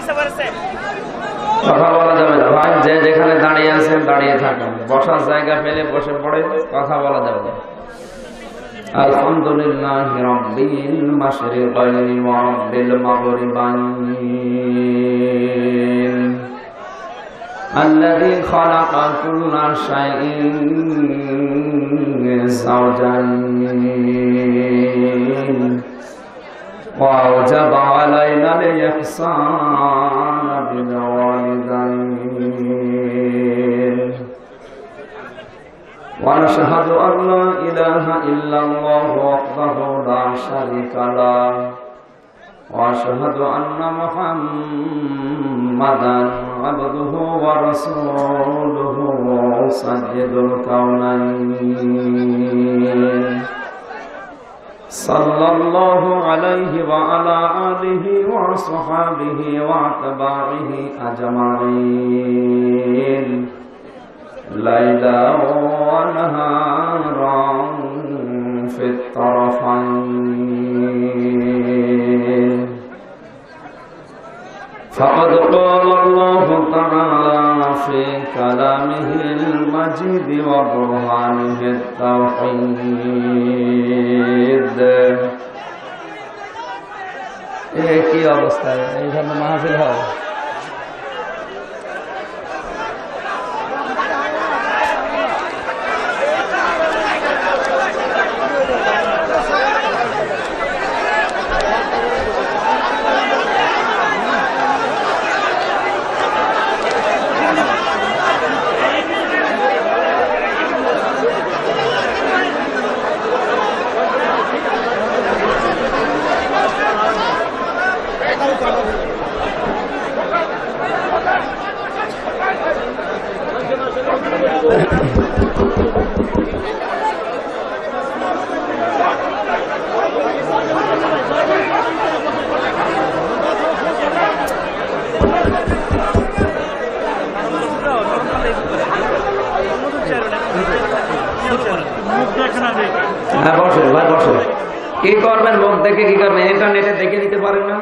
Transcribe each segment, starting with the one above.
কথা বলা যাবে না ভাই, যে যেখানে দাঁড়িয়ে আছেন দাঁড়িয়ে থাকুন, বসার জায়গা পেলে বসে পড়ে কথা বলা যাবে না। আলহামদুলিল্লাহি রাব্বিল মাশরিকাইনি ওয়া রাব্বিল মাগরিবাইন الذي خلق كل شيء زوجين وأوجب علينا الإحسان بالوالدين ونشهد أن لا إله إلا الله وحده لا شريك له وأشهد أن محمدا عبده ورسوله سيد الكونين صلى الله عليه وعلى آله وصحبه وأتباعه أجمعين ليلا ونهارا في الطرفين فقد قال الله تعالى في كلامه المجيد وبرهانه التوحيد কি অবস্থা এইখানে মাহফিল হয় কি করবেন? মুখ দেখে কি করবেন? ইন্টারনেটে দেখে দিতে পারেন না?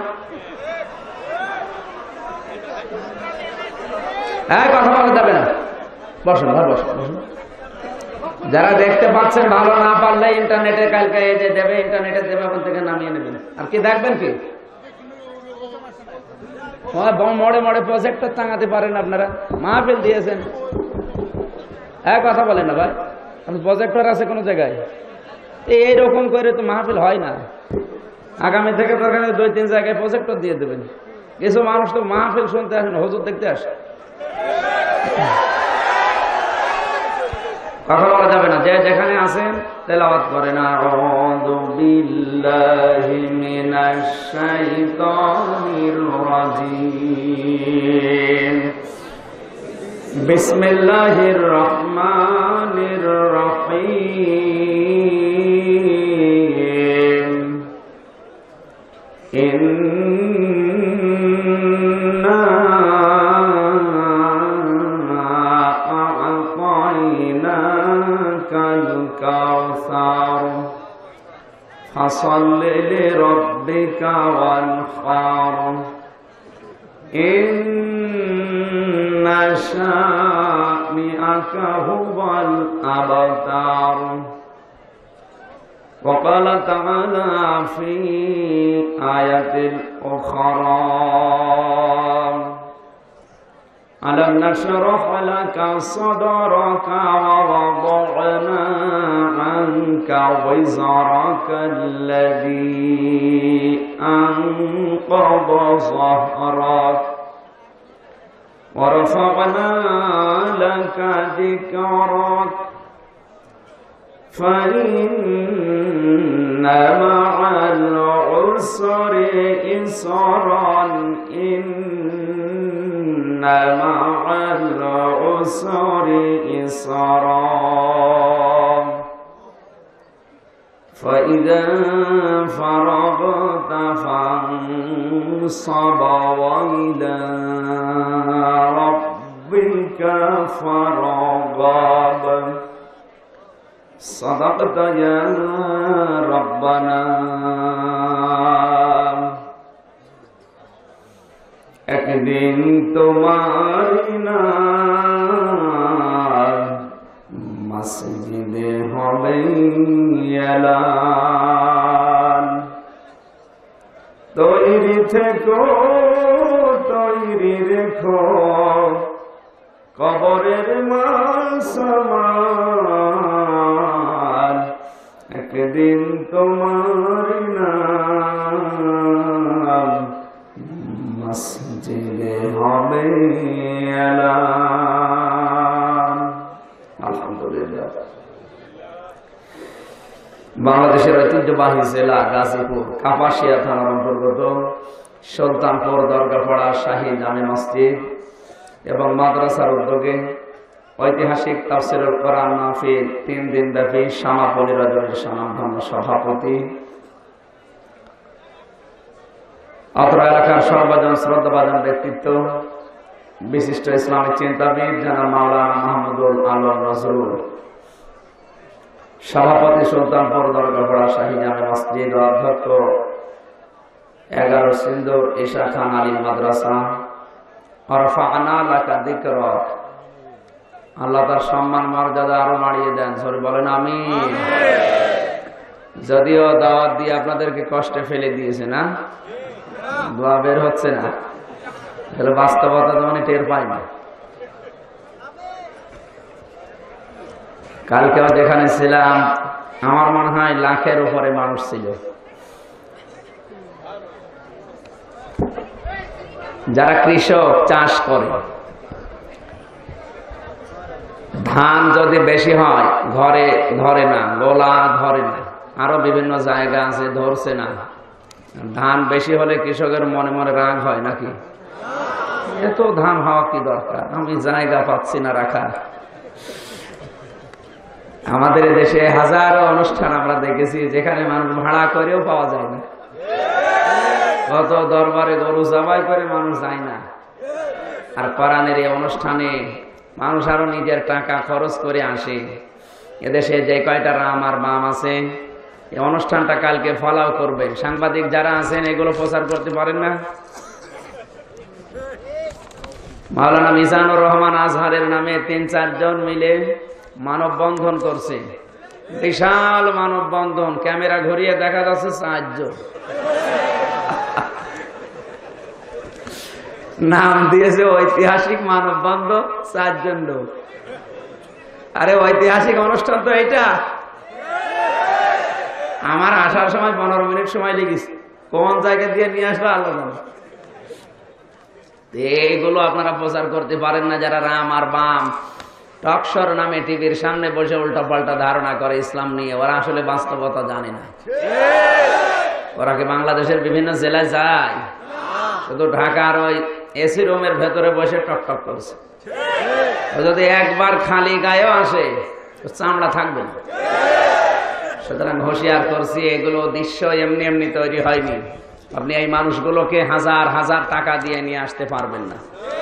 হ্যাঁ, কথা বলা যাবে না। বসুন ভাই, বসুন। যারা দেখতে পাচ্ছেন, ভালো না পারলে ইন্টারনেটে কালকে এই যে দেবে, ইন্টারনেটে দেবে, ওখান থেকে নামিয়ে নেবেন। আর কি দেখবেন কি? মোড়ে মোড়ে প্রজেক্টর টাঙাতে পারেন আপনারা। মাহফিল দিয়েছেন, হ্যাঁ কথা বলেন না ভাই। প্রজেক্টর আছে কোনো জায়গায়? এইরকম করে তো মাহফিল হয় না। আগামী থেকে তো 2-3 জায়গায় প্রজেক্টর দিয়ে দেবেন। কিছু মানুষ তো মাহফিল শুনতে আসেন, হুজুর দেখতে আসে। কথা বলা যাবে না। যে যেখানে আছেন তেলাওয়াত করেন। আউযু বিল্লাহি মিনাশ শাইতানির রাজিম। বিসমিল্লাহির রহমানির রহিম। ইন্না আ'তাইনাকাল কাউসার ফাসাল্লি লিরাব্বিকা ওয়ানহার। ইন্না শানি'আকা হুয়াল আবতার। وقال تعالى في آية أخرى ألم نشرح لك صدرك ووضعنا عنك وزرك الذي أنقض ظهرك ورفعنا لك ذكرك فإن مع العسر يسرا إن مع العسر يسرا فإذا فرغت فانصب وإلى ربك فارغب صدقت يا ربنا একদিন তোমার নাম মসজিদে হবে এলান। তৈরি থেকো, তৈরি রেখো কবরের মাসমান। একদিন তোমার নাম মসজিদে হবে এলান। আলহামদুলিল্লাহ। বাংলাদেশের ঐতিহ্যবাহী জেলা গাজীপুর কাপাসিয়া থানার অন্তর্গত সুলতানপুর দরগাপাড়া শাহী জামে মসজিদ এবং মাদ্রাসার উদ্যোগে ঐতিহাসিক তাফসীরুল কোরআন মাহফিল 3 দিন ব্যাপী সমাপনী রজনীর স্বনামধন্য সভাপতি, অত্র এলাকার সর্বজন শ্রদ্ধাভাজন ব্যক্তিত্ব, বিশিষ্ট ইসলামিক চিন্তাবিদ জনাব মাওলানা মাহমুদুল আলম নজরুল, সভাপতি সুলতানপুর দরগাপাড়া শাহী জামে মসজিদ, অধ্যক্ষ 11 সিন্দুর ঈশা খান আলী মাদ্রাসা। রফা'না লাকা যিকরাক। আল্লাহ তার সম্মান মর্যাদা আরো বাড়িয়ে দেন, সরি বলেন আমিন। যদিও দাওয়াত দিয়ে আপনাদেরকে কষ্টে ফেলে দিয়েছে না, দোয়া বের হচ্ছে না, তাহলে বাস্তবতা তো মানে টের পাই না। কালকেও যেখানে ছিলাম আমার মনে হয় লাখের উপরে মানুষ ছিল। যারা কৃষক চাষ করে, ধান যদি বেশি হয় ঘরে ধরে না, গোলা ধরে না, আরো বিভিন্ন জায়গা আছে ধরছে না। ধান বেশি হলে কৃষকের মনে মনে রাগ হয় নাকি? এত ধান হওয়া কি দরকার, আমি জায়গা পাচ্ছি না রাখার। আমাদের দেশে হাজারো অনুষ্ঠান আমরা দেখেছি যেখানে মানুষ ভাড়া করেও পাওয়া যায় না। কত দরবারে গরু জবাই করে মানুষ যায় না। আর কোরআনের এই অনুষ্ঠানে মানুষ আরো নিজের টাকা খরচ করে আসে। এদেশে যে কয়টা রাম আর বাম আছে, এই অনুষ্ঠানটা কালকে ফলাও করবে। সাংবাদিক যারা আছেন এগুলো প্রচার করতে পারেন না। মাওলানা মিজানুর রহমান আজহারের নামে 3-4 জন মিলে মানববন্ধন করছে, বিশাল মানববন্ধন। ক্যামেরা ঘুরিয়ে দেখা যাচ্ছে 4 জন। নাম দিয়েছে ঐতিহাসিক মানববন্ধন, 4 জন লোক। আরে ঐতিহাসিক অনুষ্ঠান তো এটা। আমার আসার সময় 15 মিনিট সময় লেগেছে, কোন জায়গা দিয়ে নিয়ে আসলো আল্লাহ জানে। এইগুলো আপনারা প্রচার করতে পারেন না। যারা রাম আর বাম টকশোর নামে টিভির সামনে বসে উল্টা পাল্টা ধারণা করে ইসলাম নিয়ে, ওরা আসলে বাস্তবতা জানে না। ওরা কি বাংলাদেশের বিভিন্ন জেলায় যায়? শুধু ঢাকার ওই এসি রুমের ভেতরে বসে টকটক করছে। যদি একবার খালি গায়েও আসে চামড়া থাকবে না। সুতরাং হুঁশিয়ার করছি, এগুলো দৃশ্য এমনি এমনি তৈরি হয়নি। আপনি এই মানুষগুলোকে হাজার হাজার টাকা দিয়ে নিয়ে আসতে পারবেন না।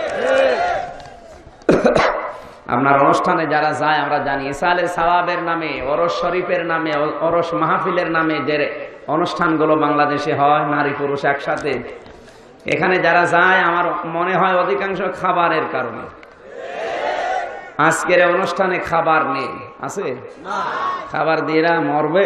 আপনার অনুষ্ঠানে যারা যায় আমরা জানি, ইসালে সাওয়াবের নামে, ওরস শরীফের নামে, ওরস মাহফিলের নামে যে অনুষ্ঠানগুলো বাংলাদেশে হয় নারী পুরুষ একসাথে, এখানে যারা যায় আমার মনে হয় অধিকাংশ খাবারের কারণে। আজকের অনুষ্ঠানে খাবার নেই, আছে? খাবার দিয়ে মরবে।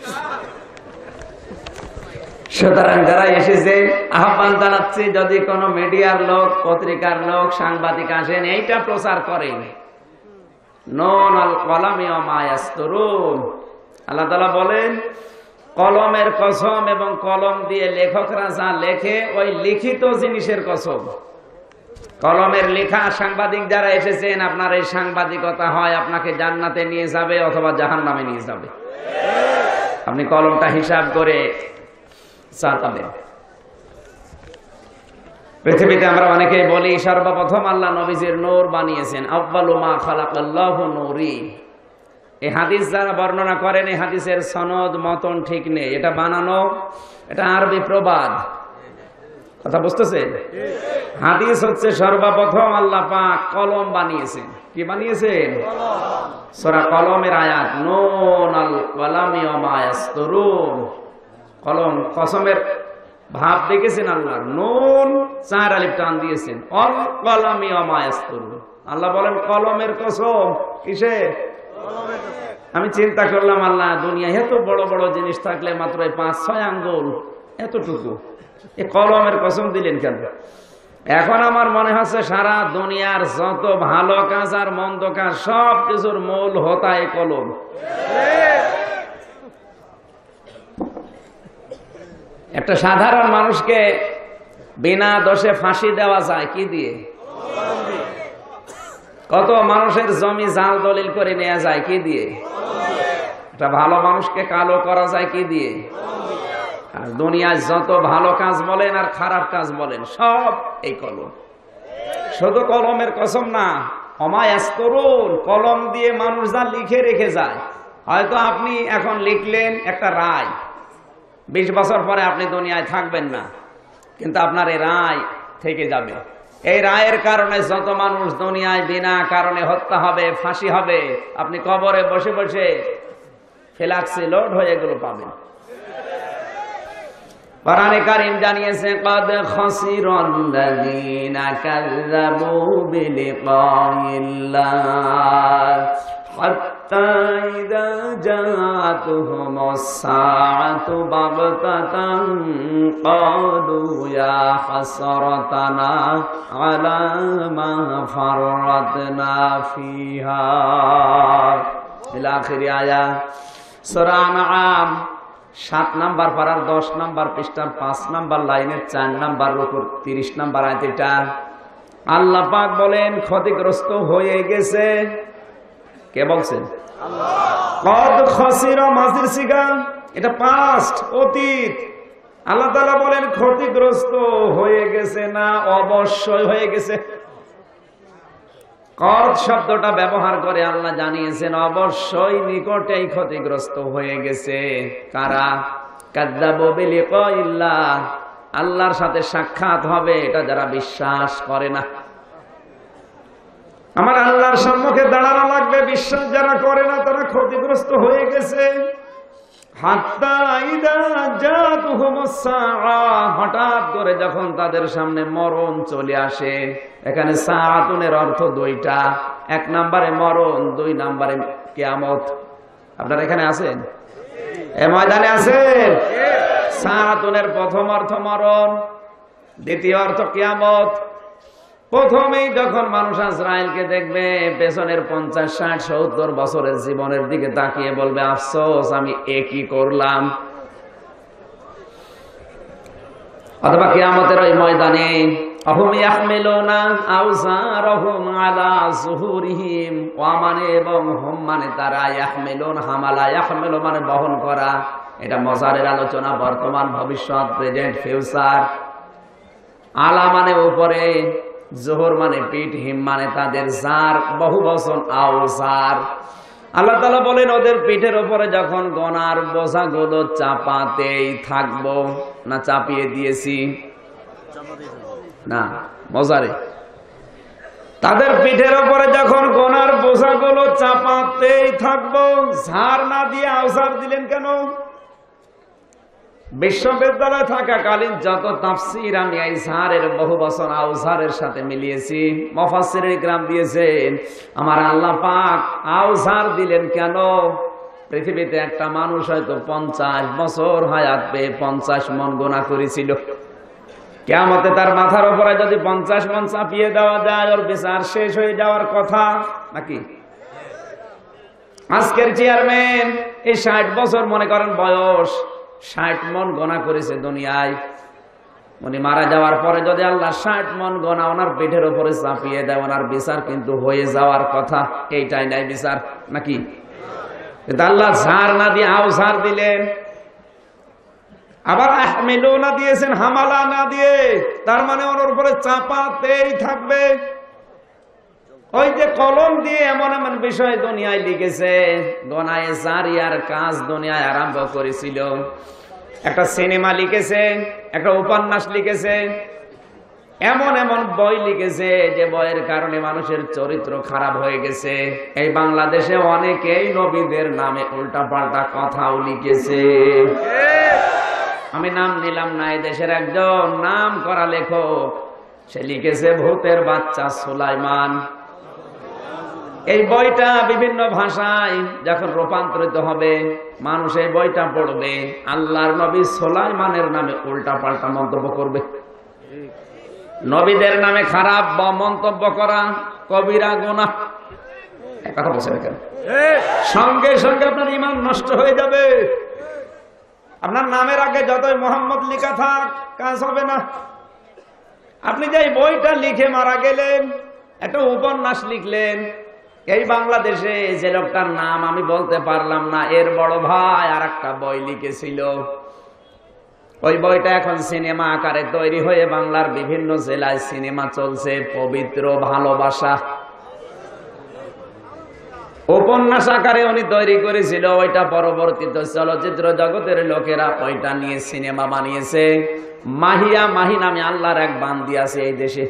সুতরাং যারা এসেছে আহ্বান জানাচ্ছি, যদি কোনো মিডিয়ার লোক, পত্রিকার লোক, সাংবাদিক আসেন, এইটা প্রচার করেন। নুন আল কলামি ওয়া মা ইয়াসতুরুন। আল্লাহ তাআলা বলেন, কলমের কসম এবং কলম দিয়ে লেখকরা যা লেখে ওই লিখিত জিনিসের কসম। কলমের লেখা সাংবাদিক যারা এসেছেন, আপনার এই সাংবাদিকতা হয় আপনাকে জান্নাতে নিয়ে যাবে অথবা জাহান্নামে নিয়ে যাবে। আপনি কলমটা হিসাব করে চালাবেন। পৃথিবীতে আমরা অনেকেই বলি সর্বপ্রথম আল্লাহ নবীজির নূর বানিয়েছেন, আউয়ালু মা খালাকাল্লাহু নূরি। এই হাদিস যারা বর্ণনা করেন, এই হাদিসের সনদ মতন ঠিক নেই। এটা বানানো, এটা আরবি প্রবাদ। কথা বুঝতেছে? হাদিস হচ্ছে সর্বপ্রথম আল্লাহ পাক কলম বানিয়েছেন। কি বানিয়েছেন? সূরা কলমের আয়াত, নুন আল কলামি ওয়া মা ইয়াসতুরুন। কলম, কসমের ভাব দেখেছেন আল্লাহর, নুন 4 আলিফ টান দিয়েছেন, অল কলমি ওয়া মা ইয়াসতুরুন। আল্লাহ বলেন কলমের কসম। কিসে? আমি চিন্তা করলাম আল্লাহ দুনিয়া এত বড় বড় জিনিস থাকলে মাত্র 5-6 আঙ্গুল এতটুকু, এ কলমের কসম দিলেন কেন? এখন আমার মনে হচ্ছে সারা দুনিয়ার যত ভালো কাজ আর মন্দ কাজ সব কিছুর মূল হোতা এই কলম। একটা সাধারণ মানুষকে বিনা দোষে ফাঁসি দেওয়া যায় কি দিয়ে? কত মানুষের জমি জাল দলিল করে নেওয়া যায় কি দিয়ে? একটা ভালো মানুষকে কালো করা যায় কি দিয়ে? আর দুনিয়ায় যত ভালো কাজ বলেন আর খারাপ কাজ বলেন সব এই কলম। শুধু কলমের কসম না, ওয়া ইয়াসতুরুন, কলম দিয়ে মানুষ যা লিখে রেখে যায়। হয়তো আপনি এখন লিখলেন একটা রায়, 20 বছর পরে আপনি দুনিয়ায় থাকবেন না, কিন্তু আপনার এই রায় থেকে যাবে। এই রায়ের কারণে যত মানুষ দুনিয়ায় বিনা কারণে হত্যা হবে, ফাঁসি হবে, আপনি কবরে বসে বসে ফ্লাক্সে লোড হয়ে এগুলো পাবেন। কোরআনে কারীম জানিয়েছে ক্বাদ খাসিরাল্লাযীনা কাযযাবু বিলিকাইল্লাহ হাত্তা ইযা জাআতুহুমুস সাআতু বাগতাতান ক্বালু ইয়া হাসরাতানা আলা মা ফাররাতনা ফিহা ইলা আখির আয়া। সূরা আনআম 7 নাম্বার পারার 10 নাম্বার পৃষ্ঠার 5 নাম্বার লাইনের 4 নাম্বার রুকুর 30 নাম্বার আয়াত। এটা আল্লাহ পাক বলেন ক্ষতিগ্রস্ত হয়ে গেছে। কে বলছেন? আল্লাহ। কদ খাসিরা মাজির সিগা, এটা পাস্ট, অতীত। আল্লাহ তাআলা বলেন ক্ষতিগ্রস্ত হয়ে গেছে না, অবশ্যই হয়ে গেছে। কদ শব্দটা ব্যবহার করে আল্লাহ জানিয়েছেন অবশ্যই নিকটেই ক্ষতিগ্রস্ত হয়ে গেছে। কারা? কাযযাবু বিলিকাইল্লাহ, আল্লাহর সাথে সাক্ষাৎ হবে এটা যারা বিশ্বাস করে না। আমার আল্লাহর সম্মুখে দাঁড়ানো লাগবে, বিশ্বাস যারা করে না তারা ক্ষতিগ্রস্ত হয়ে গেছে। হাত্তা ইযা জাতুহুমুস সাআ, হঠাৎ করে যখন তাদের সামনে মরণ চলে আসে। এখানে সাআতুনের অর্থ দুইটা, 1 নম্বরে মরণ, 2 নম্বরে কিয়ামত। আপনারা এখানে আছেন? এই ময়দানে আছেন? সাআতুনের প্রথম অর্থ মরণ, দ্বিতীয় অর্থ কিয়ামত। প্রথমেই যখন মানুষ আজরাইলকে দেখবে, পেছনের 50, 60, 70 বছরের জীবনের দিকে তাকিয়ে বলবে আফসোস আমি একই করলাম। অথবা কিয়ামতের ওই ময়দানে আহুম ইয়াহমিলুনা আওযারহুম আলা যুহুরিহিম, ওয়া মানে এবং হুম মানে তারা, ইয়াহমিলুন হামালা, ইয়াহমিলু মানে বহন করা। এটা মজারের আলোচনা, বর্তমান, ভবিষ্যৎ, প্রেজেন্ট, ফিউচার। আলা মানে উপরে, জোহর মানে পিঠ, হিম মানে তাদের, জার বহু বচন আওজার। আল্লাহ তাআলা বলেন ওদের পিঠের উপরে যখন গোনার বোঝাগুলো চাপাতেই থাকবো, না চাপিয়ে দিয়েছি না মজারে, তাদের পিঠের উপরে যখন গোনার বোঝাগুলো চাপাতেই থাকবো। ঝাড় না দিয়ে আওজার দিলেন কেন? বিশ্ববিদ্যালয়ে থাকাকালীন যত তাফসীর আমি এই ঝাড়ের বহু বচন আওজারের সাথে মিলিয়েছি, মুফাসসিরিন ইকরাম দিয়েছেন আমার আল্লাহ পাক আওজার দিলেন কেন? পৃথিবীতে একটা মানুষ হয়তো 50 বছর হায়াত পেয়ে 50 মণ গুনাহ করেছিল। কিয়ামতে তার মাথার উপরে যদি 50 মণ চাপিয়ে দেওয়া যায়, ওর বিচার শেষ হয়ে যাওয়ার কথা নাকি? আজকের চেয়ারম্যান এই 60 বছর মনে করেন বয়স, 60 মণ গুনাহ করেছে দুনিয়ায়। উনি মারা যাওয়ার পরে যদি আল্লাহ 60 মণ গুনাহ ওনার পেটের উপরে চাপিয়ে দেয়, ওনার বিচার কিন্তু হয়ে যাওয়ার কথা। এইটাই নাই বিচার নাকি? কিন্তু আল্লাহ ঝাড় না দিয়ে আওজার দিলেন। আবার আহমিলুনা দিয়েছেন হামালা না দিয়ে, তার মানে ওনার উপরে চাপাতেই থাকবে। ওই যে কলম দিয়ে এমন এমন বিষয় দুনিয়ায় লিখেছে, গনায়ে জারিয়ার কাজ দুনিয়ায় আরম্ভ করেছিল। একটা সিনেমা লিখেছে, একটা উপন্যাস লিখেছে, এমন এমন বই লিখেছে যে বইয়ের কারণে মানুষের চরিত্র খারাপ হয়ে গেছে। এই বাংলাদেশে অনেকেই নবীদের নামে উল্টা পাল্টা কথাও লিখেছে। আমি নাম নিলাম না, এই দেশের একজন নাম করা লেখক, সে লিখেছে ভূতের বাচ্চা সুলাইমান। এই বইটা বিভিন্ন ভাষায় যখন রূপান্তরিত হবে, মানুষ এই বইটা পড়বে, আল্লাহর নবী সুলাইমানের নামে উল্টা পাল্টা মন্তব্য করবে। নবীদের নামে খারাপ বা মন্তব্য করা কবিরা গুনাহ। কথা বলছেন কেন? সঙ্গে সঙ্গে আপনার ঈমান নষ্ট হয়ে যাবে। আপনার নামের আগে যতই মোহাম্মদ লেখা থাক, কাজ হবে না। আপনি যে বইটা লিখে মারা গেলেন, একটা উপন্যাস লিখলেন, এই বাংলাদেশে যে লোকটার নাম আমি বলতে পারলাম না, এর বড় ভাই আর একটা বই লিখেছিল। ওই বইটা এখন সিনেমা আকারে তৈরি হয়ে বাংলার বিভিন্ন জেলায় সিনেমা চলছে, পবিত্র ভালোবাসা। উপন্যাস আকারে উনি তৈরি করেছিল, ওইটা পরবর্তীতে চলচ্চিত্র জগতের লোকেরা ওইটা নিয়ে সিনেমা বানিয়েছে। মাহিয়া মাহি নামে আল্লাহর এক বান্দি আছে এই দেশে,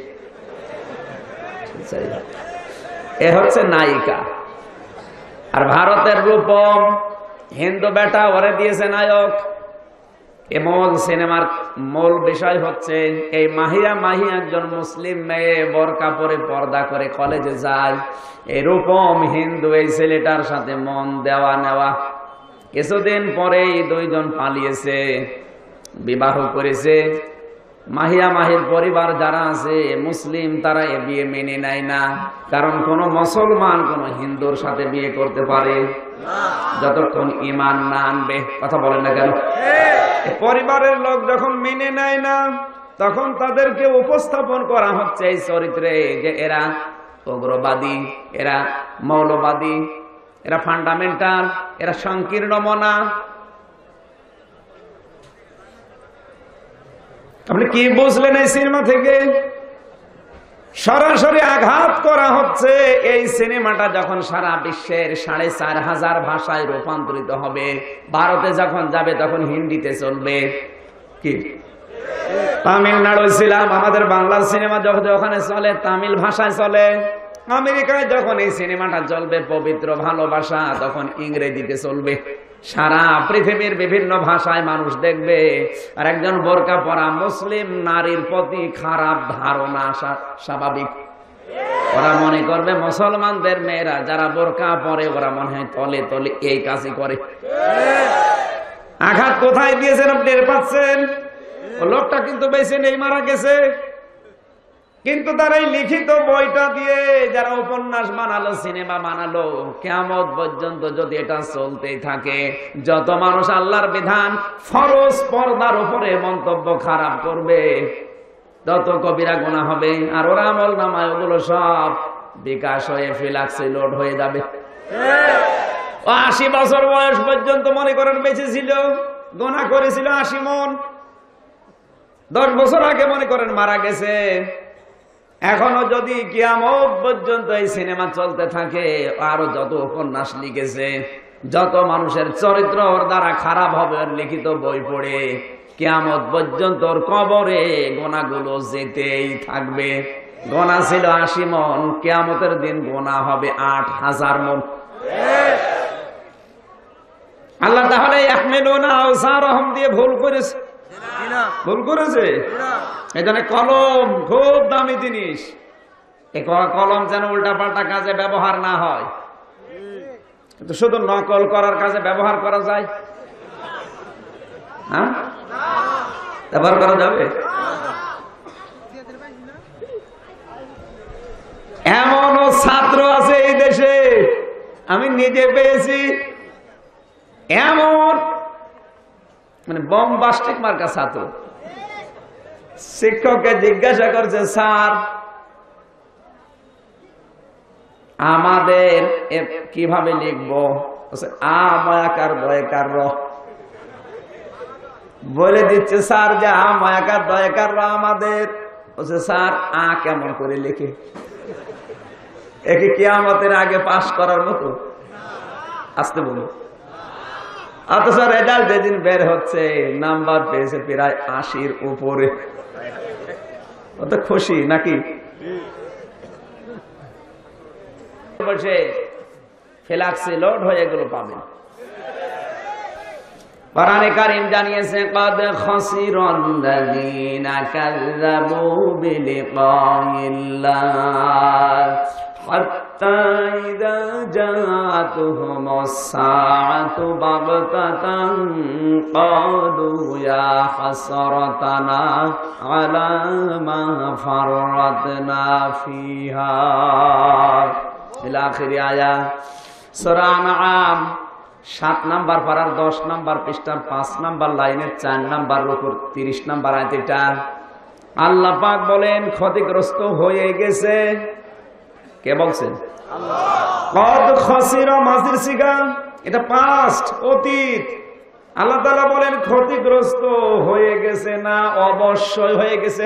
এ হচ্ছে নায়িকা। আর ভারতের রূপম হিন্দু বেটা, ওরে দিয়েছে নায়ক। এমন সিনেমার মূল বিষয় হচ্ছে এই মাহিয়া মাহি একজন মুসলিম মেয়ে, বোরকা পরে পর্দা করে কলেজে যায়। এই রূপম হিন্দু এই ছেলেটার সাথে মন দেওয়া নেওয়া। কিছুদিন পরেই দুইজন পালিয়েছে, বিবাহ করেছে। মাহিয়া মাহির পরিবার যারা আছে মুসলিম, তারা এ বিয়ে মেনে নেয় না, কারণ কোন মুসলমান কোন হিন্দুর সাথে বিয়ে করতে পারে যতক্ষণ ঈমান না আনবে। কথা বলেন না কেন? পরিবারের লোক যখন মেনে নেয় না, তখন তাদেরকে উপস্থাপন করা হচ্ছে এই চরিত্রে যে এরা উগ্রবাদী, এরা মৌলবাদী, এরা ফান্ডামেন্টাল, এরা সংকীর্ণ মনা। আপনি কি বুঝলেন এই সিনেমা থেকে? সরাসরি আঘাত করা হচ্ছে। এই সিনেমাটা যখন সারা বিশ্বের ৪,৫০০ ভাষায় রূপান্তরিত হবে, ভারতে যখন যাবে তখন হিন্দিতে চলবে। কি তামিলনাড়ু ছিলাম, আমাদের বাংলা সিনেমা যখন ওখানে চলে তামিল ভাষায় চলে। আমেরিকায় যখন এই সিনেমাটা চলবে পবিত্র ভালোবাসা, তখন ইংরেজিতে চলবে। সারা পৃথিবীর বিভিন্ন ভাষায় মানুষ দেখবে। আর একজন বোরকা পরা মুসলিম নারীর প্রতি খারাপ ধারণা আসা স্বাভাবিক। ওরা মনে করবে মুসলমানদের মেয়েরা যারা বোরকা পরে, ওরা মনে হয় তলে তলে এই কাজই করে। আঘাত কোথায় দিয়েছেন আপনি টের পাচ্ছেন? ও লোকটা কিন্তু বেঁচে নেই, মারা গেছে। কিন্তু তার এই লিখিত বইটা দিয়ে যারা উপন্যাস বানালো, সিনেমা বানালো, কিয়ামত পর্যন্ত যদি এটা চলতেই থাকে, যত মানুষ আল্লাহর বিধান ফরজ পর্দার উপরে মন্তব্য খারাপ করবে, তত কবিরা গুনাহ হবে। আর ওরা আমল নামায় ওগুলো সব বিকাশ হয়ে ফিলাক্সে লোড হয়ে যাবে। ৮০ বছর বয়স পর্যন্ত মনে করেন বেঁচে ছিল, গুনাহ করেছিল ৮০ মন। ১০ বছর আগে মনে করেন মারা গেছে। এখনো যদি কিয়ামত পর্যন্ত এই সিনেমা চলতে থাকে, আরো যত উপন্যাস লিখেছে, যত মানুষের চরিত্র ওর দ্বারা খারাপ হবে ওর লিখিত বই পড়ে, কিয়ামত পর্যন্ত ওর কবরে গোনাগুলো যেতেই থাকবে। গোনা ছিল ৮০ মন, কিয়ামতের দিন গোনা হবে ৮,০০০ মন। আল্লাহ তাহলে ইয়াহমিলুনা আওযারহুম দিয়ে ভুল করেছে, ভুল করেছে। এই জন্য কলম খুব দামি জিনিস। এই কলম যেন উল্টা পাল্টা কাজে ব্যবহার না হয়। কিন্তু শুধু নকল করার কাজে ব্যবহার করা যায়? হ্যাঁ, ব্যবহার করা যাবে? এমনও ছাত্র আছে এই দেশে, আমি নিজে পেয়েছি, এমন মানে বম্বাস্টিক মার্কা ছাত্র। শিক্ষককে জিজ্ঞাসা করছে, স্যার আমাদের কিভাবে লিখবো? আমায়াকার দয়কার র বলে দিচ্ছে স্যার যে আমায়াকার দয়কার র আমাদের। বলছে স্যার আ কেমন করে লিখে? একে কিয়ামতের আগে পাস করার মতো? আসতে বলুন। অথচ রেজাল্ট যেদিন বের হচ্ছে, নাম্বার পেয়েছে প্রায় ৮০-র উপরে। অত খুশি নাকি? বসে ফ্লাক্সে লোড হয়ে এগুলো পাবেন। কোরআনে কারীম জানিয়েছে ক্বাদ খাসিরাল্লাযীনা কাযযাবু বিলিকাইল্লাহ হাত্তা ইযা জাআতুহুমুস সাআতু বাগতাতান ক্বালু ইয়া হাসরাতানা আলা মা ফাররাতনা ফিহা ইলা আখির আয়া সূরা আনআম 7 নাম্বার পারার 10 নাম্বার পৃষ্ঠার 5 নাম্বার লাইনের 4 নাম্বার রুকুর 30 নাম্বার আয়াত। এটা আল্লাহ পাক বলেন ক্ষতিগ্রস্ত হয়ে গেছে। কে বলছেন? আল্লাহ। কদ খাসিরা মাজির সিগা, এটা পাস্ট, অতীত। আল্লাহ তাআলা বলেন ক্ষতিগ্রস্ত হয়ে গেছে না, অবশ্যই হয়ে গেছে।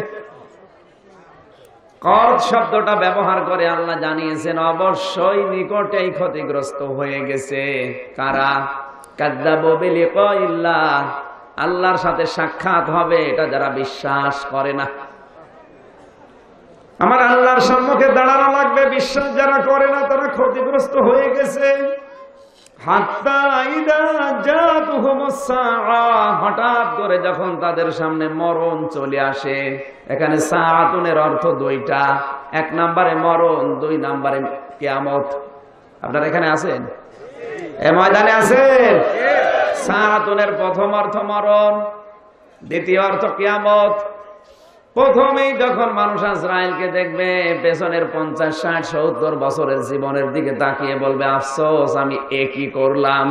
কদ শব্দটা ব্যবহার করে আল্লাহ জানিয়েছেন অবশ্যই নিকটেই ক্ষতিগ্রস্ত হয়ে গেছে। কারা? কাযযাবু বিলিকাইল্লাহ, আল্লাহর সাথে সাক্ষাৎ হবে এটা যারা বিশ্বাস করে না। আমার আল্লাহর সম্মুখে দাঁড়ানো লাগবে, বিশ্বাস যারা করে না তারা ক্ষতিগ্রস্ত হয়ে গেছে। হাত্তা ইযা জাতুহুমুস সাআ, হঠাৎ করে যখন তাদের সামনে মরণ চলে আসে। এখানে সাআতুনের অর্থ দুইটা, 1 নম্বরে মরণ, 2 নম্বরে কিয়ামত। আপনারা এখানে আছেন? এই ময়দানে আছেন? সাআতুনের প্রথম অর্থ মরণ, দ্বিতীয় অর্থ কিয়ামত। প্রথমেই যখন মানুষ আজরাইলকে দেখবে, পেছনের 50, 60, 70 বছরের জীবনের দিকে তাকিয়ে বলবে আফসোস আমি একই করলাম।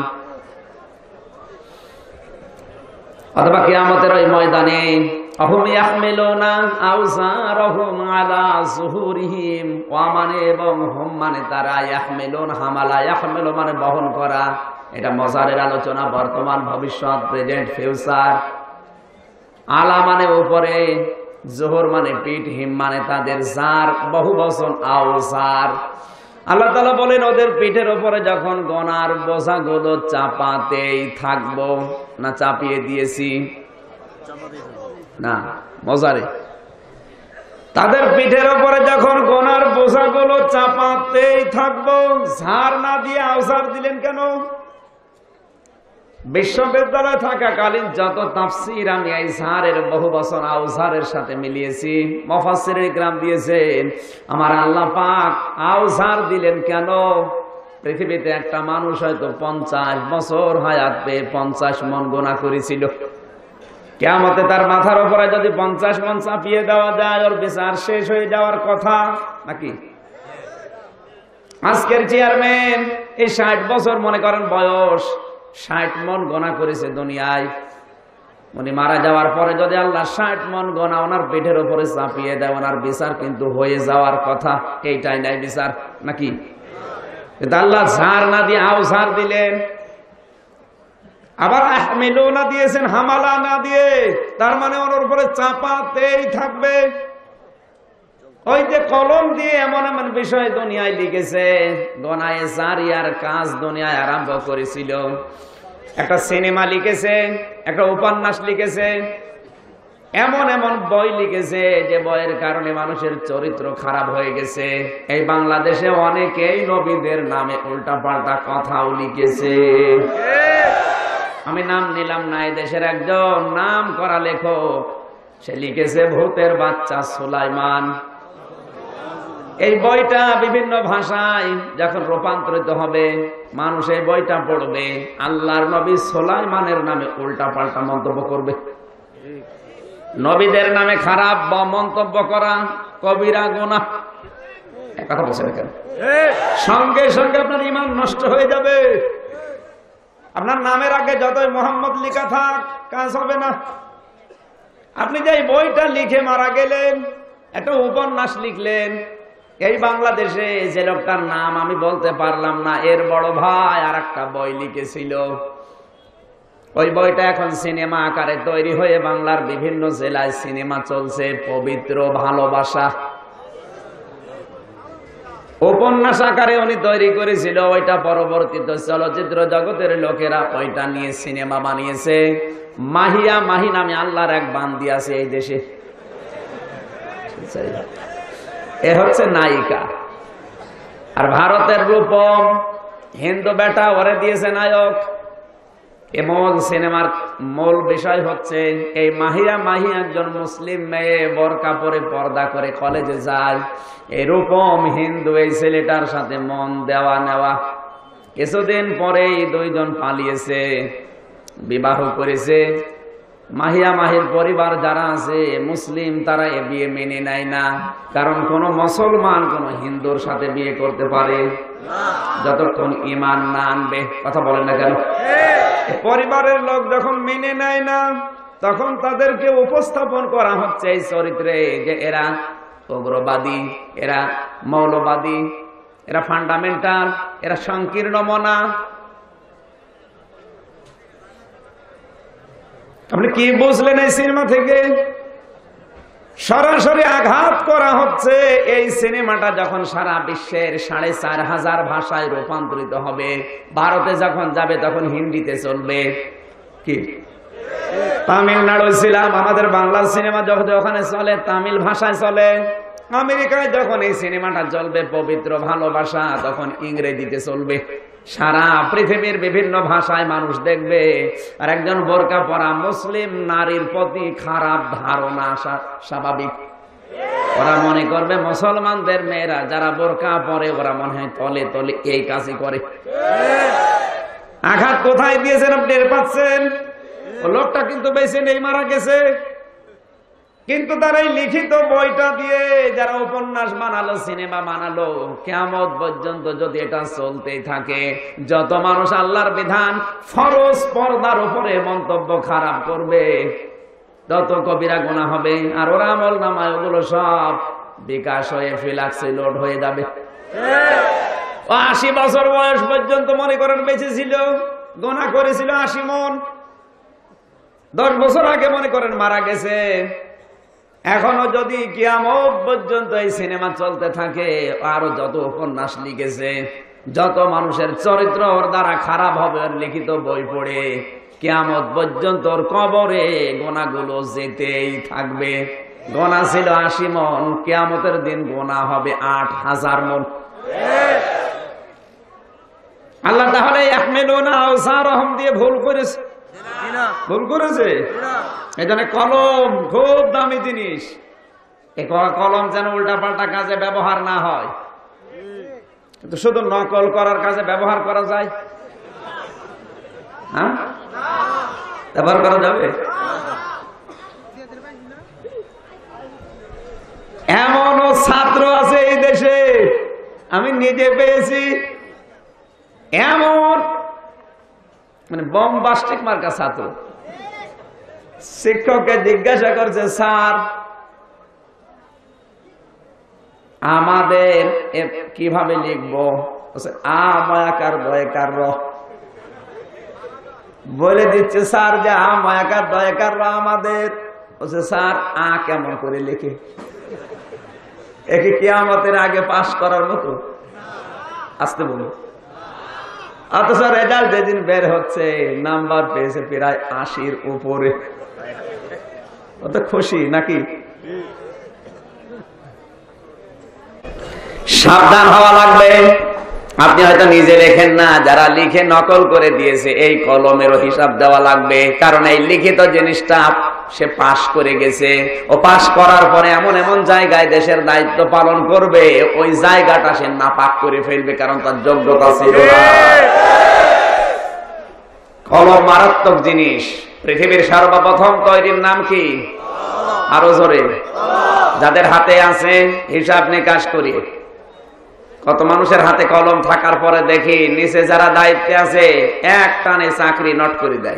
অথবা কিয়ামতের ওই ময়দানে আহুম ইয়াহমিলুনা আওযারহুম আলা যুহুরিহিম, ওয়া মানে এবং হুম মানে তারা, ইয়াহমিলুন হামালা, ইয়াহমিলু মানে বহন করা। এটা মজারের আলোচনা, বর্তমান, ভবিষ্যৎ, প্রেজেন্ট, ফিউচার। আলা মানে উপরে, জোহর মানে পিঠ, হিম মানে তাদের, জার বহু বচন আওজার। আল্লাহ তাআলা বলেন ওদের পিঠের উপরে যখন গোনার বোঝাগুলো চাপাতেই থাকবো, না চাপিয়ে দিয়েছি না মজারে, তাদের পিঠের উপরে যখন গোনার বোঝাগুলো চাপাতেই থাকবো। ঝাড় না দিয়ে আওজার দিলেন কেন? বিশ্ববিদ্যালয়ে থাকাকালীন যত তাফসীর আমি এই ঝাড়ের বহু বচন আওজারের সাথে মিলিয়েছি, মুফাসসিরিন ইকরাম দিয়েছেন আমার আল্লাহ পাক আওজার দিলেন কেন? পৃথিবীতে একটা মানুষ হয়তো 50 বছর হায়াত পেয়ে 50 মণ গুনাহ করেছিল। কিয়ামতে তার মাথার উপরে যদি 50 মণ চাপিয়ে দেওয়া যায়, ওর বিচার শেষ হয়ে যাওয়ার কথা নাকি? আজকের চেয়ারম্যান এই 60 বছর মনে করেন বয়স, 60 মণ গুনাহ করেছে দুনিয়ায়। উনি মারা যাওয়ার পরে যদি আল্লাহ 60 মণ গুনাহ ওনার পেটের উপরে চাপিয়ে দেয়, ওনার বিচার কিন্তু হয়ে যাওয়ার কথা। এইটাই নাই বিচার নাকি? কিন্তু আল্লাহ ঝাড় না দিয়ে আওজার দিলেন। আবার আহমিলুনা দিয়েছেন হামালা না দিয়ে, তার মানে ওনার উপরে চাপাতেই থাকবে। ওই যে কলম দিয়ে এমন এমন বিষয় দুনিয়ায় লিখেছে, গনায়ে জারিয়ার কাজ দুনিয়ায় আরম্ভ করেছিল। একটা সিনেমা লিখেছে, একটা উপন্যাস লিখেছে, এমন এমন বই লিখেছে যে বইয়ের কারণে মানুষের চরিত্র খারাপ হয়ে গেছে। এই বাংলাদেশে অনেকেই নবীদের নামে উল্টা পাল্টা কথাও লিখেছে। আমি নাম নিলাম না, এই দেশের একজন নাম করা লেখক, সে লিখেছে ভূতের বাচ্চা সুলাইমান। এই বইটা বিভিন্ন ভাষায় যখন রূপান্তরিত হবে, মানুষ এই বইটা পড়বে, আল্লাহর নবী সুলাইমানের নামে উল্টা পাল্টা মন্তব্য করবে। নবীদের নামে খারাপ বা মন্তব্য করা কবিরা গুনাহ। কথা বলছেন কেন? সঙ্গে সঙ্গে আপনার ঈমান নষ্ট হয়ে যাবে। আপনার নামের আগে যতই মোহাম্মদ লেখা থাক, কাজ হবে না। আপনি যে বইটা লিখে মারা গেলেন, একটা উপন্যাস লিখলেন, এই বাংলাদেশে যে লোকটার নাম আমি বলতে পারলাম না, এর বড় ভাই আর একটা বই লিখেছিল। ওই বইটা এখন সিনেমা আকারে তৈরি হয়ে বাংলার বিভিন্ন জেলায় সিনেমা চলছে, পবিত্র ভালোবাসা। উপন্যাস আকারে উনি তৈরি করেছিল, ওইটা পরবর্তীতে চলচ্চিত্র জগতের লোকেরা ওইটা নিয়ে সিনেমা বানিয়েছে। মাহিয়া মাহি নামে আল্লাহর এক বান্দি আছে এই দেশে, এ হচ্ছে নায়িকা। আর ভারতের রূপম হিন্দু বেটা ওরে দিয়েছে নায়ক। এমন সিনেমার মূল বিষয় হচ্ছে এই মাহি একজন মুসলিম মেয়ে বোরকা পরে পর্দা করে কলেজে যায়, এরকম হিন্দু এই ছেলেটার সাথে মন দেওয়া নেওয়া। কিছুদিন পরেই দুইজন পালিয়েছে, বিবাহ করেছে। মাহির পরিবার যারা আছে মুসলিম, তারা এ বিয়ে মেনে নেয় না, কারণ কোন মুসলমান কোন হিন্দুর সাথে বিয়ে করতে পারে যতক্ষণ ঈমান না আনবে। কথা বলেন না কেন? পরিবারের লোক যখন মেনে নেয় না, তখন তাদেরকে উপস্থাপন করা হচ্ছে এই চরিত্রে যে এরা উগ্রবাদী, এরা মৌলবাদী, এরা ফান্ডামেন্টাল, এরা সংকীর্ণ মনা। আপনি কি বুঝলেন এই সিনেমা থেকে? সরাসরি আঘাত করা হচ্ছে। এই সিনেমাটা যখন সারা বিশ্বের ৪,৫০০ ভাষায় রূপান্তরিত হবে, ভারতে যখন যাবে তখন হিন্দিতে চলবে। কি তামিলনাড়ু ছিলাম, আমাদের বাংলা সিনেমা যখন ওখানে চলে তামিল ভাষায় চলে। আমেরিকায় যখন এই সিনেমাটা চলবে পবিত্র ভালোবাসা, তখন ইংরেজিতে চলবে। সারা পৃথিবীর বিভিন্ন ভাষায় মানুষ দেখবে। আর একজন বোরকা পরা মুসলিম নারীর প্রতি খারাপ ধারণা আসা স্বাভাবিক। ওরা মনে করবে মুসলমানদের মেয়েরা যারা বোরকা পরে ওরা মনে হয় তলে তলে এই কাজই করে। আঘাত কোথায় দিয়েছেন আপনি টের পাচ্ছেন? লোকটা কিন্তু বেঁচে নেই, মারা গেছে। কিন্তু তার এই লিখিত বইটা দিয়ে যারা উপন্যাস বানালো, সিনেমা বানালো, কিয়ামত পর্যন্ত যদি এটা চলতেই থাকে, যত মানুষ আল্লাহর বিধান ফরজ পর্দার উপরে মন্তব্য খারাপ করবে, তত কবিরা গুনাহ হবে। আর ওরা আমল নামায় ওগুলো সব বিকাশ হয়ে ফিলাক্সে লোড হয়ে যাবে। ৮০ বছর বয়স পর্যন্ত মনে করেন বেঁচে ছিল, গুনাহ করেছিল ৮০ মন। ১০ বছর আগে মনে করেন মারা গেছে। এখনো যদি কিয়ামত পর্যন্ত এই সিনেমা চলতে থাকে, আরো যত উপন্যাস লিখেছে, যত মানুষের চরিত্র ওর দ্বারা খারাপ হবে ওর লিখিত বই পড়ে, কিয়ামত পর্যন্ত ওর কবরে গোনাগুলো যেতেই থাকবে। গোনা ছিল ৮০ মন, কিয়ামতের দিন গোনা হবে ৮,০০০ মন। আল্লাহ তাহলে ইয়াহমিলুনা আওযারহুম দিয়ে ভুল করেছে, ভুল করেছে। এই জন্য কলম খুব দামি জিনিস। এই কলম যেন উল্টা পাল্টা কাজে ব্যবহার না হয়। কিন্তু শুধু নকল করার কাজে ব্যবহার করা যায়? হ্যাঁ, ব্যবহার করা যাবে? এমনও ছাত্র আছে এই দেশে, আমি নিজে পেয়েছি, এমন মানে বম্বাস্টিক মার্কা ছাত্র। শিক্ষককে জিজ্ঞাসা করছে, স্যার আমাদের কিভাবে লিখবো? আমায়াকার দয়কার র বলে দিচ্ছে স্যার যে আমায়াকার দয়কার র আমাদের। বলছে স্যার আ কেমন করে লিখে? একে কিয়ামতের আগে পাস করার মতো? আসতে বলো। অথচ রেজাল্ট যেদিন বের হচ্ছে নাম্বার পেয়েছে প্রায় ৮০-র উপরে। অত খুশি নাকি? সাবধান হওয়া লাগবে। আপনি হয়তো নিজে লেখেন না, যারা লিখে নকল করে দিয়েছে এই কলমেরও হিসাব দেওয়া লাগবে। কারণ এই লিখিত জিনিসটা সে পাশ করে গেছে, ও পাশ করার পরে এমন এমন জায়গায় দেশের দায়িত্ব পালন করবে, ওই জায়গাটা সে নাপাক করে ফেলবে, কারণ তার যোগ্যতা ছিল না। কলম মারাত্মক জিনিস। পৃথিবীর সর্বপ্রথম তৈরির নাম কি? আরো জোরে। যাদের হাতে আছে হিসাব নিকাশ করি। কত মানুষের হাতে কলম থাকার পরে দেখি নিচে যারা দায়িত্বে আছে এক টানে চাকরি নট করে দেয়।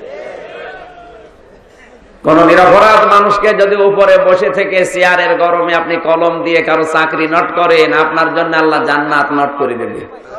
কোন নিরপরাধ মানুষকে যদি উপরে বসে থেকে চেয়ারের গরমে আপনি কলম দিয়ে কারো চাকরি নট করেন, আপনার জন্য আল্লাহ জান্নাত নট করে দেবে।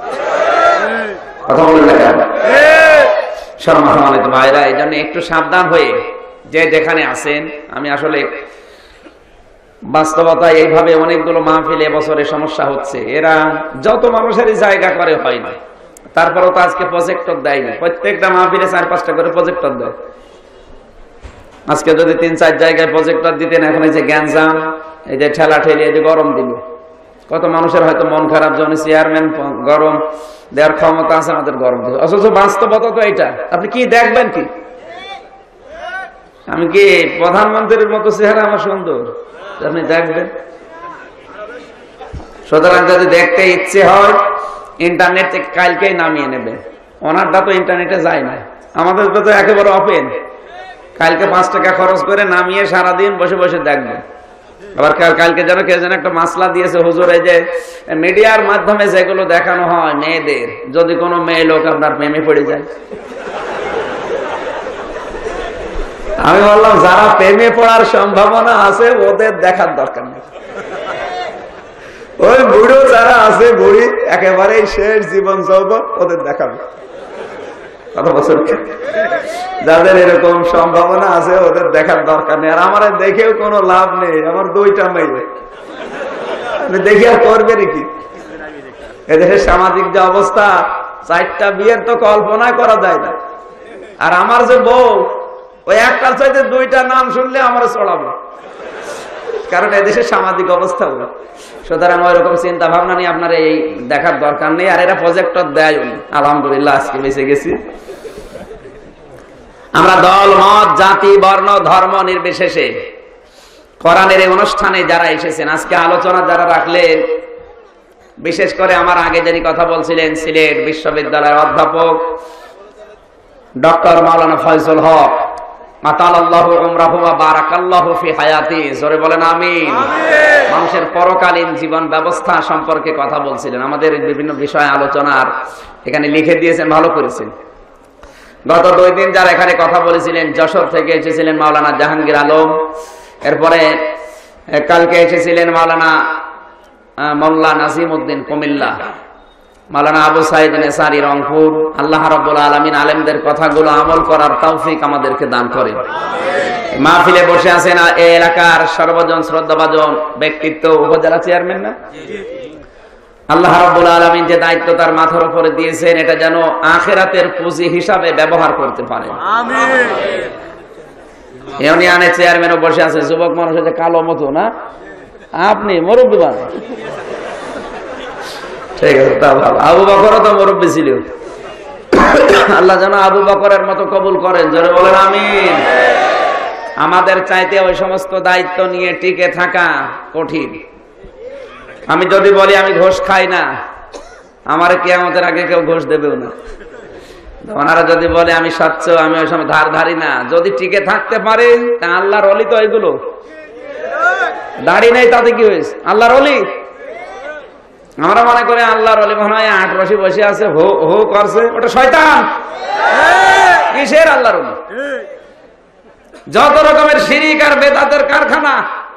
কথা বলেন না কেন? সম্মানিত ভাইরা, এই জন্য একটু সাবধান হয়ে যে যেখানে আছেন। আমি আসলে বাস্তবতায় এইভাবে অনেকগুলো মাহফিল এবছরে সমস্যা হচ্ছে। এরা যত মানুষের জায়গা করে হয় না, তারপরেও তো আজকে প্রজেক্টর দেয়নি। প্রত্যেকটা মাহফিলে ৪-৫টা করে প্রজেক্টর দেয়। আজকে যদি ৩-৪ জায়গায় প্রজেক্টর দিতেন, এখন এই যে গ্যাঞ্জাম, এই যে ঠেলা ঠেলি, এই যে গরম দিল, কত মানুষের হয়তো মন খারাপ, যখন চেয়ারম্যান গরম দেওয়ার ক্ষমতা আছে, আমাদের গরম, অথচ বাস্তবতা তো এইটা। আপনি কি দেখবেন? কি আমি কি প্রধানমন্ত্রীর মতো চেহারা আমার সুন্দর আপনি দেখবেন? সুতরাং যদি দেখতে ইচ্ছে হয় ইন্টারনেট থেকে কালকেই নামিয়ে নেবে। ওনারটা তো ইন্টারনেটে যায় না, আমাদের তো একেবারে ওপেন। কালকে 5 টাকা খরচ করে নামিয়ে সারাদিন বসে বসে দেখবে। আবার কালকে যেন কে যেন একটা মাসলা দিয়েছে হুজুর, এই যে মিডিয়ার মাধ্যমে যেগুলো দেখানো হয় মেয়েদের, যদি কোনো মেয়ে লোক আপনার প্রেমে পড়ে যায়, আমি বললাম যারা প্রেমে পড়ার সম্ভাবনা আছে ওদের দেখার দরকার নেই। ওই বুড়ো যারা আছে, বুড়ি একেবারেই শেষ জীবন যৌবন, ওদের দেখাবে। কত বছর যাদের এরকম সম্ভাবনা আছে ওদের দেখার দরকার নেই। আর আমার দেখেও কোনো লাভ নেই, আমার 2টা মেয়ে, দেখে আর করবে নাকি? এদেশের সামাজিক যে অবস্থা, 4টা বিয়ের তো কল্পনা করা যায় না। আর আমার যে বউ, ওই একটার চাইতে 2টা নাম শুনলে আমার চড়াবো, কারণ এদেশের সামাজিক অবস্থা হলো। সুতরাং ওই রকম চিন্তা ভাবনা নিয়ে আপনার এই দেখার দরকার নেই। আর এরা প্রজেক্টর দেয়, আলহামদুলিল্লাহ আজকে বেঁচে গেছি। আমরা দল মত জাতি বর্ণ ধর্ম নির্বিশেষে কোরআনের এই অনুষ্ঠানে যারা এসেছেন, আজকে আলোচনা যারা রাখলেন, বিশেষ করে আমার আগে যিনি কথা বলছিলেন সিলেট বিশ্ববিদ্যালয়ের অধ্যাপক ডক্টর মাওলানা ফয়জুল হক, মাতালাল্লাহু উমরাহু ওয়া বারাকাল্লাহু ফি হায়াতি, জোরে বলেন আমিন। মানুষের পরকালীন জীবন ব্যবস্থা সম্পর্কে কথা বলছিলেন, আমাদের বিভিন্ন বিষয়ে আলোচনার এখানে লিখে দিয়েছেন, ভালো করেছেন। গত 2 দিন যারা এখানে কথা বলেছিলেন, যশোর থেকে এসেছিলেন মাওলানা জাহাঙ্গীর আলম, এরপরে কালকে এসেছিলেন মাওলানা মোল্লা নাজিম উদ্দিন কুমিল্লা, মাওলানা আবু সাইদ নেসারি রংপুর। আল্লাহ রাব্বুল আলামিন আলেমদের কথাগুলো আমল করার তৌফিক আমাদেরকে দান করেন। মাহফিলে বসে আছেন এই এলাকার সর্বজন শ্রদ্ধাভাজন ব্যক্তিত্ব, উপজেলা চেয়ারম্যান না, আল্লাহ রাব্বুল আলামিন যে দায়িত্ব তার মাথার উপরে দিয়েছেন, এটা যেন আখিরাতের পুঁজি হিসাবে ব্যবহার করতে পারে। আমিন। ইউনিয়নের চেয়ারম্যানও বসে আছে, যুবক মানুষ, যে কালো মতো না, আপনি মুরব্বী মানুষ, ঠিক আছে, তা ভালো। আবু বকরও তো মুরব্বী ছিল, আল্লাহ যেন আবু বকরের মতো কবুল করেন, জোরে বলেন আমিন। আমাদের চাইতে ওই সমস্ত দায়িত্ব নিয়ে টিকে থাকা কঠিন। আমি যদি বলি আমি ঘোষ খাই না, আমার কিয়ামতের আগে কেউ ঘোষ দেবেও না। ওনারা যদি বলে আমি স্বচ্ছ, আমি ওই সময় ধার ধারি না, যদি টিকে থাকতে পারে, তা আল্লাহর ওলি তো এগুলো। দাড়ি নেই তাতে কি হয়েছে? আল্লাহর ওলি। আমরা মনে করি আল্লাহর ওলি মনে হয় 8 রশি বসে আছে, হো হো করছে, ওটা শয়তান। কিসের আল্লাহর ওলি? যত রকমের শিরিক আর বেদাতের কারখানা।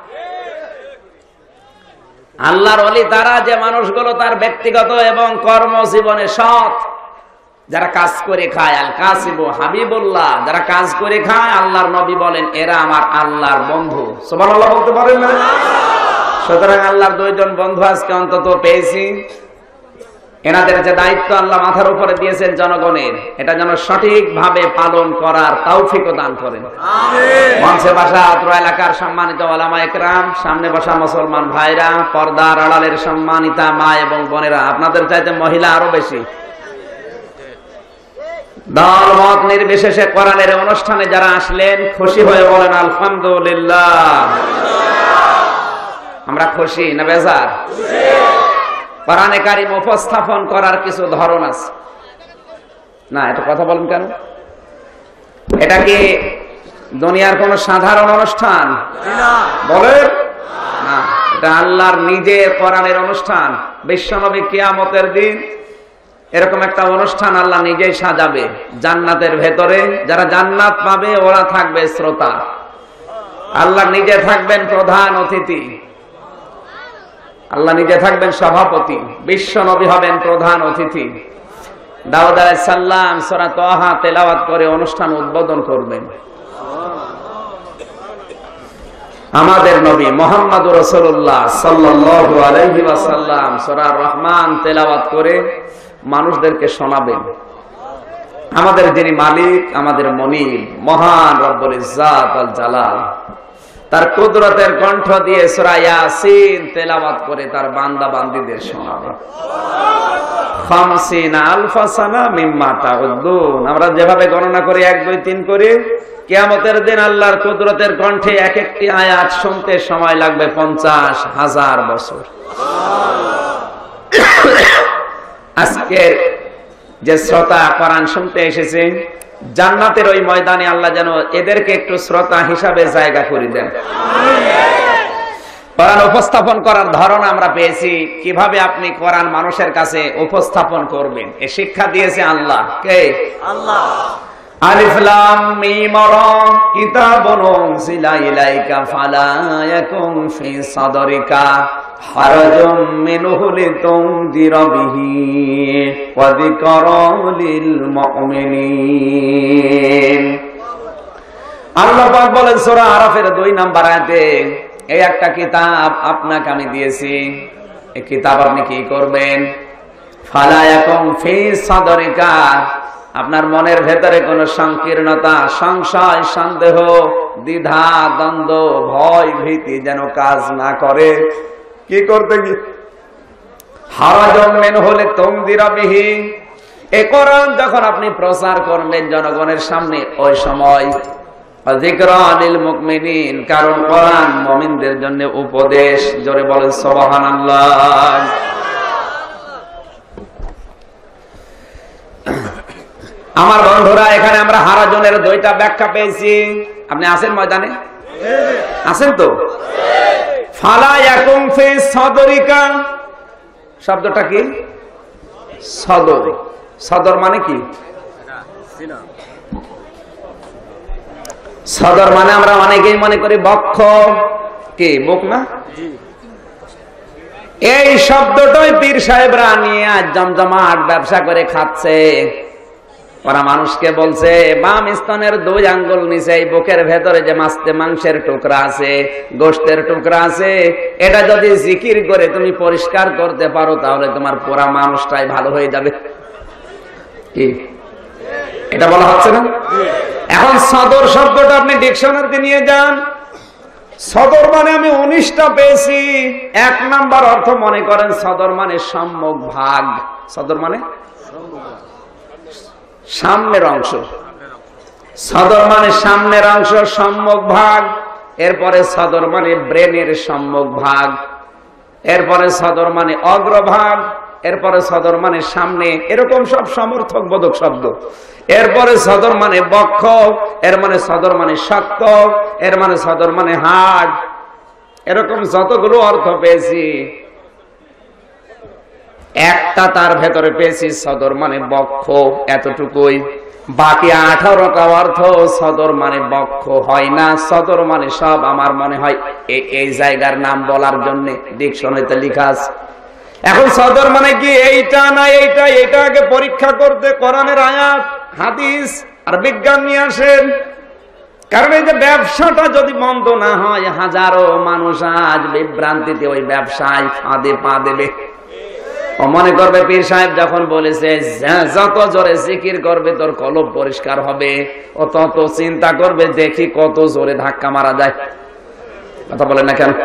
আল্লাহর ওলি তারা যে মানুষগুলো তার ব্যক্তিগত এবং কর্মজীবনে সৎ, যারা কাজ করে খায়, আল কাসিবু হাবিবুল্লাহ, যারা কাজ করে খায়, আল্লাহর নবী বলেন এরা আমার আল্লাহর বন্ধু। সুবহানাল্লাহ বলতে পারেন না? সুতরাং আল্লাহর 2 জন বন্ধু আজকে অন্তত পেয়েছি। এনাদের যে দায়িত্ব আল্লাহ মাথার উপরে দিয়েছেন জনগণের, এটা যেন সঠিকভাবে পালন করার তৌফিক দান করেন। আমিন। মঞ্চে বসা অত্র এলাকার সম্মানিত ওলামা একরাম, সামনে বসা মুসলমান ভাইরা, পর্দার আড়ালের সম্মানিতা মা এবং বোনেরা, আপনাদের চাইতে মহিলা আরো বেশি। দল মত নির্বিশেষে কোরআনের অনুষ্ঠানে যারা আসলেন, খুশি হয়ে বলেন আলহামদুলিল্লাহ। আমরা খুশি না বেজার? কোরআনে কারীম উপস্থাপন করার কিছু ধরন আছে না, এটা কথা বলেন কেন? এটা কি দুনিয়ার কোন সাধারণ অনুষ্ঠান? বলেন না, এটা আল্লাহর নিজের কোরআনের অনুষ্ঠান। বিশ্বনবী কিয়ামতের দিন এরকম একটা অনুষ্ঠান আল্লাহ নিজেই সাজাবে জান্নাতের ভেতরে। যারা জান্নাত পাবে ওরা থাকবে শ্রোতা, আল্লাহ নিজে থাকবেন প্রধান অতিথি, আল্লাহ নিজে থাকবেন সভাপতি, বিশ্ব নবী হবেন প্রধান অতিথি। দাউদ আলাইহিস সালাম সূরা তাহা তেলাওয়াত করে অনুষ্ঠান উদ্বোধন করবেন। আমাদের নবী মুহাম্মদুর রাসূলুল্লাহ সাল্লাল্লাহু আলাইহি ওয়াসাল্লাম সূরা রহমান তেলাওয়াত করে মানুষদেরকে শোনাবেন। আমাদের যিনি মালিক, আমাদের মুনিব, মহান রব্বুল ইজ্জাত ওয়াল জালাল, তার কুদরতের কণ্ঠ দিয়ে সূরা ইয়াসিন তেলাওয়াত করে তার বান্দা বান্দীদের শোনাবে। 50,000 সানা মিম্মা তাউদ্দুন, আমরা যেভাবে গণনা করি 1 2 3 করে, কিয়ামতের দিন আল্লাহর কুদরতের কণ্ঠে এক একটি আয়াত শুনতে সময় লাগবে 50,000 বছর। আজকে যে শ্রোতা কোরআন শুনতে এসেছে, জান্নাতের ওই ময়দানে আল্লাহ যেন এদেরকে একটু শ্রোতা হিসাবে জায়গা করে দেন। কোরআন উপস্থাপন করার ধরন আমরা পেয়েছি, কিভাবে আপনি কোরআন মানুষের কাছে উপস্থাপন করবেন এ শিক্ষা দিয়েছে আল্লাহ। কে? আল্লাহ। আলিফ লাম মিম রা কিতাবুন উনজিলা ইলাইকা ফালা ইয়াকুন ফি সাদরিকা হারাজুম মিনহু লিতুনদিরা বিহি ওয়া যিকরা লিল মুমিনিন। আল্লাহ পাক বলেন সূরা আরাফের 2 নম্বর আয়াতে, এই একটা কিতাব আপনাকে আমি দিয়েছি, এই কিতাব আপনি কি করবেন? ফালা ইয়াকুন ফি সাদরিকা, আপনার মনের ভেতরে কোনো সংকীর্ণতা, সংশয়, সন্দেহ, দ্বিধা, দ্বন্দ্ব, ভয়, ভীতি যেন কাজ না করে। কি করতে গিয়ে? হারাজুম মিনহু লিতুনদিরা বিহি, এই কোরআন যখন আপনি প্রচার করবেন জনগণের সামনে, ওই সময় যিকরা লিল মুমিনিন, কারণ কোরআন মুমিনদের জন্য উপদেশ। জোরে বলেন সুবহানাল্লাহ। আমার বন্ধুরা, এখানে আমরা হারাজনের 2টা ব্যাখ্যা পেয়েছি। আপনি আছেন ময়দানে? আছেন তো? ফালা ইয়াকুম ফি সাদরিকা শব্দটা কি? সদর। সদর মানে কি? সদর মানে আমরা অনেকেই মনে করি বক্ষ, কি বুক না? এই শব্দটাই পীর সাহেবরা নিয়ে আজ জমজমাট ব্যবসা করে খাচ্ছে। ওরা মানুষকে বলছে বাম স্তনের 2 আঙ্গুল নিচে এই বুকের ভেতরে যে মাংসের টুকরা আছে, গোশতের টুকরা আছে, এটা যদি জিকির করে তুমি পরিষ্কার করতে পারো, তাহলে তোমার পুরা মানুষটাই ভালো হয়ে যাবে। কি এটা বলা হচ্ছে না? এখন সদর শব্দটা আপনি ডিকশনারিতে নিয়ে যান। সদর মানে আমি 19টা পেয়েছি। 1 নাম্বার অর্থ মনে করেন সদর মানে সম্মুখ ভাগ। সদর মানে সামনের অংশ। সদর মানে সামনের অংশ, সম্মুখ ভাগ। এরপরে সদর মানে ব্রেনের সম্মুখ ভাগ। এরপরে সদর মানে অগ্রভাগ। এরপরে সদর মানে সামনে। এরকম সব সমর্থক বোধক শব্দ। এরপরে সদর মানে বক্ষ, এর মানে সদর মানে শক্ত, এর মানে সদর মানে হাড়। এরকম যতগুলো অর্থ পেয়েছি, একটা তার ভেতরে পেয়েছি সদর মানে বক্ষ, এতটুকুই। বাকি 18টা অর্থ সদর মানে বক্ষ হয় না। সদর মানে সব আমার মনে হয় এই জায়গার নাম বলার জন্য ডিকশনারিতে লেখা আছে। এখন সদর মানে কি? এইটা না এইটা, এটা আগে পরীক্ষা করতে কোরআনের আয়াত, হাদিস আর বিজ্ঞান নিয়ে আসেন। কারণ এই যে ব্যবসাটা যদি বন্ধ না হয়, হাজারো মানুষ আজ বিভ্রান্তিতে ওই ব্যবসায় ফাঁদে পা দেবে। ও মনে করবে পীর সাহেব যখন বলেছে যত জোরে জিকির করবে তোর কলব পরিষ্কার হবে, ও তত চিন্তা করবে দেখি কত জোরে ধাক্কা মারা যায়। কথা বলেন না কেন?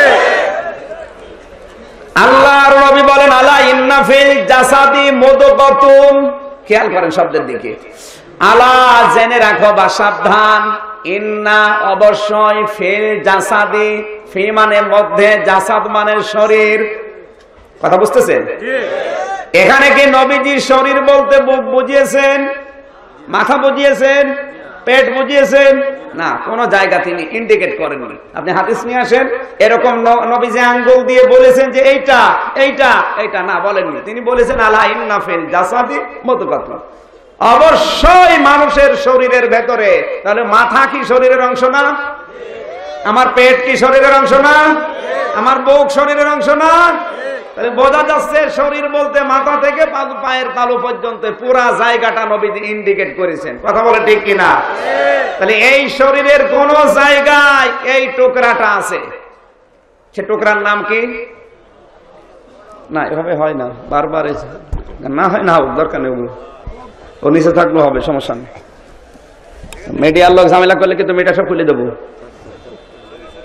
আল্লাহর নবী বলেন আলা ইন্না ফিল জাসাদি মুদগাতুন। খেয়াল করেন শব্দের দিকে। আলা জেনে রাখো বা সাবধান, ইন্না অবশ্যই, ফিল জাসাদি, ফি মানে মধ্যে, জাসাদ মানে শরীর। কথা বুঝতেছেন? এখানে কি নবীজি শরীর বলতে বুক বুঝিয়েছেন, মাথা বুঝিয়েছেন, পেট বুঝিয়েছেন? না, কোন জায়গা তিনি ইন্ডিকেট করেননি। আপনি হাদিস নিয়ে আসেন, এরকম নবীজি আঙ্গুল দিয়ে বলেছেন যে এইটা এইটা এইটা, না বলেননি। তিনি বলেছেন আলা ইন্না ফিল জাসাদি মুদগাতুন, অবশ্যই মানুষের শরীরের ভেতরে। তাহলে মাথা কি শরীরের অংশ না? আমার পেট কি শরীরের অংশ না? আমার বুক শরীরের অংশ না? তাহলে বোঝা যাচ্ছে শরীর বলতে মাথা থেকে পায়ের তালু পর্যন্ত পুরা জায়গাটা নবীজি ইন্ডিকেট করেছেন। কথা বলে ঠিক কিনা? তাহলে এই শরীরের কোন জায়গায় এই টুকরাটা আছে, সে টুকরার নাম কি? না, এভাবে হয় না, বারবার না হয় না, দরকার নেই, ও নিচে থাকলে হবে, সমস্যা নেই। মিডিয়ার লোক ঝামেলা করলে কিন্তু মিডিয়া সব খুলে দেবো।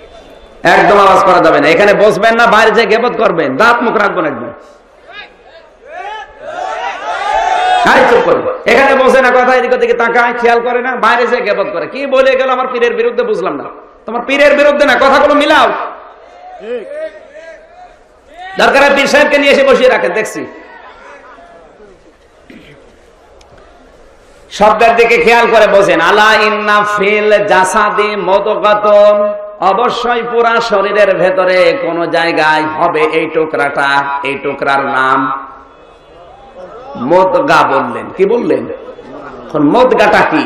একদম আওয়াজ করা যাবে না। এখানে বসবেন না, বাইরে যে গিবত করবেন, দাঁত মুখ রাখবেন একদম। এখানে বসে না, কথা এদিকে দিকে তাকায়, খেয়াল করে না, বাইরে যে গিবত করে। কি বলে গেল আমার পীরের বিরুদ্ধে, বুঝলাম না। তোমার পীরের বিরুদ্ধে না, কথাগুলো মিলাও। দরকার পীর সাহেবকে নিয়ে এসে বসিয়ে রাখেন, দেখছি। শব্দের দিকে খেয়াল করে বসেন। আলা ইন্না ফিল জাসাদি মুদগাতুন, অবশ্যই পুরা শরীরের ভেতরে কোন জায়গায় হবে এই টুকরাটা, এই টুকরার নাম মুদগা। বললেন কি বললেন? এখন মুদগাটা কি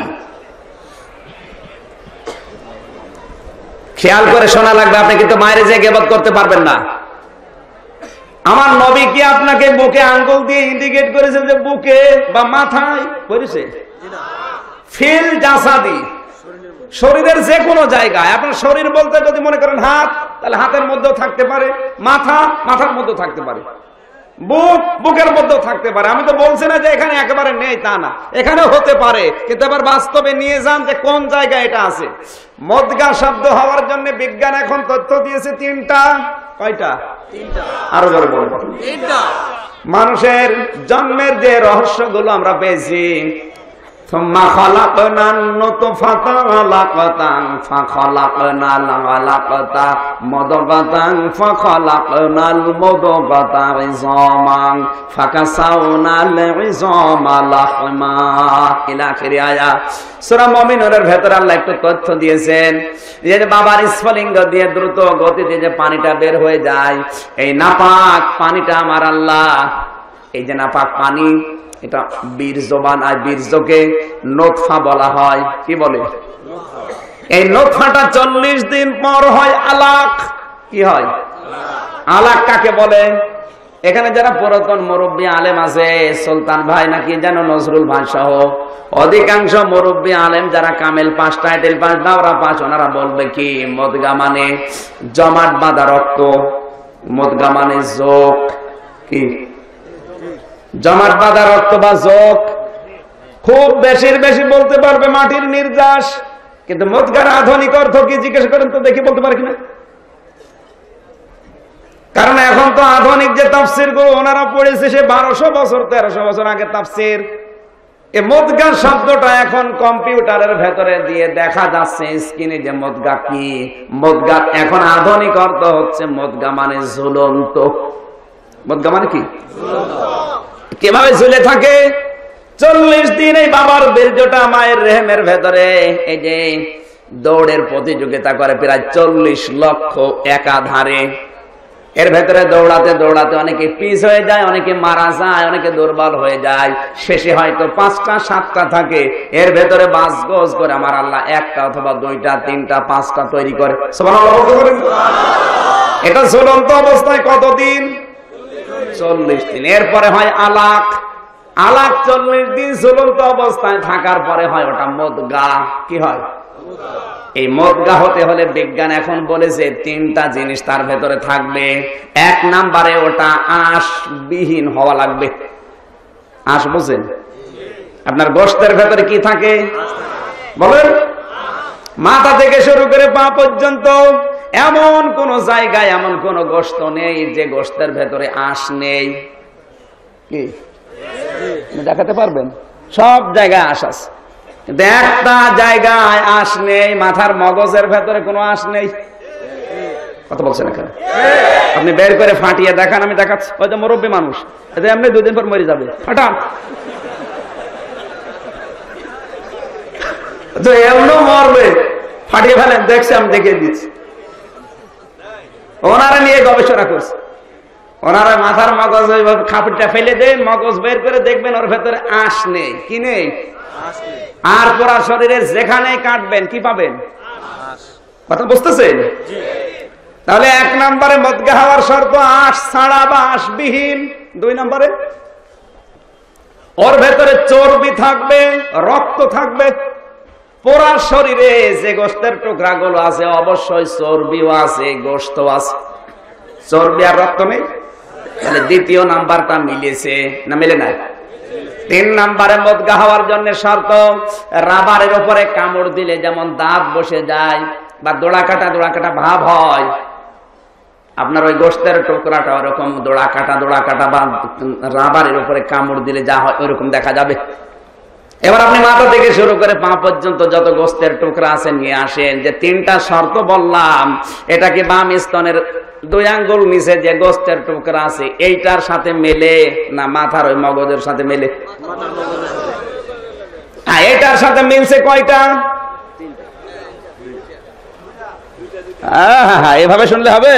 খেয়াল করে শোনা লাগবে। আপনি কিন্তু বাইরে যে গিবত করতে পারবেন না। আমার নবী কি আপনাকে বুকে আঙ্গুল দিয়ে ইন্ডিকেট করেছে যে বুকে বা মাথায় করেছে? ফিল জাসাদি, শরীরের যে কোনো জায়গায়। আপনার শরীর বলতে যদি মনে করেন হাত, তাহলে হাতের মধ্যেও থাকতে পারে, মাথা মাথার মধ্যেও থাকতে পারে, বুক বুকের মধ্যেও থাকতে পারে। আমি তো বলছি না যে এখানে একেবারে নেই, তা না, এখানে হতে পারে, কিন্তু এবার বাস্তবে নিয়ে যান যে কোন জায়গায় এটা আছে। মুদগা শব্দ হওয়ার জন্য বিজ্ঞান এখন তথ্য দিয়েছে তিনটা। কয়টা? আরো জোরে বলুন। মানুষের জন্মের যে রহস্যগুলো আমরা পেয়েছি, ثم خلقنا النطفة علقة فخلقنا العلقة مضغة فخلقنا المضغة عظاما فكسونا العظام لحما إلى آخر آية। সূরা মুমিনুনের ভেতরে আল্লাহ একটু তথ্য দিয়েছেন যে বাবার স্ফলিঙ্গ দিয়ে দ্রুত গতিতে যে পানিটা বের হয়ে যায়, এই নাপাক পানিটা আমার আল্লাহ, এই যে নাপাক পানি, এটা বীর্যবান, আর বীর্যকে নোতফা বলা হয়। কি বলে? এই নোতফাটা 40 দিন পর হয় আলাক। কি হয়? আলাক কাকে বলে? এখানে যারা পুরাতন মুরব্বী আলেম আছে, সুলতান ভাই নাকি যেন নজরুল ভাই সহ অধিকাংশ মুরব্বী আলেম যারা কামেল পাস, টাইটেল পাস, দাওরা পাস, ওনারা বলবে কি মুদগা মানে জমাট বাঁধা রক্ত, মুদগা মানে যোগ। কি জমাট বাঁধা রক্ত বা যোগ? খুব বেশির বেশি বলতে পারবে মাটির নির্যাস, কিন্তু মুদগার আধুনিক অর্থ কি জিজ্ঞেস করেন তো দেখি, বলতে পারে কিনা? কারণ এখন তো আধুনিক যে তাফসির গুলো ওনারা পড়েছে সে 1200 বছর 1300 বছর আগে তাফসির। এই মুদগা শব্দটা এখন কম্পিউটারের ভেতরে দিয়ে দেখা যাচ্ছে স্ক্রিনে যে মুদগা কি। মুদগা এখন আধুনিক অর্থ হচ্ছে মুদগা মানে ঝুলন্ত। মুদগা মানে কি? কিভাবে ঝুলে থাকে? 40 দিন এই বাবার বীর্যটা মায়ের রেহেমের ভেতরে, এই যে দৌড়ের প্রতিযোগিতা করে প্রায় 40 লক্ষ একাধারে। এর ভেতরে দৌড়াতে দৌড়াতে অনেকে পিছ হয়ে যায়, অনেকে মারা যায়, অনেকে দুর্বল হয়ে যায়, শেষে হয়তো 5টা 7টা থাকে। এর ভেতরে বাস গজ করে আমার আল্লাহ 1টা অথবা 2টা 3টা 5টা তৈরি করে। সুবহানাল্লাহ বলেন। এটা ঝুলন্ত অবস্থায় কতদিন? 40 দিন। এরপরে হয় আলাক। আলাক 40 দিন ঝুলন্ত অবস্থায় থাকার পরে হয় ওটা মুদগা। কি হয়? এই মুদগা হতে হলে বিজ্ঞান এখন বলেছে 3টা জিনিস তার ভেতরে থাকবে। 1 নম্বরে ওটা আঁশবিহীন হওয়া লাগবে। আঁশ বুঝেন? আপনার গোশতের ভেতরে কি থাকে বলেন? মাথা থেকে শুরু করে পা পর্যন্ত এমন কোন জায়গায় এমন কোন গোশত নেই যে গোশতের ভেতরে আঁশ নেই। কি দেখাতে পারবেন? সব জায়গায় আঁশ আছে, কিন্তু একটা জায়গায় আঁশ নেই। মাথার মগজের ভেতরে কোনো আঁশ নেই। কথা বলছেন এখানে? আপনি বের করে ফাটিয়ে দেখান, আমি দেখাচ্ছি। হয়তো মুরব্বী মানুষ, এতে এমনি 2 দিন পর মরে যাবে। ফাটান তো এমনও মরবে, ফাটিয়ে ফেলেন। দেখছি, আমি দেখিয়ে দিচ্ছি। ওনারা নিয়ে গবেষণা করছে। ওনারা মাথার মগজ ওইভাবে খাপড়টা ফেলে দেন, মগজ বের করে দেখবেন ওর ভেতরে আঁশ নেই। কি নেই? আর পুরা শরীরের যেখানে কাটবেন কি পাবেন? কথা বুঝতেছেন? তাহলে 1 নম্বরে মুদগা হওয়ার শর্ত আঁশ ছাড়া বা আঁশবিহীন। 2 নম্বরে ওর ভেতরে চর্বি থাকবে, রক্ত থাকবে। পুরা শরীরে যে গোশতের টুকরাগুলো আছে অবশ্যই চর্বিও আছে, গোশত আছে। চর্বি আর রক্ত নেই, তাহলে 2য় নাম্বারটা মিলেছে না মিলে নাই? 3 নম্বরে মুদগা হওয়ার জন্য শর্ত রাবারের উপরে কামড় দিলে যেমন দাঁত বসে যায়, বা দোড়া কাটা ভাব হয়, আপনার ওই গোশতের টুকরাটা ওরকম দোড়া কাটা বা রাবারের উপরে কামড় দিলে যা হয় ওইরকম দেখা যাবে। এবার আপনি মাথা থেকে শুরু করে পা পর্যন্ত যত গোশতের টুকরা আছে নিয়ে আসেন। যে তিনটা শর্ত বললাম, এটা কি বাম স্তনের 2 আঙ্গুল নিচে যে গোশতের টুকরা আছে এইটার সাথে মেলে না মাথার ওই মগজের সাথে মেলে? এটার সাথে মিলছে কয়টা? এভাবে শুনলে হবে?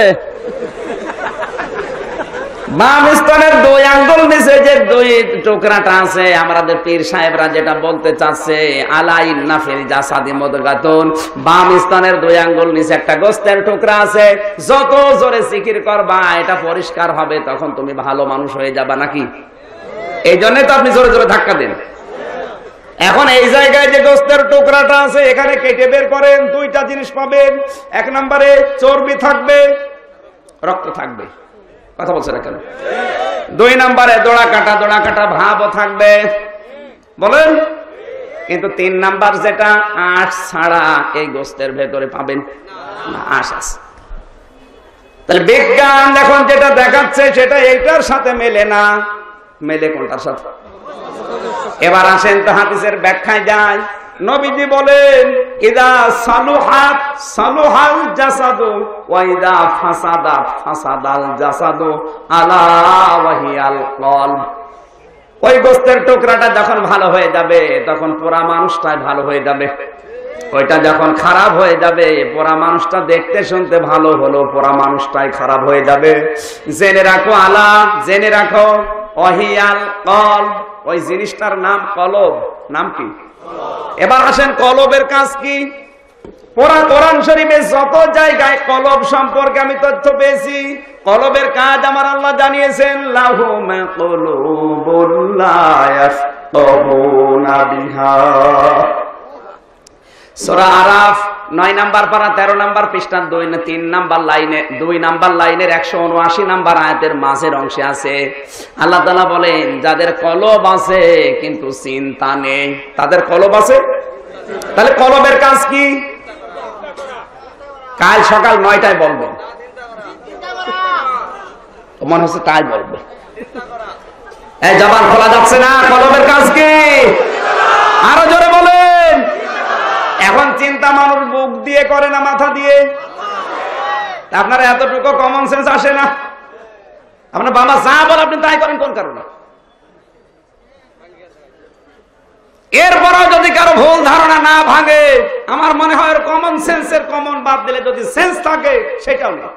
বাম স্তনের 2 আঙ্গুল নিচে যে 2 টুকরাটা আছে, আমাদের পীর সাহেবরা যেটা বলতে চাচ্ছে, আলা ইন্না ফিল জাসাদি মুদগাতুন, বাম স্তনের 2 আঙ্গুল নিচে একটা গোশতের টুকরা আছে। যত জোরে জিকির করবা এটা পরিষ্কার হবে, তখন তুমি ভালো মানুষ হয়ে যাবা। নাকি? এই জন্যই তো আপনি জোরে জোরে ধাক্কা দেন। এখন এই জায়গায় যে গোশতের টুকরাটা আছে এখানে কেটে বের করেন, 2টা জিনিস পাবেন। 1 নম্বরে চর্বি থাকবে, রক্ত থাকবে। কথা বলছে না কেন? 2 নম্বরে দোড়া কাটা ভাবও থাকবে, বলেন। কিন্তু 3 নাম্বার যেটা আঁশ ছাড়া এই গোশতের ভেতরে পাবেন না, আঁশ আছে। তাহলে বিজ্ঞান এখন যেটা দেখাচ্ছে সেটা এইটার সাথে মেলে না, মেলে কোনটার সাথে? এবার আসেন তো হাদিসের ব্যাখ্যায় যায়। নবীজি বলেন, ইদা সালুহাত সালুহাল জাসাদু ওয়া ইদা ফাসাদাত ফাসাদাল জাসাদু আলা ওয়াহিয়াল কলব। ওই গোশতের টুকরাটা যখন ভালো হয়ে যাবে তখন পুরা মানুষটাই ভালো হয়ে যাবে। ওইটা যখন খারাপ হয়ে যাবে, পুরা মানুষটা দেখতে শুনতে ভালো হলো, পুরা মানুষটাই খারাপ হয়ে যাবে। জেনে রাখো আলা, জেনে রাখো, ওয়াহিয়াল কলব, ওই জিনিসটার নাম কলব। নাম কি? এবার আসেন কলবের কাজ কি? পুরা কোরআন শরীফে যত জায়গায় কলব সম্পর্কে আমি তথ্য পেয়েছি, কলবের কাজ আমার আল্লাহ জানিয়েছেন, লাহু মাকুলুবুল লা ইয়াফকাহুনা বিহা। সূরা আরাফ 9 নাম্বার পারা 13 নাম্বার পৃষ্ঠা 3 নাম্বার লাইনে 2 নাম্বার লাইনের 179 নাম্বার আয়াতের মাঝের অংশে আছে, আল্লাহ তাআলা বলেন, যাদের কলব আছে কিন্তু চিন্তা নেই, তাদের কলব আছে। তাহলে কলবের কাজ কি? কাল সকাল 9টায় বলবেন, মনে হচ্ছে তাই বলবে। এই জবান খোলা যাচ্ছে না। কলবের কাজ কি? আরো জোরে বলেন। এখন চিন্তা মানুষ বুক দিয়ে করে না মাথা দিয়ে? আপনারা এতটুকু কমন সেন্স আসে না? আপনার বাবা যা বলে আপনি তাই করেন কোন কারণে? এরপরও যদি কারো ভুল ধারণা না ভাঙে, আমার মনে হয় কমন সেন্সের কমন বাদ দিলে যদি সেন্স থাকে সেটাও নেই।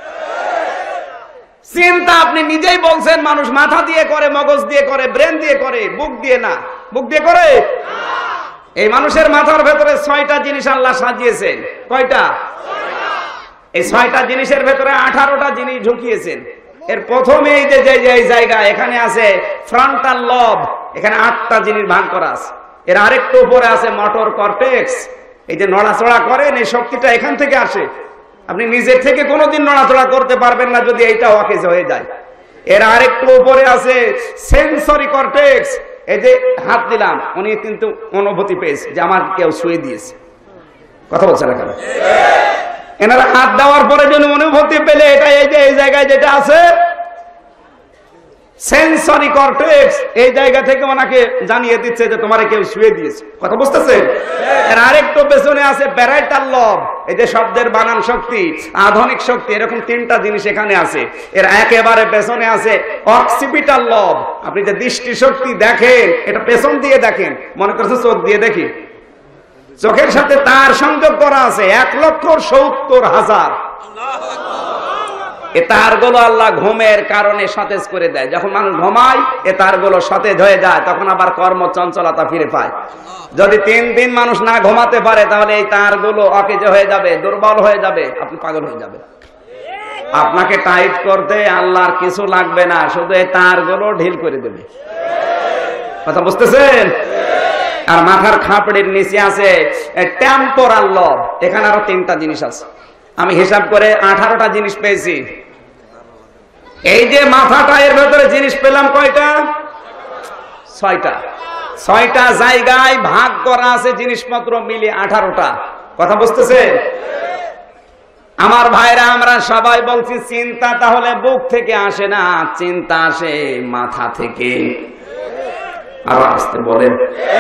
চিন্তা আপনি নিজেই বলছেন মানুষ মাথা দিয়ে করে, মগজ দিয়ে করে, ব্রেন দিয়ে করে, বুক দিয়ে না। বুক দিয়ে করে? এই মানুষের মাথার ভেতরে 6টা জিনিস আল্লাহ সাজিয়েছেন। কয়টা? এই 6টা জিনিসের ভেতরে 18টা জিনিস ঢুকিয়েছেন। এর প্রথমে এই যে জায়গা এখানে আছে ফ্রন্টাল লব, এখানে 8টা জিনিস ভাগ করা আছে। এর আরেকটু উপরে আছে মোটর কর্টেক্স, এই যে নড়াচড়া করেন এই শক্তিটা এখান থেকে আসে। আপনি নিজের থেকে কোনোদিন নড়াচড়া করতে পারবেন না যদি এইটা অকেজ হয়ে যায়। এর আরেকটু উপরে আছে সেন্সরি কর্টেক্স, এই যে হাত দিলাম উনি কিন্তু অনুভূতি পেয়েছে যে আমার কেউ ছুঁয়ে দিয়েছে। কথা বলছে না কেন? এনারা হাত দেওয়ার পরে যেন অনুভূতি পেলে এটা এই যে এই জায়গায় যেটা আছে সেন্সরি কর্টেক্স, এই জায়গা থেকে ওনাকে জানিয়ে দিচ্ছে যে তোমারে কেউ ছুঁয়ে দিয়েছে। কথা বুঝতেছেন? এর আরেকটু পেছনে আছে প্যারাইটাল লব, এই যে শব্দের বানান শক্তি, আধুনিক শক্তি, এরকম 3টা জিনিস এখানে আছে। এর একেবারে পেছনে আছে অক্সিপিটাল লব, আপনি যে দৃষ্টি শক্তি দেখেন এটা পেছন দিয়ে দেখেন, মনে করছে চোখ দিয়ে দেখি, চোখের সাথে তার সংযোগ করা আছে 1,70,000। এ তারগুলো আল্লাহ ঘুমের কারণে সতেজ করে দেয়। যখন মানুষ ঘুমায় এ তারগুলো সতেজ হয়ে যায়, তখন আবার কর্ম চঞ্চলতা ফিরে পায়। যদি 3 দিন মানুষ না ঘুমাতে পারে তাহলে এই তারগুলো অকেজ হয়ে যাবে, দুর্বল হয়ে যাবে, আপনি পাগল হয়ে যাবেন। আপনাকে টাইট করতে আল্লাহর কিছু লাগবে না, শুধু এই তারগুলো ঢিল করে দেবে। কথা বুঝতেছেন? আর মাথার খাপড়ির নিচে আছে টেম্পোরাল লব, এখানে আরো 3টা জিনিস আছে। আমি হিসাব করে 18টা জিনিস পেয়েছি। এই যে মাথাটা এর ভেতরে জিনিস পেলাম কয়টা? 6টা। 6টা জায়গায় ভাগ করা আছে জিনিসপত্র মিলে 18টা। কথা বুঝতেছে? আমার ভাইরা, আমরা সবাই বলছি চিন্তা তাহলে বুক থেকে আসে না, চিন্তা আসে মাথা থেকে। আরো আসতে বলেন।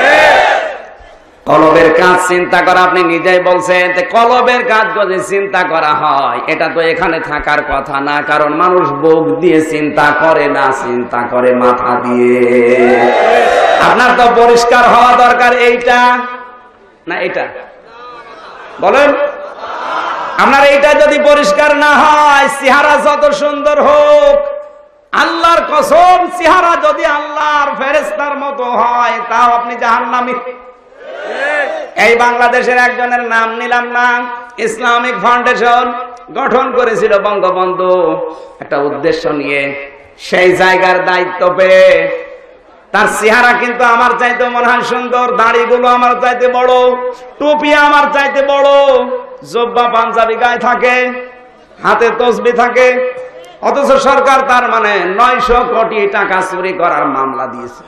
কলবের কাজ চিন্তা করা, আপনি নিজেই বলছেন কলবের কাজ যদি চিন্তা করা হয়, এটা তো এখানে থাকার কথা না, কারণ মানুষ বুক দিয়ে চিন্তা করে না, চিন্তা করে মাথা দিয়ে। আপনার তো পরিষ্কার হওয়া দরকার এইটা না এটা, বলেন। আপনার এইটা যদি পরিষ্কার না হয়, চেহারা যত সুন্দর হোক, আল্লাহর কসম, চেহারা যদি আল্লাহর ফেরেশতার মতো হয়, তাও আপনি জাহান্নামী। এই বাংলাদেশের একজনের নাম নিলাম না, ইসলামিক ফাউন্ডেশন গঠন করেছিল বঙ্গবন্ধু একটা উদ্দেশ্য নিয়ে। সেই জায়গার দায়িত্ব পেয়ে তার চেহারা কিন্তু আমার চাইতে মনে হয় সুন্দর, দাড়িগুলো আমার চাইতে বড়, টুপি আমার চাইতে বড়, জব্বা পাঞ্জাবি গায়ে থাকে, হাতে তসবি থাকে, অথচ সরকার তার মানে 900 কোটি টাকা চুরি করার মামলা দিয়েছে।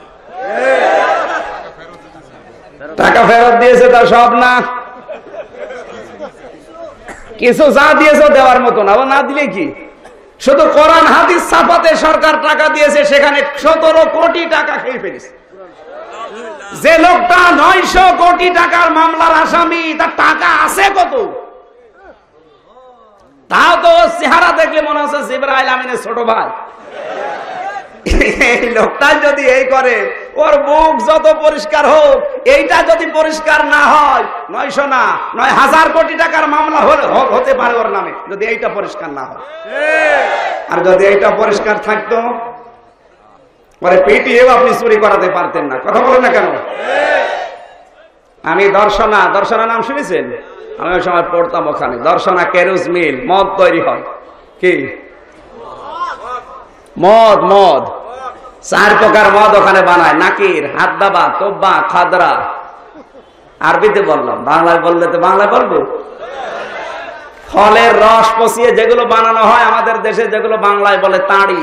টাকা ফেরত দিয়েছে তার সব না, কিছু যা দিয়েছে দেওয়ার মতো না, ও না দিলে কি, শুধু কোরআন হাদিস ছাপাতে সরকার টাকা দিয়েছে, সেখানে 17 কোটি টাকা খেয়ে ফেলেছে। যে লোকটা 900 কোটি টাকার মামলার আসামি, তার টাকা আছে কত? তাও তো চেহারা দেখলে মনে হচ্ছে জিবরাইল আমিনের ছোট ভাই। এই লোকটা যদি এই করে, ওর মুখ যত পরিষ্কার হোক, এইটা যদি পরিষ্কার না হয়, 900 না 9000 কোটি টাকার মামলা হতে পারে ওর নামে, যদি এইটা পরিষ্কার না হয়। আর যদি এইটা পরিষ্কার থাকতো, পরে পিটিএও আপনি চুরি করাতে পারতেন না। কথা বলেন না কেন? আমি দর্শনা নাম শুনেছেন? আমি ওই সময় পড়তাম ওখানে। দর্শনা কেরুজ মিল, মদ তৈরি হয়। কি মদ 4 প্রকার মদ ওখানে বানায়, নাকির, হাদ্দাবা, তোব্বা, খাদরা। আরবিতে বললাম, বাংলায় বললে তো বাংলায় বলবো। ফলের রস পচিয়ে যেগুলো বানানো হয় আমাদের দেশে, যেগুলো বাংলায় বলে তাড়ি।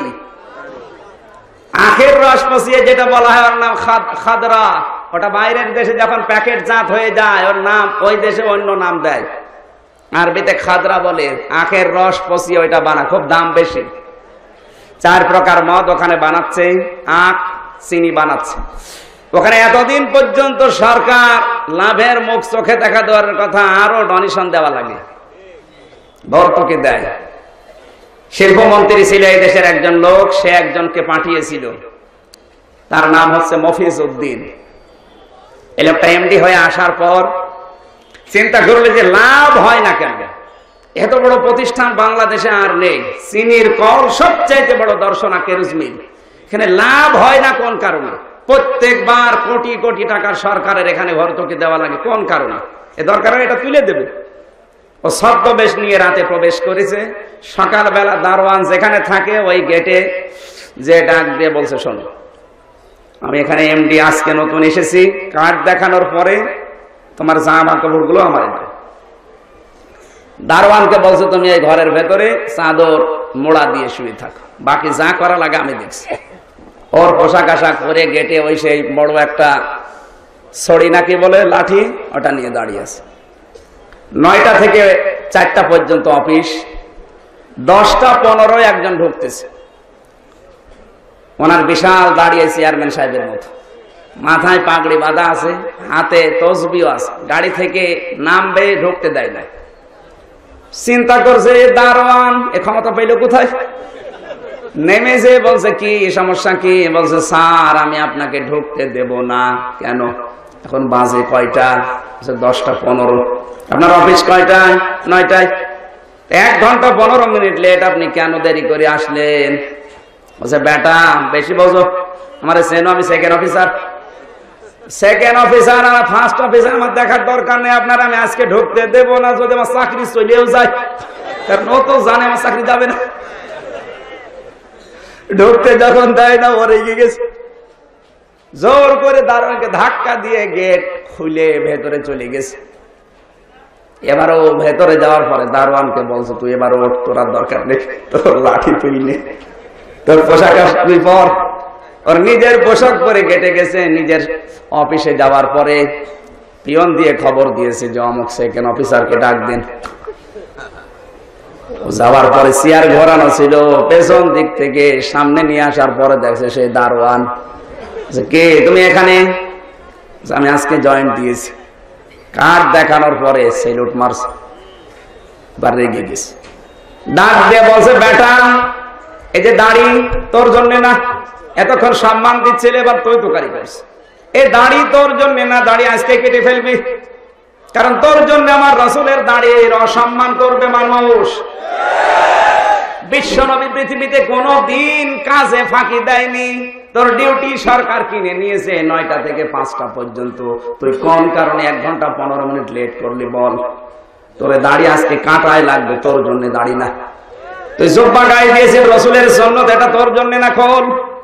আখের রস পচিয়ে যেটা বলা হয়, ওর নাম খাদরা। ওটা বাইরের দেশে যখন প্যাকেট জাত হয়ে যায়, ওর নাম ওই দেশে অন্য নাম দেয়। আরবিতে খাদরা বলে। আখের রস পচিয়ে ওইটা বানায়, খুব দাম বেশি। 4 প্রকার মদ ওখানে বানাচ্ছে, আখ, চিনি বানাচ্ছে। ওখানে এতদিন পর্যন্ত সরকার লাভের মুখ চোখে দেখা দেওয়ার কথা, আরো ডোনেশন দেওয়া লাগে, ভর্তুকি দেয়। শিল্পমন্ত্রী ছিল এই দেশের একজন লোক, সে একজনকে পাঠিয়েছিল, তার নাম হচ্ছে মফিজ উদ্দিন। এই লোকটা এমডি হয়ে আসার পর চিন্তা করলে যে লাভ হয় না কেন, এত বড় প্রতিষ্ঠান বাংলাদেশে আর নেই, চিনির কল সবচাইতে বড় দর্শনা কেরুজ মিল, এখানে লাভ হয় না কোন কারণে? প্রত্যেকবার কোটি কোটি টাকার সরকারের এখানে ভর্তুকি দেওয়া লাগে, কোন কারণে? এ দরকার এটা তুলে দেবে। ও ছদ্মবেশ নিয়ে রাতে প্রবেশ করেছে, সকালবেলা দারোয়ান যেখানে থাকে ওই গেটে যে ডাক দিয়ে বলছে, শোনো, আমি এখানে এমডি, আজকে নতুন এসেছি, কার্ড দেখানোর পরে তোমার জামা কাপড়গুলো আমার দাও। দারোয়ানকে বলছে, তুমি এই ঘরের ভেতরে চাদর মোড়া দিয়ে শুয়ে থাকো, বাকি যা করা লাগে আমি দেখছি। ওর পোশাক আশাক পরে গেটে ওই সেই বড় একটা ছড়ি নাকি বলে লাঠি, ওটা নিয়ে দাঁড়িয়ে আছে। 9টা থেকে 4টা পর্যন্ত অফিস, 10টা-15 একজন ঢুকতেছে। ওনার বিশাল দাঁড়িয়ে চেয়ারম্যান সাহেবের মতো, মাথায় পাগড়ি বাঁধা আছে, হাতে তসবিও আছে, গাড়ি থেকে নামবে, ঢুকতে দেয় না। চিন্তা করছে দারোয়ান এ ক্ষমতা পাইল কোথায়? নেমেছে, বলছে কি সমস্যা কি? বলছে, স্যার আমি আপনাকে ঢুকতে দেব না। কেন? এখন বাজে কয়টা? 10টা-15। আপনার অফিস কয়টায়? 9টায়। 1 ঘন্টা 15 মিনিট লেট, আপনি কেন দেরি করে আসলেন? বলছে, বেটা বেশি বোঝো, আমার চেনো, আমি সেকেন্ড অফিসার আর ফার্স্ট অফিসার, আমার দেখার দরকার নেই আপনার। আমি আজকে ঢুকতে দেব না, যদি আমার চাকরি চলেও যায়, কারণ ও তো জানে আমার চাকরি যাবে না। ঢুকতে যখন দেয় না, ওর এগিয়ে গেছে, জোর করে দারোয়ানকে ধাক্কা দিয়ে গেট খুলে ভেতরে চলে গেছে। এবার ও ভেতরে যাওয়ার পরে দারোয়ানকে বলছে, তুই এবার ওঠ, তোর আর দরকার নেই, তোর লাঠি তুই নে, তোর পোশাক তুই পর। ওর নিজের পোশাক পরে গেটে গেছে। নিজের অফিসে যাওয়ার পরে পিয়ন দিয়ে খবর দিয়েছে যে অমুক সেকেন্ড অফিসারকে ডাক দেন। যাওয়ার পরে চেয়ার ঘোরানো ছিল, পেছন দিক থেকে সামনে নিয়ে আসার পরে দেখছে সেই দারোয়ান। কে তুমি এখানে? আমি আজকে জয়েন্ট দিয়েছি। কার্ড দেখানোর পরে সেলুট মারছে, রেগে গেছে, ডাক দিয়ে বলছে, বেটা এই যে দাড়ি তোর জন্য না, এতক্ষণ সম্মান দিচ্ছিল, এবার তুই তুকারি করছিস। এই দাড়ি তোর জন্য না, দাড়ি আজকে কেটে ফেলবি, কারণ তোর জন্য আমার রাসূলের দাড়ির অসম্মান করবে মানুষ। বিশ্বনবী পৃথিবীতে কোনো দিন কাজে ফাঁকি দেয়নি। তোর ডিউটি সরকার কিনে নিয়েছে 9টা থেকে 5টা পর্যন্ত, তুই কোন কারণে 1 ঘন্টা 15 মিনিট লেট করলি বল? তোর দাড়ি আজকে কাটায় লাগবে, তোর জন্য দাড়ি না। তুই জুব্বা গায়ে দিয়েছিস রাসূলের সুন্নাত, এটা তোর জন্য না। খোল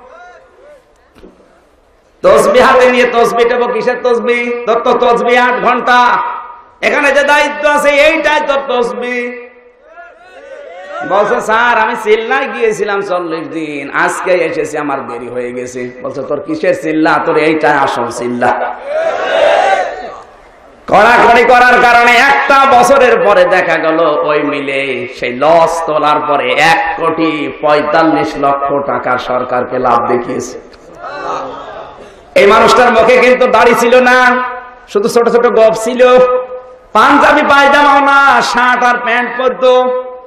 তসবিহ হাতে নিয়ে, তসবিহ দেব কিসের তসবিহ? তোর তো তসবিহ 8 ঘন্টা, এখানে যে দায়িত্ব আছে এইটাই তোর তসবিহ। বলছে স্যার আমি চিল্লায় গিয়েছিলাম 40 দিন, আজকে এসেছি, আমার দেরি হয়ে গেছে। বলছে তোর কিসের চিল্লা? তোর এইটাই আসল চিল্লা। কড়াকড়ি করার কারণে 1টা বছরের পরে দেখা গেল ওই মিলে সেই লস তোলার পরে 1,45,00,000 টাকা সরকারকে লাভ দেখিয়েছে। এই মানুষটার মুখে কিন্তু দাড়ি ছিল না, শুধু ছোট ছোট গোঁফ ছিল, পাঞ্জাবি পায়জামাও না, শার্ট আর প্যান্ট পরতো।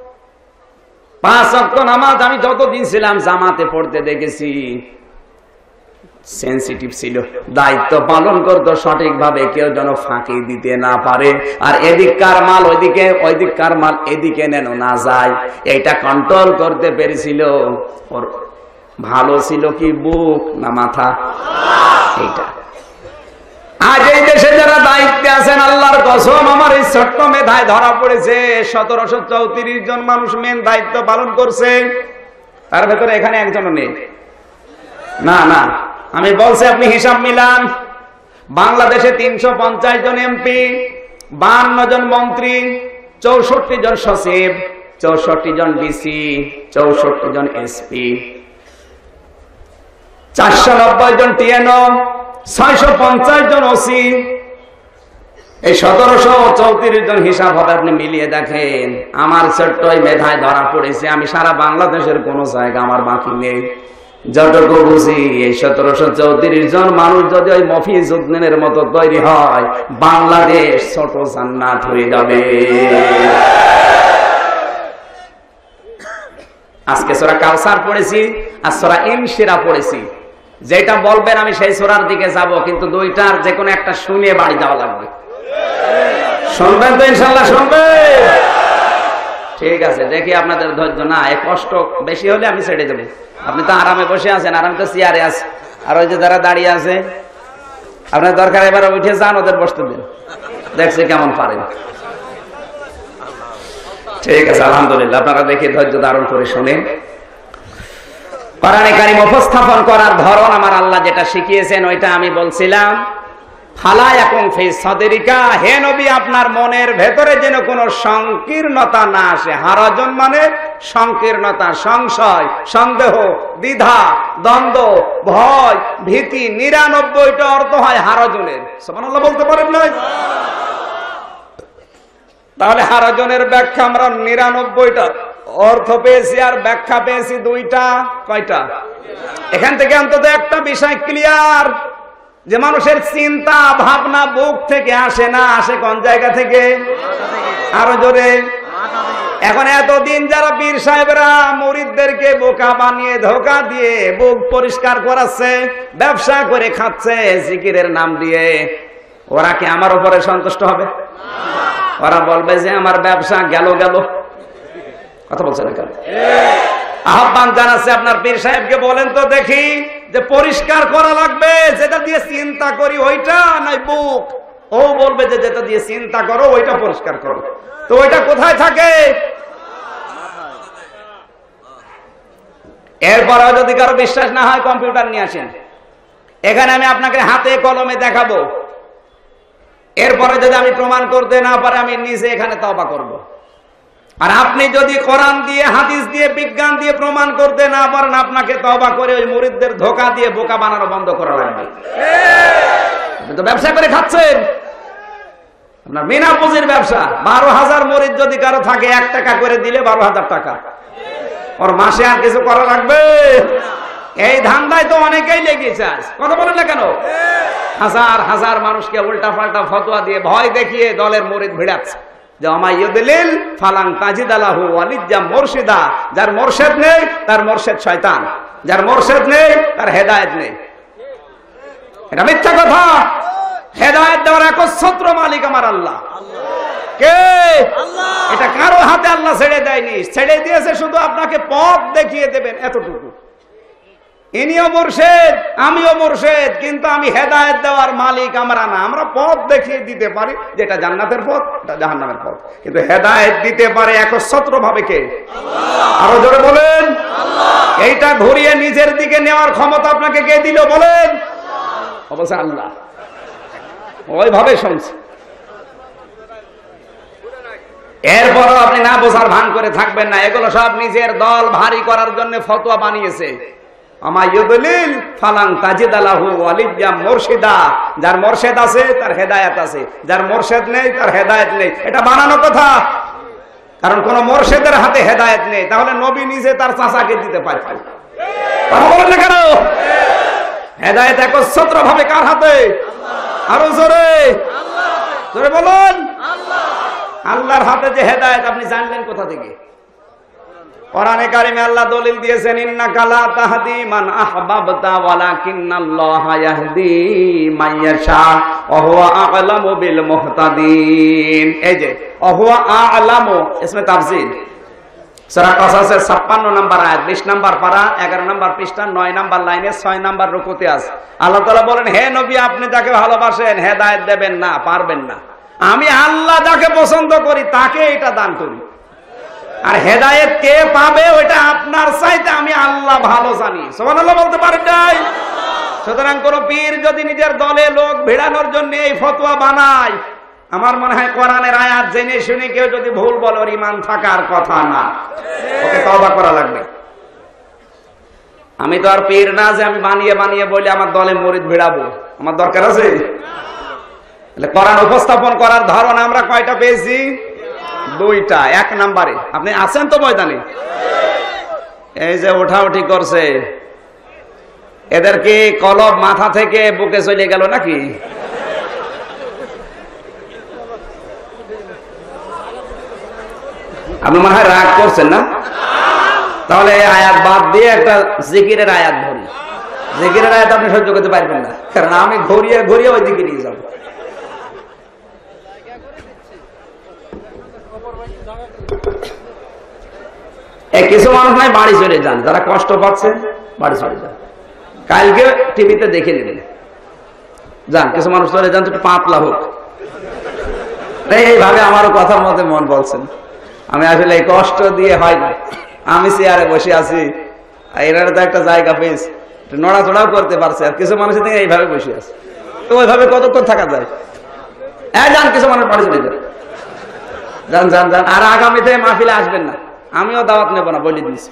5 ওয়াক্ত নামাজ আমি যতদিন ছিলাম জামাতে পড়তে দেখেছি। সেনসিটিভ ছিল, দায়িত্ব পালন করতো সঠিকভাবে, কেউ যেন ফাঁকি দিতে না পারে, আর এদিককার মাল ওইদিকে, ওইদিককার মাল এদিকে নেন না যায়, এইটা কন্ট্রোল করতে পেরেছিল। ওর ভালো ছিল কি বুক না মাথা? এইটা। আজ এই দেশে যারা দায়িত্বে আছেন, আল্লাহর কসম আমার এই ছোট্ট মেধায় ধরা পড়েছে 1734 জন মানুষ মেন দায়িত্ব পালন করছে, তার ভেতরে এখানে একজনও নেই। না না, আমি বলছি আপনি হিসাব মিলান। বাংলাদেশে 350 জন এমপি, 52 জন মন্ত্রী, 64 জন সচিব, 64 জন ডিসি, 64 জন এসপি, 490 জন টিএনও, 650 জন ওসি। এই 1734 জন হিসাব হবে, আপনি মিলিয়ে দেখেন। আমার ছোট্ট মেধায় ধরা পড়েছে, আমি সারা বাংলাদেশের কোন জায়গা আমার বাকি নেই। যতটুকু বুঝি এই 1734 জন মানুষ যদি ওই মফিজউদ্দিনের মতো তৈরি হয়, বাংলাদেশ ছোট জান্নাত হয়ে যাবে। আজকে সূরা কাউসার পড়েছি আর সূরা ইনশিরা পড়েছি, যেটা বলবেন আমি সেই সূরার দিকে যাব, কিন্তু দুইটার যে কোনো একটা শুনে বাড়ি যাওয়া লাগবে। শুনবেন তো ইনশাআল্লাহ? শুনবেন? ঠিক আছে, দেখি আপনাদের ধৈর্য। না, এই কষ্ট বেশি হলে আমি ছেড়ে দেবো। আপনি তো আরামে বসে আছেন, আরাম তো চেয়ারে আছে, আর ওই যে যারা দাঁড়িয়ে আছে, আপনার দরকার এবার উঠে যান, ওদের বসতে দিন, দেখছি কেমন পারেন। ঠিক আছে, আলহামদুলিল্লাহ। আপনারা দেখে ধৈর্য ধারণ করে শুনেন। কোরআনে কারীম উপস্থাপন করার ধরন আমার আল্লাহ যেটা শিখিয়েছেন ওইটা আমি বলছিলাম। ফালা ইয়াকুন ফি সাদরিকা, হে নবী আপনার মনের ভেতরে যেন কোনো সংকীর্ণতা না আসে। হারাজন মানে সংকীর্ণতা, সংশয়, সন্দেহ, দ্বিধা, দ্বন্দ্ব, ভয়, ভীতি। 99টা অর্থ হয় হারাজনের। সুবহানাল্লাহ বলতে পারেন না? তাহলে হারাজনের ব্যাখ্যা আমরা 99টা অর্থ পেয়েছি, আর ব্যাখ্যা পেয়েছি 2টা। কয়টা? এখান থেকে অন্তত একটা বিষয় ক্লিয়ার, যে মানুষের চিন্তা ভাবনা বুক থেকে আসে না, আসে কোন জায়গা থেকে? আরো জোরে। এখন এতদিন যারা পীর সাহেবরা মুরিদদেরকে বোকা বানিয়ে ধোকা দিয়ে বুক পরিষ্কার করাচ্ছে, ব্যবসা করে খাচ্ছে জিকিরের নাম দিয়ে, ওরা কি আমার উপরে সন্তুষ্ট হবে? ওরা বলবে যে আমার ব্যবসা গেল গেল। কথা বলছে না কেন? আহ্বান জানাচ্ছে আপনার পীর সাহেবকে, বলেন তো দেখি যে পরিষ্কার করা লাগবে যেটা দিয়ে চিন্তা করি ওইটা নাই বুক? ও বলবে যে যেটা দিয়ে চিন্তা করো ওইটা পরিষ্কার করো। তো ওইটা কোথায় থাকে? এরপরেও যদি কারো বিশ্বাস না হয় কম্পিউটার নিয়ে আসেন, এখানে আমি আপনাকে হাতে কলমে দেখাবো। এরপরে যদি আমি প্রমাণ করতে না পারি, আমি নিজে এখানে তওবা করব। আর আপনি যদি কোরআন দিয়ে, হাদিস দিয়ে, বিজ্ঞান দিয়ে প্রমাণ করতে না পারেন, আপনাকে তওবা করে ওই মুরিদদের ধোঁকা দিয়ে বোকা বানানো বন্ধ করা লাগবে। আপনি তো ব্যবসা করে খাচ্ছেন, আপনার বিনা পুঁজির ব্যবসা। 12,000 মুরিদ যদি কারো থাকে 1 টাকা করে দিলে 12,000 টাকা, ওর মাসে আর কিছু করা লাগবে? এই ধান্দায় তো অনেকেই লেগেছে। আজ কথা বলেন না কেন? হাজার হাজার মানুষকে উল্টা পাল্টা ফতোয়া দিয়ে ভয় দেখিয়ে দলের মুরিদ ভিড়াচ্ছে যে আমাইয়ুদলিল ফালাং তাজিদালাহু ওয়ালিজ্জাম মুরশিদা। যার মুর্শিদ নেই তার মুর্শিদ শয়তান, যার মুর্শিদ নেই তার হেদায়েত নেই। এটা মিথ্যা কথা। হেদায়েত দেওয়ার একচ্ছত্র মালিক আমার আল্লাহ। কে? এটা কারো হাতে আল্লাহ ছেড়ে দেয়নি, ছেড়ে দিয়েছে শুধু আপনাকে পথ দেখিয়ে দেবেন, এতটুকু। ইনিও মুর্শিদ, আমিও মুর্শিদ, কিন্তু আমি হেদায়েত দেওয়ার মালিক আমরা না। আমরা পথ দেখিয়ে দিতে পারি, যেটা জান্নাতের পথ, এটা জাহান্নামের পথ, কিন্তু হেদায়েত দিতে পারে একচ্ছত্র ভাবে কে? আরো জোরে বলেন। এইটা ঘুরিয়ে নিজের দিকে নেওয়ার ক্ষমতা আপনাকে কে দিল বলেন? অবশ্যই আল্লাহ। ওইভাবে শুনছি। এরপরও আপনি না বোঝার ভান করে থাকবেন না। এগুলো সব নিজের দল ভারী করার জন্য ফতোয়া বানিয়েছে। আমাইয়ুদলিল ফালাং তাজিদালাহু ওয়ালিজ্জাম মুরশিদা। যার মুর্শিদ আছে তার হেদায়েত আছে, যার মুর্শিদ নেই তার হেদায়েত নেই। এটা বানানো কথা। কারণ কোন মুর্শিদের হাতে হেদায়েত নেই, তাহলে নবী নিজে তার চাচাকে দিতে পারতেন। কথা বলেন না কেন? হেদায়েত একচ্ছত্র ভাবে কার হাতে? আরো জোরে জোরে বলুন। আল্লাহর হাতে যে হেদায়েত, আপনি জানলেন কোথা থেকে? কোরআনে কারিমে আল্লাহ দলিল দিয়েছেন, ইন্নাকা লা তাহদি মান আহবাবতা ওয়ালাকিন্নাল্লাহা ইয়াহদি মান ইয়াশা ওয়া হুয়া আ'লামু বিল মুহতাদিন। এই যে ওয়া হুয়া আ'লামু ইসমে তাফসীর, সূরা কাসাসের 56 নম্বর আয়াত, 20 নম্বর পারা, 11 নম্বর পৃষ্ঠা, 9 নম্বর লাইনে, 6 নম্বর রুকুতে আছে। আল্লাহ তাআলা বলেন, হে নবী, আপনি যাকে ভালোবাসেন হেদায়েত দেবেন না, পারবেন না। আমি আল্লাহ যাকে পছন্দ করি তাকে এটা দান করি। আর হেদায়েত কে পাবে ওইটা আপনার চাইতে আমি আল্লাহ ভালো জানি। সুবহানাল্লাহ বলতে পারেন নাই? সুতরাং কোন পীর যদি নিজের দলে লোক ভিড়ানোর জন্য এই ফতোয়া বানায়, আমার মনে হয় কোরআনের আয়াত জেনে শুনে কেউ যদি ভুল বলে ওর ঈমান থাকার কথা না, ওকে তওবা করা লাগবে। আমি তো আর পীর না যে আমি বানিয়ে বানিয়ে বলি আমার দলে মুরিদ ভিড়াবো। আমার দরকার আছে? কোরআন উপস্থাপন করার ধরন আমরা কয়টা পেয়েছি? 2টা। 1 নম্বরে আপনি আছেন তো ময়দানে, এই যে ওঠাউঠি করছে, এদেরকে কলব মাথা থেকে বুকে চলে গেল নাকি? আপনি মনে হয় রাগ করছেন না? তাহলে আয়াত বাদ দিয়ে একটা জিকিরের আয়াত ধরি। জিকিরের আয়াত আপনি সহ্য করতে পারবেন না, কারণ আমি ঘুরিয়ে ঘুরিয়ে ওই দিকে নিয়ে যাবো। কিছু মানুষ নাই বাড়ি চলে যান, যারা কষ্ট পাচ্ছে বাড়ি চলে যান। কালকে টিভিতে দেখে নেবেন, যান কিছু মানুষ চলে যান, একটু পাতলা হোক। এইভাবে আমারও কথার মধ্যে মন বলছেন। আমি আসলে এই কষ্ট দিয়ে হয় না। আমি চেয়ারে বসে আছি, এরা তো একটা জায়গা পেয়েছি, নড়াচড়াও করতে পারছে, আর কিছু মানুষের থেকে এইভাবে বসে আছে। তো ওইভাবে কতক্ষণ থাকা যায়? যান কিছু মানুষ বাড়ি চলে যান, যান যান যান। আর আগামীতে মাহফিলে আসবেন না, আমিও দাওয়াত নেব না, বলে দিয়েছি।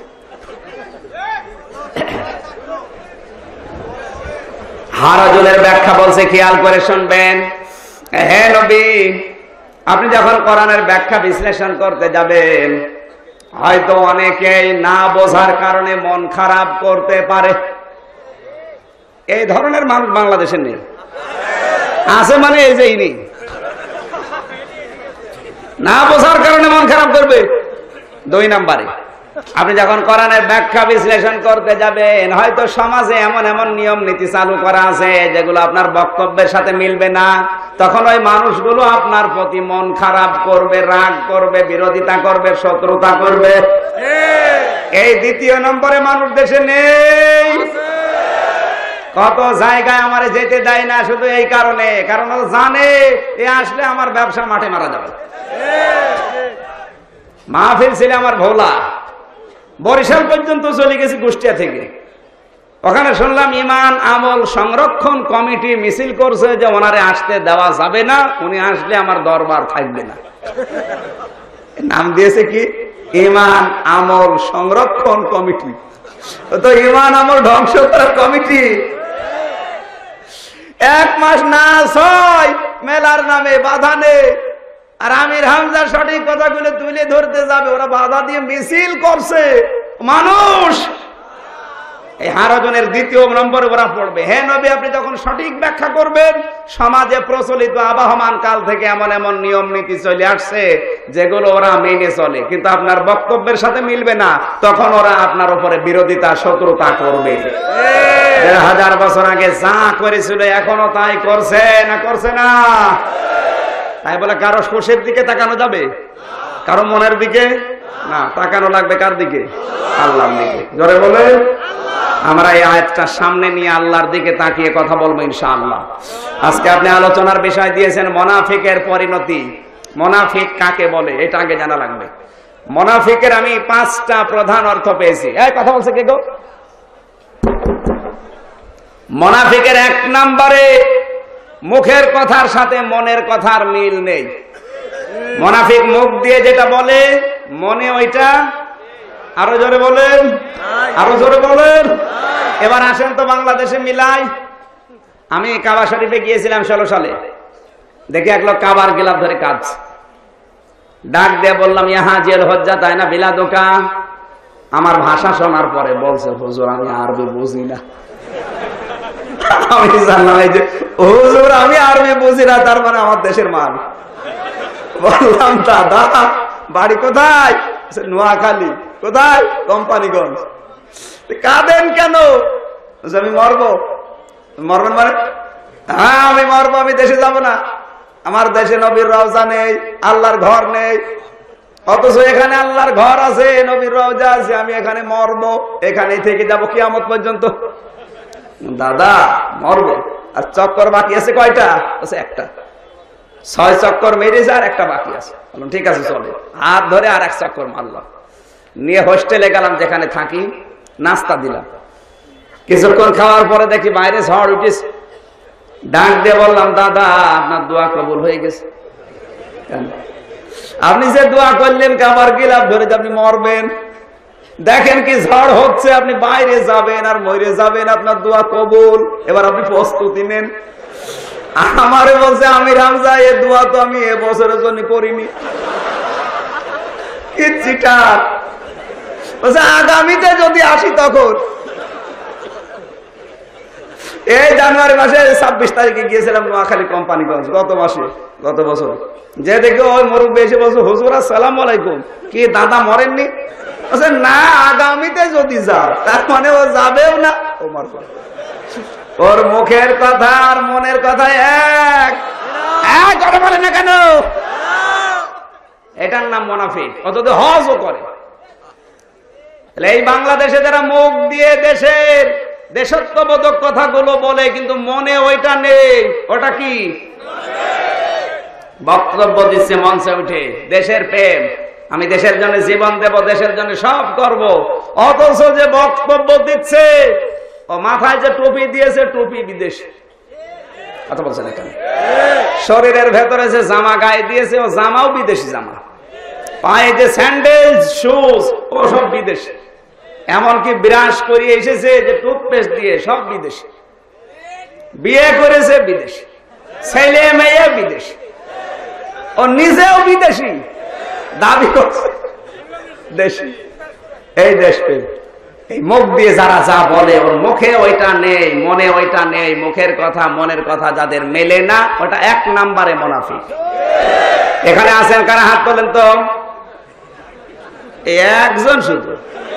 হারাজুলের ব্যাখ্যা বলছে, খেয়াল করে শুনবেন। হে নবী, আপনি যখন কোরআনের ব্যাখ্যা বিশ্লেষণ করতে যাবেন, হয়তো অনেকেই না বোঝার কারণে মন খারাপ করতে পারে। এই ধরনের মানুষ বাংলাদেশে নেই, আছে মানে এই যে নেই। না বোঝার কারণে মন খারাপ করবে। 2 নম্বরে, আপনি যখন কোরআনের ব্যাখ্যা বিশ্লেষণ করতে যাবেন, হয়তো সমাজে এমন এমন নিয়ম নীতি চালু করা আছে যেগুলো আপনার বক্তব্যের সাথে মিলবে না। তখন ওই মানুষগুলো আপনার প্রতি মন খারাপ করবে, রাগ করবে, বিরোধিতা করবে, শত্রুতা করবে। এই 2 নম্বরে মানুষ দেশে নেই। কত জায়গায় আমার যেতে দেয় না শুধু এই কারণে, কারণ ও জানে এ আসলে আমার ব্যবসা মাঠে মারা যাবে। মাহফিল ছিল আমার ভোলা, বরিশাল পর্যন্ত চলে গেছি কুষ্টিয়া থেকে। ওখানে শুনলাম ইমান আমল সংরক্ষণ কমিটি মিছিল করছে যে ওনারে আসতে দেওয়া যাবে না, উনি আসলে আমার দরবার থাকবে না। নাম দিয়েছে কি? ইমান আমল সংরক্ষণ কমিটি। তো ইমান আমল ধ্বংস করার কমিটি। 1 মাস না 6 মেলার নামে বাধা নেই, আর আমির হামজা সঠিক কথাগুলো তুলে ধরতে যাবে, ওরা বাধা দিয়ে মিছিল করছে। মানুষ এই হারাজনের দ্বিতীয় নম্বরে ওরা পড়বে, হে নবী আপনি যখন সঠিক ব্যাখ্যা করবেন, সমাজে প্রচলিত আবহমান কাল থেকে এমন এমন নিয়ম নীতি চলে আসছে যেগুলো ওরা মেনে চলে, কিন্তু আপনার বক্তব্যের সাথে মিলবে না, তখন ওরা আপনার উপরে বিরোধিতা শত্রুতা করবে। 1000 বছর আগে যা করেছিল এখনো তাই করছে না করছে না? তাই বলে কারো কোষের দিকে তাকানো যাবে, কারো মনের দিকে না, তাকানো লাগবে কার দিকে? আল্লাহর দিকে। জোরে বলে আমরা এই আয়াতটা সামনে নিয়ে আল্লাহর দিকে তাকিয়ে কথা বলবো ইনশাআল্লাহ। আজকে আপনি আলোচনার বিষয় দিয়েছেন মুনাফিকের পরিণতি। মুনাফিক কাকে বলে এটা আগে জানা লাগবে। মুনাফিকের আমি 5টা প্রধান অর্থ পেয়েছি। এই কথা বলছে কে গো? মুনাফিকের 1 নম্বরে মুখের কথার সাথে মনের কথার মিল নেই। মুনাফিক মুখ দিয়ে যেটা বলে মনে ওইটা, আরো জোরে বলেন, আরো জোরে বলেন। এবার আসেন তো বাংলাদেশে মিলাই। আমি কাবা শরীফে গিয়েছিলাম 16 সালে, দেখি এক লোক কাবার গিলাফ ধরে কাঁদছে। ডাক দিয়ে বললাম ইহা জেল হজ্জা তাই না বিলা দোকা। আমার ভাষা শোনার পরে বলছে হুজুর আমি আরবি বুঝি না। আমি জানলাম এই যে হুজুর আমি আরবি বুঝি না, তার মানে আমার দেশের মাল। বললাম দাদা বাড়ি কোথায়? নোয়াখালী। কোথায়? কোম্পানিগঞ্জ। কাঁদেন কেন? আমি মরবো। মরবেন মানে? হ্যাঁ আমি মরবো, আমি দেশে যাব না। আমার দেশে নবীর রওজা নেই, আল্লাহর ঘর নেই, অথচ এখানে আল্লাহর ঘর আছে, নবীর রওজা আছে। আমি এখানে মরবো, এখানেই থেকে যাব কিয়ামত পর্যন্ত। দাদা মরবো। আর চক্কর বাকি আছে কয়টা? আছে একটা। 6 চক্কর মেরেছে আর একটা বাকি আছে। বললাম ঠিক আছে চলে। হাত ধরে আর 1 চক্কর মারলাম, নিয়ে হোস্টেলে গেলাম যেখানে থাকি, নাস্তা দিলাম। কিছুক্ষণ খাওয়ার পরে দেখি বাইরে ঝড় উঠেছে। ডাক দিয়ে বললাম দাদা আপনার দোয়া কবুল হয়ে গেছে। আপনি যে দোয়া করলেন কাবার গিলাফ ধরে যে আপনি মরবেন, দেখেন কি ঝড় হচ্ছে, আপনি বাইরে যাবেন আর মরে যাবেন, আপনার দোয়া কবুল। এবার আপনি প্রস্তুতি নেন। আমারে বলছে আমির হামজা এ দোয়া তো আমি এ বছরের জন্য করিনি। কি চিটার! বলছে আগামীতে যদি আসি তখন। এই জানুয়ারি মাসে 26 তারিখে গিয়েছিলাম নোয়াখালী কোম্পানিগঞ্জ, গত বছর। যে দেখে ওই মুরব্বী এসে বলছে হুজুর আসসালামু আলাইকুম। কি দাদা মরেননি? বলছে না আগামীতে যদি যাও, তার মানে ও যাবেও না, ও মরবে। ওর মুখের কথা আর মনের কথা এক কথা বলে না কেন? এটার নাম মুনাফিক। অথচ হজও করে। এই বাংলাদেশে যারা মুখ দিয়ে দেশের দেশত্ববোধক কথাগুলো বলে কিন্তু মনে ওইটা নেই, ওটা কি? বক্তব্য দিচ্ছে মঞ্চে উঠে দেশের প্রেম, আমি দেশের জন্য জীবন দেব, দেশের জন্য সব করব, অথচ যে বক্তব্য দিচ্ছে ও মাথায় যে টুপি দিয়েছে টুপি বিদেশি। কথা বলছেন এখানে? শরীরের ভেতরে যে জামা গায়ে দিয়েছে ও জামাও বিদেশি জামা, পায়ে যে স্যান্ডেল শুজ ও সব বিদেশি, এমনকি বিরাজ করিয়ে এসেছে যে টুথপেস্ট দিয়ে সব বিদেশি, বিয়ে করেছে বিদেশি, ছেলে মেয়ে বিদেশি, ও নিজেও বিদেশি, দাবি করছে দেশি। এই দেশপ্রেম, এই মুখ দিয়ে যারা যা বলে ওর মুখে ওইটা নেই, মনে ওইটা নেই, মুখের কথা মনের কথা যাদের মেলে না ওটা 1 নম্বরে মুনাফিক। এখানে আছেন কারা? হাত তোলেন তো। একজন শুধু,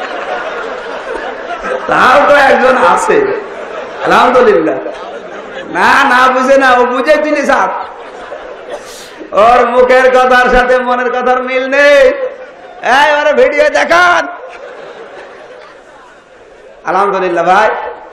তাও তো একজন আছে আলহামদুলিল্লাহ। না না বুঝে না, ও বুঝে জিনিস হাত। ওর মুখের কথার সাথে মনের কথার মিল নেই। এই ওরা ভিডিও দেখান। আলহামদুলিল্লাহ ভাই,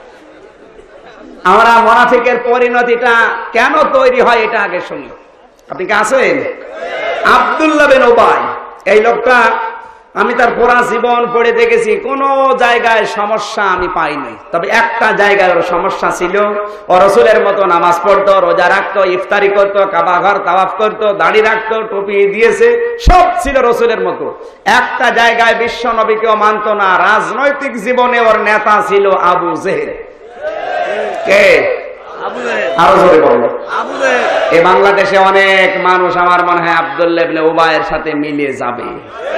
আমরা মুনাফিকের পরিণতিটা কেন তৈরি হয় এটা আগে শুনি। আপনি কি আছেন? আব্দুল্লাহ বিন উবাই, এই লোকটা আমি তার পুরা জীবন পড়ে দেখেছি, কোন জায়গায় সমস্যা আমি পাইনি। তবে একটা জায়গায় ওর সমস্যা ছিল, ও রাসূলের মতো নামাজ পড়তো, রোজা রাখতো, ইফতারি করতো, কাবা ঘর তাওয়াফ করতো, দাড়ি রাখতো, টুপি দিয়েছে, সব ছিল রাসূলের মতো। একটা জায়গায় বিশ্ব নবীকেও মানতো না। রাজনৈতিক জীবনে ওর নেতা ছিল আবু জেহেল। কে? আরো জোরে বলো। এই বাংলাদেশে অনেক মানুষ আমার মনে হয় আব্দুল্লাহ ইবনে উবাইয়ের সাথে মিলে যাবে।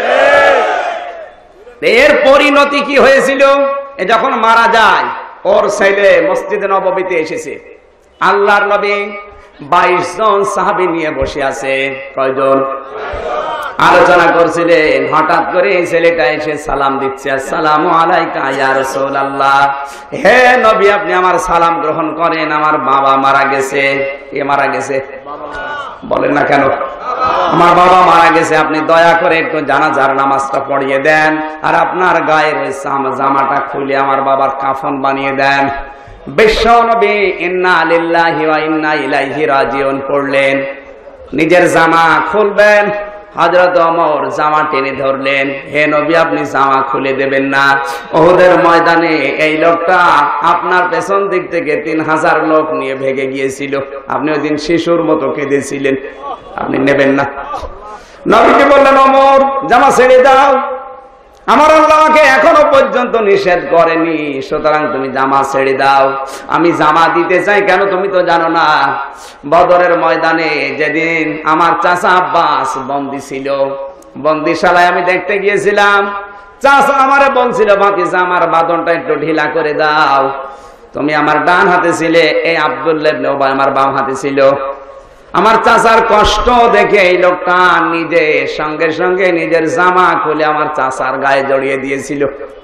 এর পরিণতি কি হয়েছিল? যখন মারা যায় ওর ছেলে মসজিদে নববীতে এসেছে, আল্লাহর নবী 22 জন সাহাবী নিয়ে বসে আছে। কয়জন? আলোচনা করছিলেন, হঠাৎ করে এই ছেলেটা এসে সালাম দিচ্ছে, আসসালামু আলাইকা ইয়া রাসূলুল্লাহ, হে নবী আপনি আমার সালাম গ্রহণ করেন, আমার বাবা মারা গেছে। কে মারা গেছে? বলেন না কেন? আমার বাবা মারা গেছে, আপনি দয়া করে একটু জানাজার নামাজটা পড়িয়ে দেন, আর আপনার গায়ের ওই জামাটা খুলে আমার বাবার কাফন বানিয়ে দেন। বিশ্ব নবী ইন্না লিল্লাহি ওয়া ইন্না ইলাইহি রাজিউন পড়লেন, নিজের জামা খুলবেন, হযরত ওমর জামা টেনে ধরলেন, হে নবী আপনি জামা খুলে দেবেন না, উহুদের ময়দানে এই লোকটা আপনার পেছন দিক থেকে 3000 লোক নিয়ে ভেগে গিয়েছিল, আপনি ওই দিন শিশুর মতো কেঁদেছিলেন, আপনি নেবেন না। নবীকে বললেন, ওমর জামা ছেড়ে দাও, আমার আল্লাহকে এখনো পর্যন্ত নিষেধ করেনি, সুতরাং তুমি জামা ছেড়ে দাও। আমি জামা দিতে চাই কেন তুমি তো জানো না, বদরের ময়দানে যেদিন আমার চাচা আব্বাস বন্দী ছিল, বন্দিশালায় আমি দেখতে গিয়েছিলাম, চাচা আমারে বলছিল, ভাতিজা আমার বাঁধনটা একটু ঢিলা করে দাও, তুমি আমার ডান হাতে ছিলে, এই আব্দুল্লাহ ইবনে উবাই আমার বাম হাতে ছিল। আমার চাচার কষ্ট দেখে এই লোকটা নিজে সঙ্গে সঙ্গে নিজের জামা খুলে আমার চাচার গায়ে জড়িয়ে দিয়েছিল।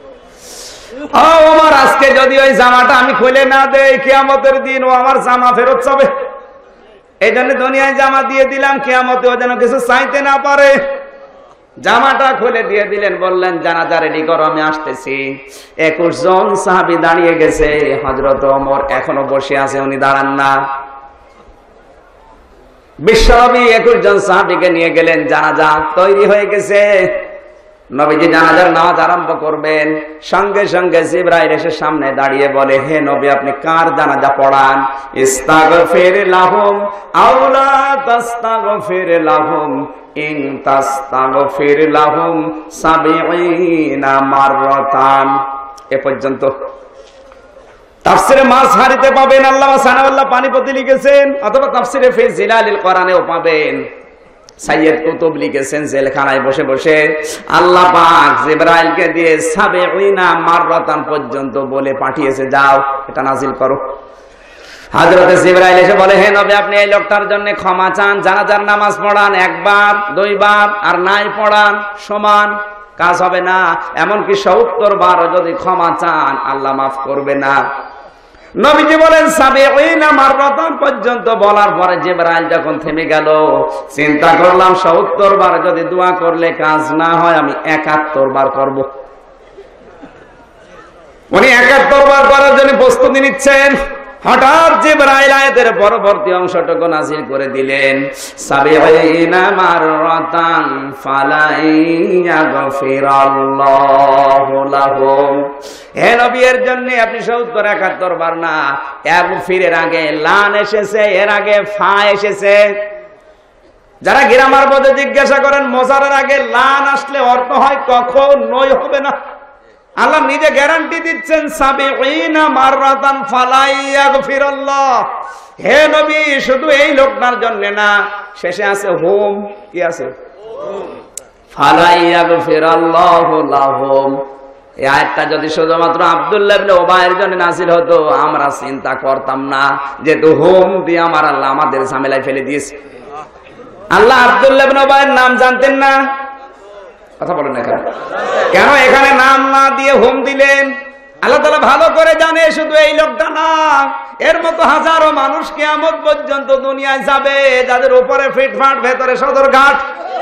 আমার আজকে যদি ওই জামাটা আমি খুলে না দেই, কিয়ামতের দিন ও আমার জামা ফেরত যাবে, এই জন্য দুনিয়ায় জামা দিয়ে দিলাম, কিয়ামতে ও যেন কিছু চাইতে না পারে। জামাটা খুলে দিয়ে দিলেন, বললেন জানাজা রেডি করো, আমি আসতেছি। 21 জন সাহাবী দাঁড়িয়ে গেছে, হযরত ওমর এখনো বসে আছে, উনি দাঁড়ান না। বিশ্বনবী 21 জন সাহাবীকে নিয়ে গেলেন, জানাজা তৈরি হয়ে গেছে, নবীজি জানাজার নামাজ আরম্ভ করবেন। সঙ্গে সঙ্গে জিবরাইল এসে সামনে দাঁড়িয়ে বলে, হে নবী আপনি কার জানাজা পড়ান? ইস্তাগফির লাহুম আও লা তাস্তাগফির লাহুম ইন তাস্তাগফির লাহুম 70 মাররাতান। এ পর্যন্ত তাফসিরে মাসহারিতে পাবেন, আল্লামা সানাউল্লাহ পানিপতি লিখেছেন, অথবা তাফসিরে ফি জিলালিল কোরআনেও পাবেন। সাইয়্যিদ কুতুব লিখেছেন, জেলখানায় বসে বসে আল্লাহ পাক জিবরাইলকে দিয়ে 70 মাররাতান পর্যন্ত বলে পাঠিয়েছে, যাও এটা নাজিল করো। হযরতে জিবরাইল এসে বলে, হে নবী আপনি এই লোকটার জন্য ক্ষমা চান, জানাজার নামাজ পড়ান, 1 বার 2 বার, আর নাই পড়ান সমান কাজ হবে না, এমনকি 70 বার যদি ক্ষমা চান আল্লাহ মাফ করবে না। নবীজি বলেন 70 মাররাতান পর্যন্ত বলার পরে জিবরাইল যখন থেমে গেল, চিন্তা করলাম 70 বার যদি দোয়া করলে কাজ না হয়, আমি 71 বার করব। উনি 71 বার করার জন্য প্রস্তুতি নিচ্ছেন। হঠাৎ জিবরাইল আয়াতের পরবর্তী অংশটুকু নাযিল করে দিলেন, 70 মাররাতান ফালাইয়াগফিরাল্লাহু লাহুম। হে নবী এর জন্য আপনি 70 71 বার না, ইয়াগফিরের আগে লান এসেছে, এর আগে ফা এসেছে। যারা গ্রামার পদে জিজ্ঞাসা করেন, মোজারের আগে লান আসলে অর্থ হয় কখনোই হবে না। আল্লাহ নিজে গ্যারান্টি দিচ্ছেন, 70 মাররাতান ফালাইয়াগফিরাল্লাহ। হে নবী শুধু এই লোকটার জন্য না, শেষে আছে হুম, কি আছে? ফালাইয়াগফিরাল্লাহু লাহুম। এই আয়াতটা যদি শুধুমাত্র আব্দুল্লাহ ইবনে উবাইয়ের জন্য নাযিল হতো, আমরা চিন্তা করতাম না, যেহেতু হুম দিয়ে আমার আল্লাহ আমাদের ঝামেলায় ফেলে দিয়েছে। আল্লাহ আব্দুল্লাহ ইবনে উবাইয়ের নাম জানতেন না? কথা বলেন না কেন? কেন এখানে নাম না দিয়ে হুম দিলেন? আল্লাহ তাআলা ভালো করে জানে, শুধু এই লোকটা না, এর মতো হাজারো মানুষ কিয়ামত পর্যন্ত দুনিয়ায় যাবে, যাদের উপরে ফিটফাট ভেতরে সদরঘাট,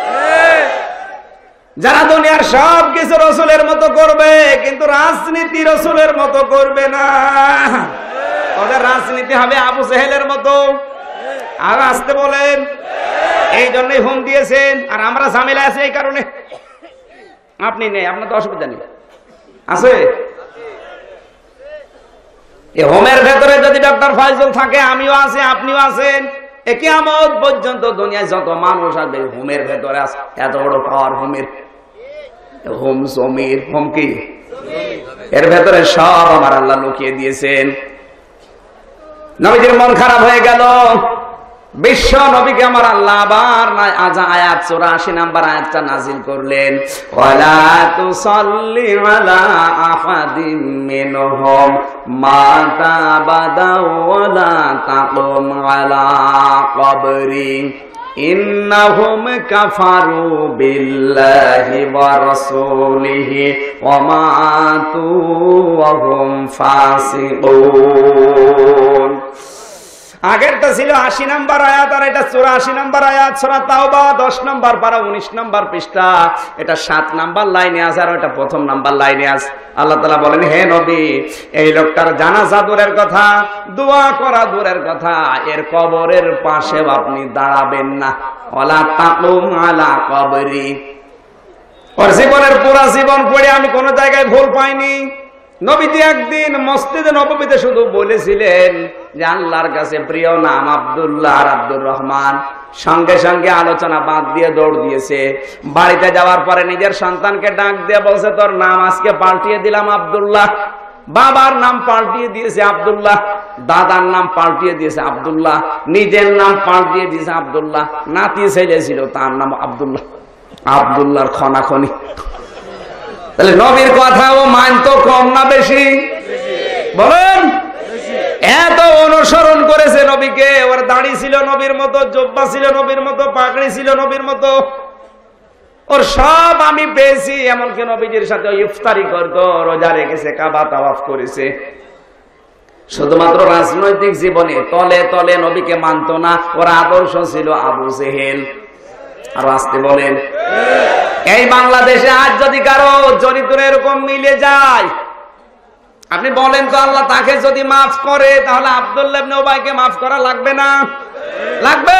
যারা দুনিয়ার সব কিছু রাসূলের মতো করবে, কিন্তু রাজনীতি রাসূলের মতো করবে না। ওদের রাজনীতি হবে আবু জেহেলের মতো। আর আসতে বলেন, এই জন্যই হুম দিয়েছেন। আর আমরা ঝামেলা আছে এই কারণে। আপনি নেই, আপনার তো অসুবিধা নেই, আছে। এই হোমের ভেতরে যদি ডক্টর ফয়জল থাকে, আমিও আছি, আপনিও আছেন, কিয়ামত পর্যন্ত দুনিয়ায় যত মানুষ আসবে হোমের ভেতরে আছে। এত বড় পাওয়ার হোমের, হোম জমির, হোম কি এর ভেতরে সব আমার আল্লাহ লুকিয়ে দিয়েছেন। নবীজির মন খারাপ হয়ে গেল। বিশ্ব নবীকে আমার আল্লাহ আবার আয়াত 84 নাম্বার আয়াতটা নাজিল করলেন, ওয়ালা তুসাল্লি আলা আহাদিম মিনহুম মাতা আবাদা ওয়ালা তাকুম আলা কবরি ইন্নাহুম কাফারু বিল্লাহি ওয়া রাসূলিহি ওয়া মাতু ওয়া হুম ফাসিকুন। আগেরটা ছিল 80 নাম্বার আয়াত, আর এটা 84 নাম্বার আয়াত। সূরা তাওবা 10 নাম্বার পারা 19 নাম্বার পৃষ্ঠা। এটা 7 নাম্বার লাইনে আছে, আর এটা প্রথম নাম্বার লাইনে আছে। আল্লাহ তাআলা বলেন, হে নবী, এই লোকটার জানাজা দূরের কথা, দোয়া করা দূরের কথা, এর কবরের পাশেও আপনি দাঁড়াবেন না। ওয়ালা তাকুম আলা কবরি। ওর জীবনের পুরা জীবন পড়ে আমি কোন জায়গায় ভুল পাইনি। নবীজি একদিন মসজিদে নববীতে শুধু বলেছিলেন যে আল্লাহর কাছে প্রিয় নাম আব্দুল্লাহ আর আব্দুর রহমান। সঙ্গে সঙ্গে আলোচনা বাদ দিয়ে দৌড় দিয়েছে। বাড়িতে যাওয়ার পরে নিজের সন্তানকে ডাক দিয়ে বলছে, তোর নাম আজকে পাল্টিয়ে দিলাম আব্দুল্লাহ। বাবার নাম পাল্টিয়ে দিয়েছে আব্দুল্লাহ, দাদার নাম পাল্টিয়ে দিয়েছে আব্দুল্লাহ, নিজের নাম পাল্টিয়ে দিয়েছে আব্দুল্লাহ। নাতি ছেলে ছিল, তার নাম আব্দুল্লাহ। আব্দুল্লাহর খনাখনি। তাহলে নবীর কথা ও মানত কম না বেশি? বলেন। এত অনুসরণ করেছে নবীকে। ওর দাড়ি ছিল নবীর মতো, জুব্বা ছিল নবীর মতো, পাগড়ি ছিল নবীর মতো। ওর সব আমি পেয়েছি। এমনকি নবীজির সাথে ইফতারি করত, রোজা রেখেছে, কাবা তাওয়াফ করেছে। শুধুমাত্র রাজনৈতিক জীবনে তলে তলে নবীকে মানত না। ওর আদর্শ ছিল আবু জেহেল। আর আসতে বলেন, এই বাংলাদেশে আজ যদি কারো চরিত্র এরকম মিলে যায়, আপনি বলেন তো আল্লাহ তাকে যদি মাফ করে, তাহলে আব্দুল্লাহ ইবনে উবাইকে মাফ করা লাগবে না? লাগবে।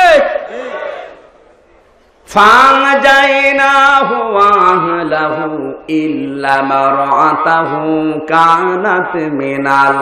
ফানজাইনাহু ওয়া আহলাহু ইল্লা মারআতাহু কানাত মিনাল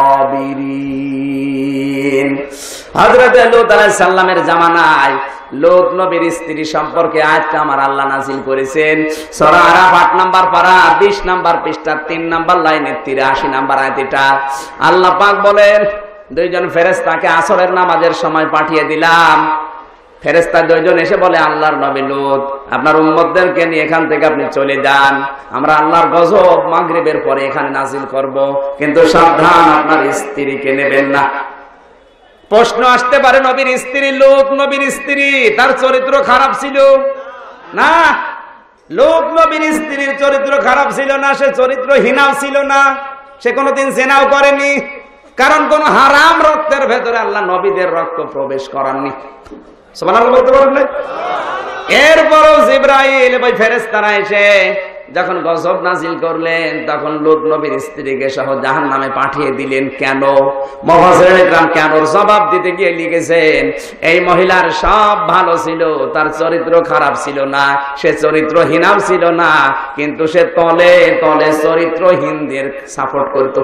গাবিরিন। হযরত লূত আলাইহিস সালামের জামানায় লূত নবীর স্ত্রী সম্পর্কে আয়াতটা আমার আল্লাহ নাযিল করেছেন। সূরা আরাফ 8 নাম্বার পারা 20 নাম্বার পৃষ্ঠা 3 নাম্বার লাইনে 83 নাম্বার আয়াত। এটা আল্লাহ পাক বলেন, দুইজন ফেরেশতাকে আসরের নামাজের সময় পাঠিয়ে দিলাম। ফেরেশতা দুইজন এসে বলে, আল্লাহর নবী লূত, আপনার উম্মতদেরকে নিয়ে এখান থেকে আপনি চলে যান। আমরা আল্লাহর গজব মাগরিবের পরে এখানে নাযিল করব, কিন্তু সাবধান, আপনার স্ত্রীকে নেবেন না। প্রশ্ন আসতে পারে, নবীর স্ত্রী লূত নবীর স্ত্রী, তার চরিত্র খারাপ ছিল না? লূত নবীর স্ত্রীর চরিত্র খারাপ ছিল না, সে চরিত্রহীনাও ছিল না, সে কোনোদিন জেনাও করেনি। কারণ কোন হারাম রক্তের ভেতরে আল্লাহ নবীদের রক্ত প্রবেশ করাননি। সুবহানাল্লাহ বলতে পারেন? এরপরও জিবরাইল ওই ফেরেশতারা এসে যখন গজব নাজিল করলেন, তখন লূত নবীর স্ত্রীকে সহ জাহান্নামে পাঠিয়ে দিলেন। কেন? মুফাসসিরিন ইকরাম কেনর জবাব দিতে গিয়ে লিখেছেন, এই মহিলার সব ভালো ছিল, তার চরিত্র খারাপ ছিল না, সে চরিত্রহীনাও ছিল না, কিন্তু সে তলে তলে চরিত্রহীনদের সাপোর্ট করত।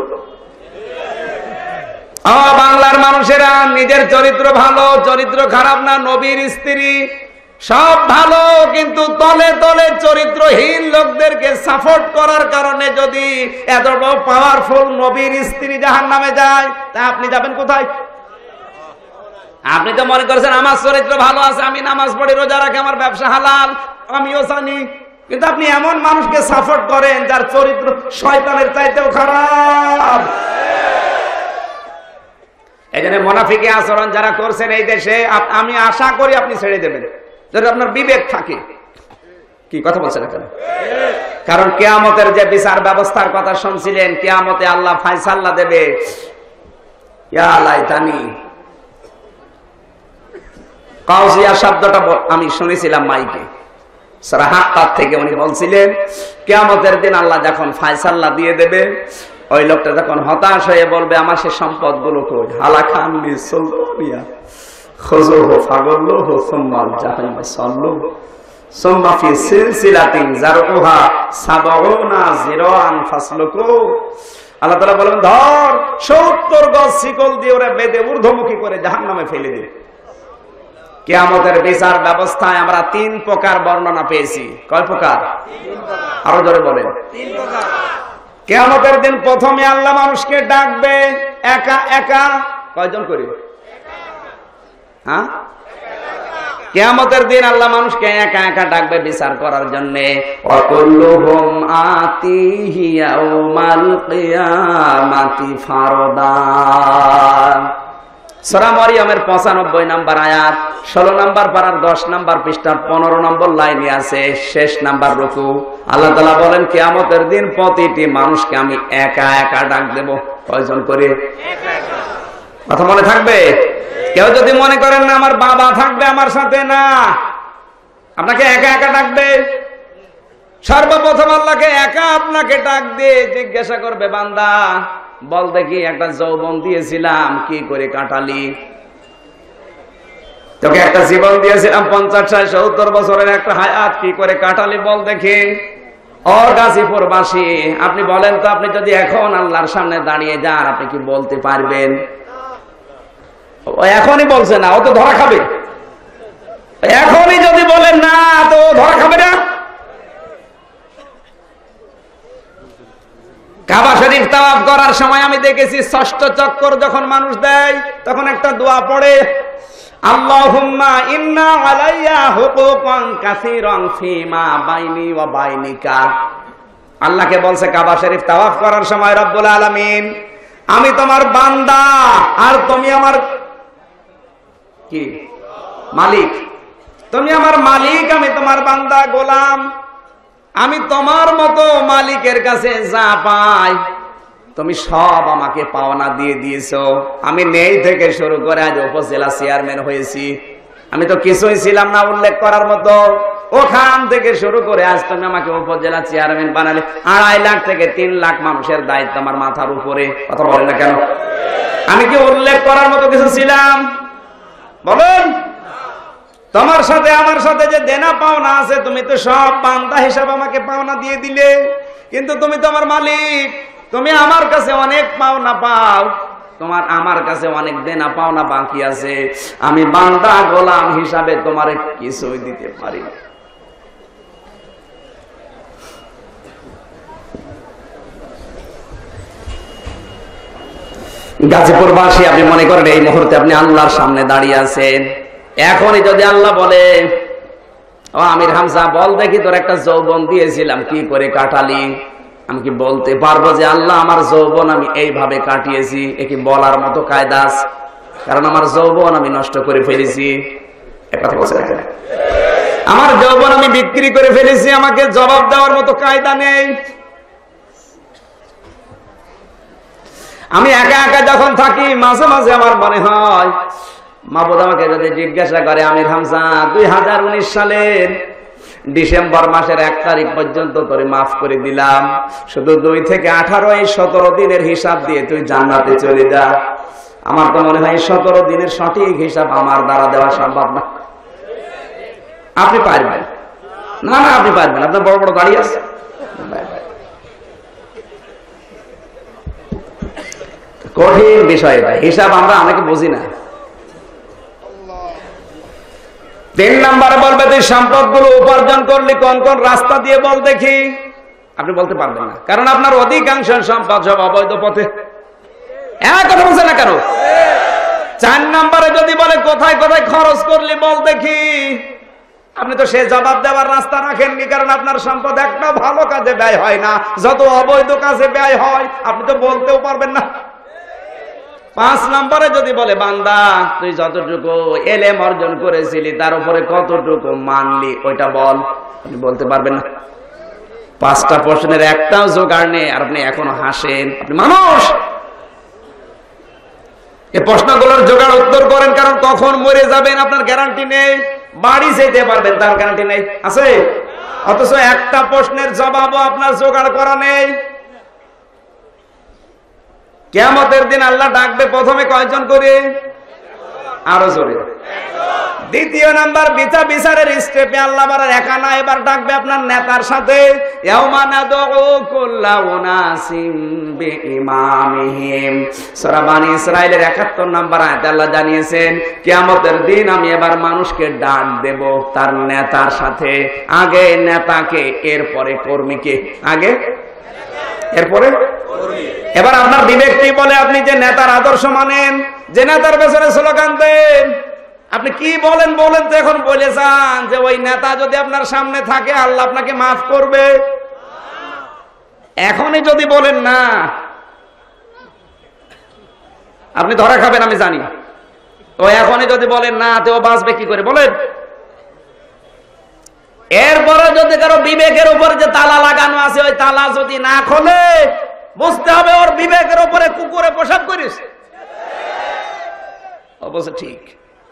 বাংলার মানুষেরা নিজের চরিত্র ভালো, চরিত্র খারাপ না। নবীর স্ত্রী সব ভালো, কিন্তু তলে তলে চরিত্রহীন লোকদেরকে সাপোর্ট করার কারণে যদি এত পাওয়ারফুল নবীর স্ত্রী জাহান্নামে যায়, তা আপনি যাবেন কোথায়? আপনি তো মনে করছেন আমার চরিত্র ভালো আছে, আমি নামাজ পড়ি, রোজা রাখি, আমার ব্যবসা হালাল, আমিও জানি। কিন্তু আপনি এমন মানুষকে সাপোর্ট করেন যার চরিত্র শয়তানের চাইতেও খারাপ। এই জন্য মুনাফিকি আচরণ যারা করছেন এই দেশে, আমি আশা করি আপনি ছেড়ে দেবেন, যদি আপনার বিবেক থাকে। কি কথা বলছেন এখানে? কারণ কিয়ামতের যে বিচার ব্যবস্থার কথা শুনছিলেন, কিয়ামতে আল্লাহ ফায়সালা দেবে। ইয়া লাইতানি, কাউজিয়া শব্দটা আমি শুনেছিলাম মাইকে, সূরা হাক্কাত থেকে উনি বলছিলেন, কিয়ামতের দিন আল্লাহ যখন ফায়সালা দিয়ে দেবে, ওই লোকটা যখন হতাশ হয়ে বলবে, আমার সে সম্পদ গুলো কই, হালাকান্নি সুলতানিয়া খুযুহু ফাগুল্লুহু সুম্মা জাহিমা সাল্লুহু সুম্মা ফি সিলসিলাতিন যারউহা ৭০ যিরাআন ফাসলুকু। আল্লাহ তাআলা বলেন, ধর ৭০ গজ শিকল দিয়ে ওরা বেঁধে ঊর্ধ্বমুখী করে জাহান্নামে ফেলে দে। কিয়ামতের বিচার ব্যবস্থায় আমরা 3 প্রকার বর্ণনা পেয়েছি। কয় প্রকার? আরো জোরে বলেন। 3 প্রকার। কিয়ামতের দিন প্রথমে আল্লাহ মানুষকে ডাকবে একা একা। কয়জন করে? হ্যাঁ, কিয়ামতের দিন আল্লাহ মানুষকে একা একা ডাকবে বিচার করার জন্য। ওয়াকুল্লুহুম আতিহি ইয়াউমাল কিয়ামাতি ফারদা। সূরা মরিয়মের 95 নম্বর আয়াত, 16 নম্বর পারার 10 নম্বর পৃষ্ঠার 15 নম্বর লাইনে আছে, শেষ নাম্বার রুকু। আল্লাহ তাআলা বলেন কিয়ামতের দিন প্রতিটি মানুষকে আমি একা একা ডাক দেব। কয়জন করে? কথা মনে থাকবে? কেউ যদি মনে করেন না আমার বাবা থাকবে আমার সাথে, না, আপনাকে একা একা ডাকবে। সর্বপ্রথম আল্লাহকে একা আপনাকে ডাক দিয়ে জিজ্ঞাসা করবে, বান্দা বল দেখি একটা যৌবন দিয়েছিলাম কি করে কাটালি? তোকে একটা জীবন দিয়েছিলাম 50, 60, 70 বছরের একটা হায়াত কি করে কাটালি বল দেখি। ও গাজীপুরবাসী, আপনি বলেন তো, আপনি যদি এখন আল্লাহর সামনে দাঁড়িয়ে যান আপনি কি বলতে পারবেন? ও এখনই বলছে না, ও তো ধরা খাবে। এখনই যদি বলেন না তো ধরা খাবে না। কাবা শরীফ তাওয়াফ করার সময় আমি দেখেছি 6ষ্ঠ চক্কর যখন মানুষ দেয় তখন একটা দোয়া পড়ে, আল্লাহুম্মা ইন্না আলাইয়া হুকুকান কাসীরান ফীমা বাইনি ওয়া বাইনিকা। আল্লাহকে বলছে কাবা শরীফ তাওয়াফ করার সময়, রব্বুল আলামিন আমি তোমার বান্দা আর তুমি আমার কি মালিক, তুমি আমার মালিক, আমি তোমার বান্দা গোলাম। আমি তোমার মতো মালিকের কাছে যা পাই তুমি সব আমাকে পাওনা দিয়ে দিয়েছো। আমি নেই থেকে শুরু করে আজ উপজেলা চেয়ারম্যান হয়েছি, আমি তো কিছুই ছিলাম না উল্লেখ করার মতো। ওখান থেকে শুরু করে আজ তুমি আমাকে উপজেলা চেয়ারম্যান বানালে। 2.5 লাখ থেকে 3 লাখ মানুষের দায়িত্ব আমার মাথার উপরে। কথা বলেন না কেন? আমি কি উল্লেখ করার মতো কিছু ছিলাম? বলেন। তোমার সাথে আমার সাথে যে দেনা পাওনা আছে তুমি তো সব বান্দা হিসাব আমাকে পাওনা দিয়ে দিলে, কিন্তু তুমি তো আমার মালিক, তুমি আমার কাছে অনেক পাওনা পাও, তোমার আমার কাছে অনেক দেনা পাওনা বাকি আছে। আমি বান্দা গোলাম হিসাবে তোমারে কিছুই দিতে পারি না। গাজীপুরবাসী, আপনি মনে করেন এই মুহূর্তে আপনি আল্লাহর সামনে দাঁড়িয়ে আছেন, এখনই যদি আল্লাহ বলে, ও আমির হামজা বল দেখি তোর একটা যৌবন দিয়েছিলাম কি করে কাটালি, আমি কি বলতে পারবো যে আল্লাহ আমার যৌবন আমি এইভাবে কাটিয়েছি? এ কি বলার মতো কায়দা আছে? কারণ আমার যৌবন আমি নষ্ট করে ফেলেছি। আমার যৌবন আমি বিক্রি করে ফেলেছি, আমাকে জবাব দেওয়ার মতো কায়দা নেই। আমি একা একা যখন থাকি মাঝে মাঝে আমার মনে হয় মাহবুদ আমাকে যদি জিজ্ঞাসা করে, আমির হামজা 2019 সালের ডিসেম্বর মাসের 1 তারিখ পর্যন্ত তোরে মাফ করে দিলাম, শুধু 2 থেকে 18 এই 17 দিনের হিসাব দিয়ে তুই জান্নাতে চলে যা। আমার তো মনে হয় 17 দিনের সঠিক হিসাব আমার দ্বারা দেওয়া সম্ভব না। আপনি পারবেন না? না, আপনি পারবেন, আপনার বড় বড় গাড়ি আছে। কঠিন বিষয় এটা, হিসাব আমরা অনেকে বুঝি না। 3 নম্বরে বলবে তুই সম্পদগুলো উপার্জন করলি কোন কোন রাস্তা দিয়ে বল দেখি। আপনি বলতে পারবেন না, কারণ আপনার অধিকাংশ সম্পদ সব অবৈধ পথে। কথা বলছে না কেন? 4 নম্বরে যদি বলে কোথায় কোথায় খরচ করলি বল দেখি, আপনি তো সে জবাব দেওয়ার রাস্তা রাখেননি, কারণ আপনার সম্পদ একটা ভালো কাজে ব্যয় হয় না, যত অবৈধ কাজে ব্যয় হয় আপনি তো বলতেও পারবেন না। 5 নম্বরে যদি বলে বান্দা তুই যতটুকু এলেম অর্জন করেছিলি তার উপরে কতটুকু মানলি ওইটা বল, আপনি বলতে পারবেন না। 5টা প্রশ্নের একটাও জোগাড় নেই আর আপনি এখনো হাসেন। আপনি মানুষ, এই প্রশ্নগুলোর জোগাড় উত্তর করেন, কারণ কখন মরে যাবেন আপনার গ্যারান্টি নেই, বাড়ি যেতে পারবেন তার গ্যারান্টি নেই, আছে? অথচ একটা প্রশ্নের জবাবও আপনার জোগাড় করা নেই। কিয়ামতের দিন আল্লাহ ডাকবে প্রথমে কয়জন করে? আরো জোরে। 2য় নাম্বার বিচারের স্টেপে আল্লাহ আবার একা না, এবার ডাকবে আপনার নেতার সাথে। ইয়াউমা নাদউ কুল্লা উনাসিম বিইমামিহিম। সূরা বনী ইসরাঈলের 71 নম্বর আয়াতে আল্লাহ জানিয়েছেন কিয়ামতের দিন আমি এবার মানুষকে ডাক দেব তার নেতার সাথে। আগে নেতাকে, এরপরে কর্মীকে। আগে, এরপরে কর্মী। এবার আপনার বিবেক কি বলে? আপনি যে নেতার আদর্শ মানেন, যে নেতার পেছনে স্লোগান দেন, আপনি কি বলেন বলেন তো এখন বলে যান যে ওই নেতা যদি আপনার সামনে থাকে আল্লাহ আপনাকে মাফ করবে? এখনই যদি বলেন না, আপনি ধরা খাবেন আমি জানি। তো এখনই যদি বলেন না, তো বাঁচবে কি করে বলেন? এরপরে যদি কারো বিবেকের উপর যে তালা লাগানো আছে, ওই তালা যদি না খোলে, বুঝতে হবে ওর বিবেকের উপরে কুকুরে পেশাব করেছে। অবশ্য ঠিক।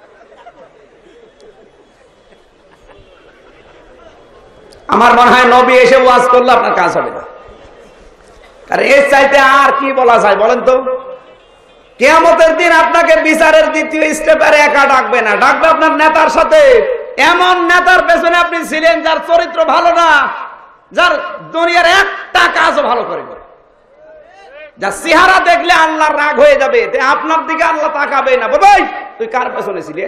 আমার মনে হয় নবী এসে ওয়াজ করলে আপনার কাজ হবে না। আর এর চাইতে আর কি বলা যায় বলেন তো? কিয়ামতের দিন আপনাকে বিচারের দ্বিতীয় স্টেপে একা ডাকবে না, ডাকবে আপনার নেতার সাথে। এমন নেতার পেছনে আপনি ছিলেন যার চরিত্র ভালো না, যার দুনিয়ার একটা কাজও ভালো করে, যার চেহারা দেখলে আল্লাহর রাগ হয়ে যাবে, আপনার দিকে আল্লাহ তাকাবে না। ভাই তুই কার পেছনে ছিলে?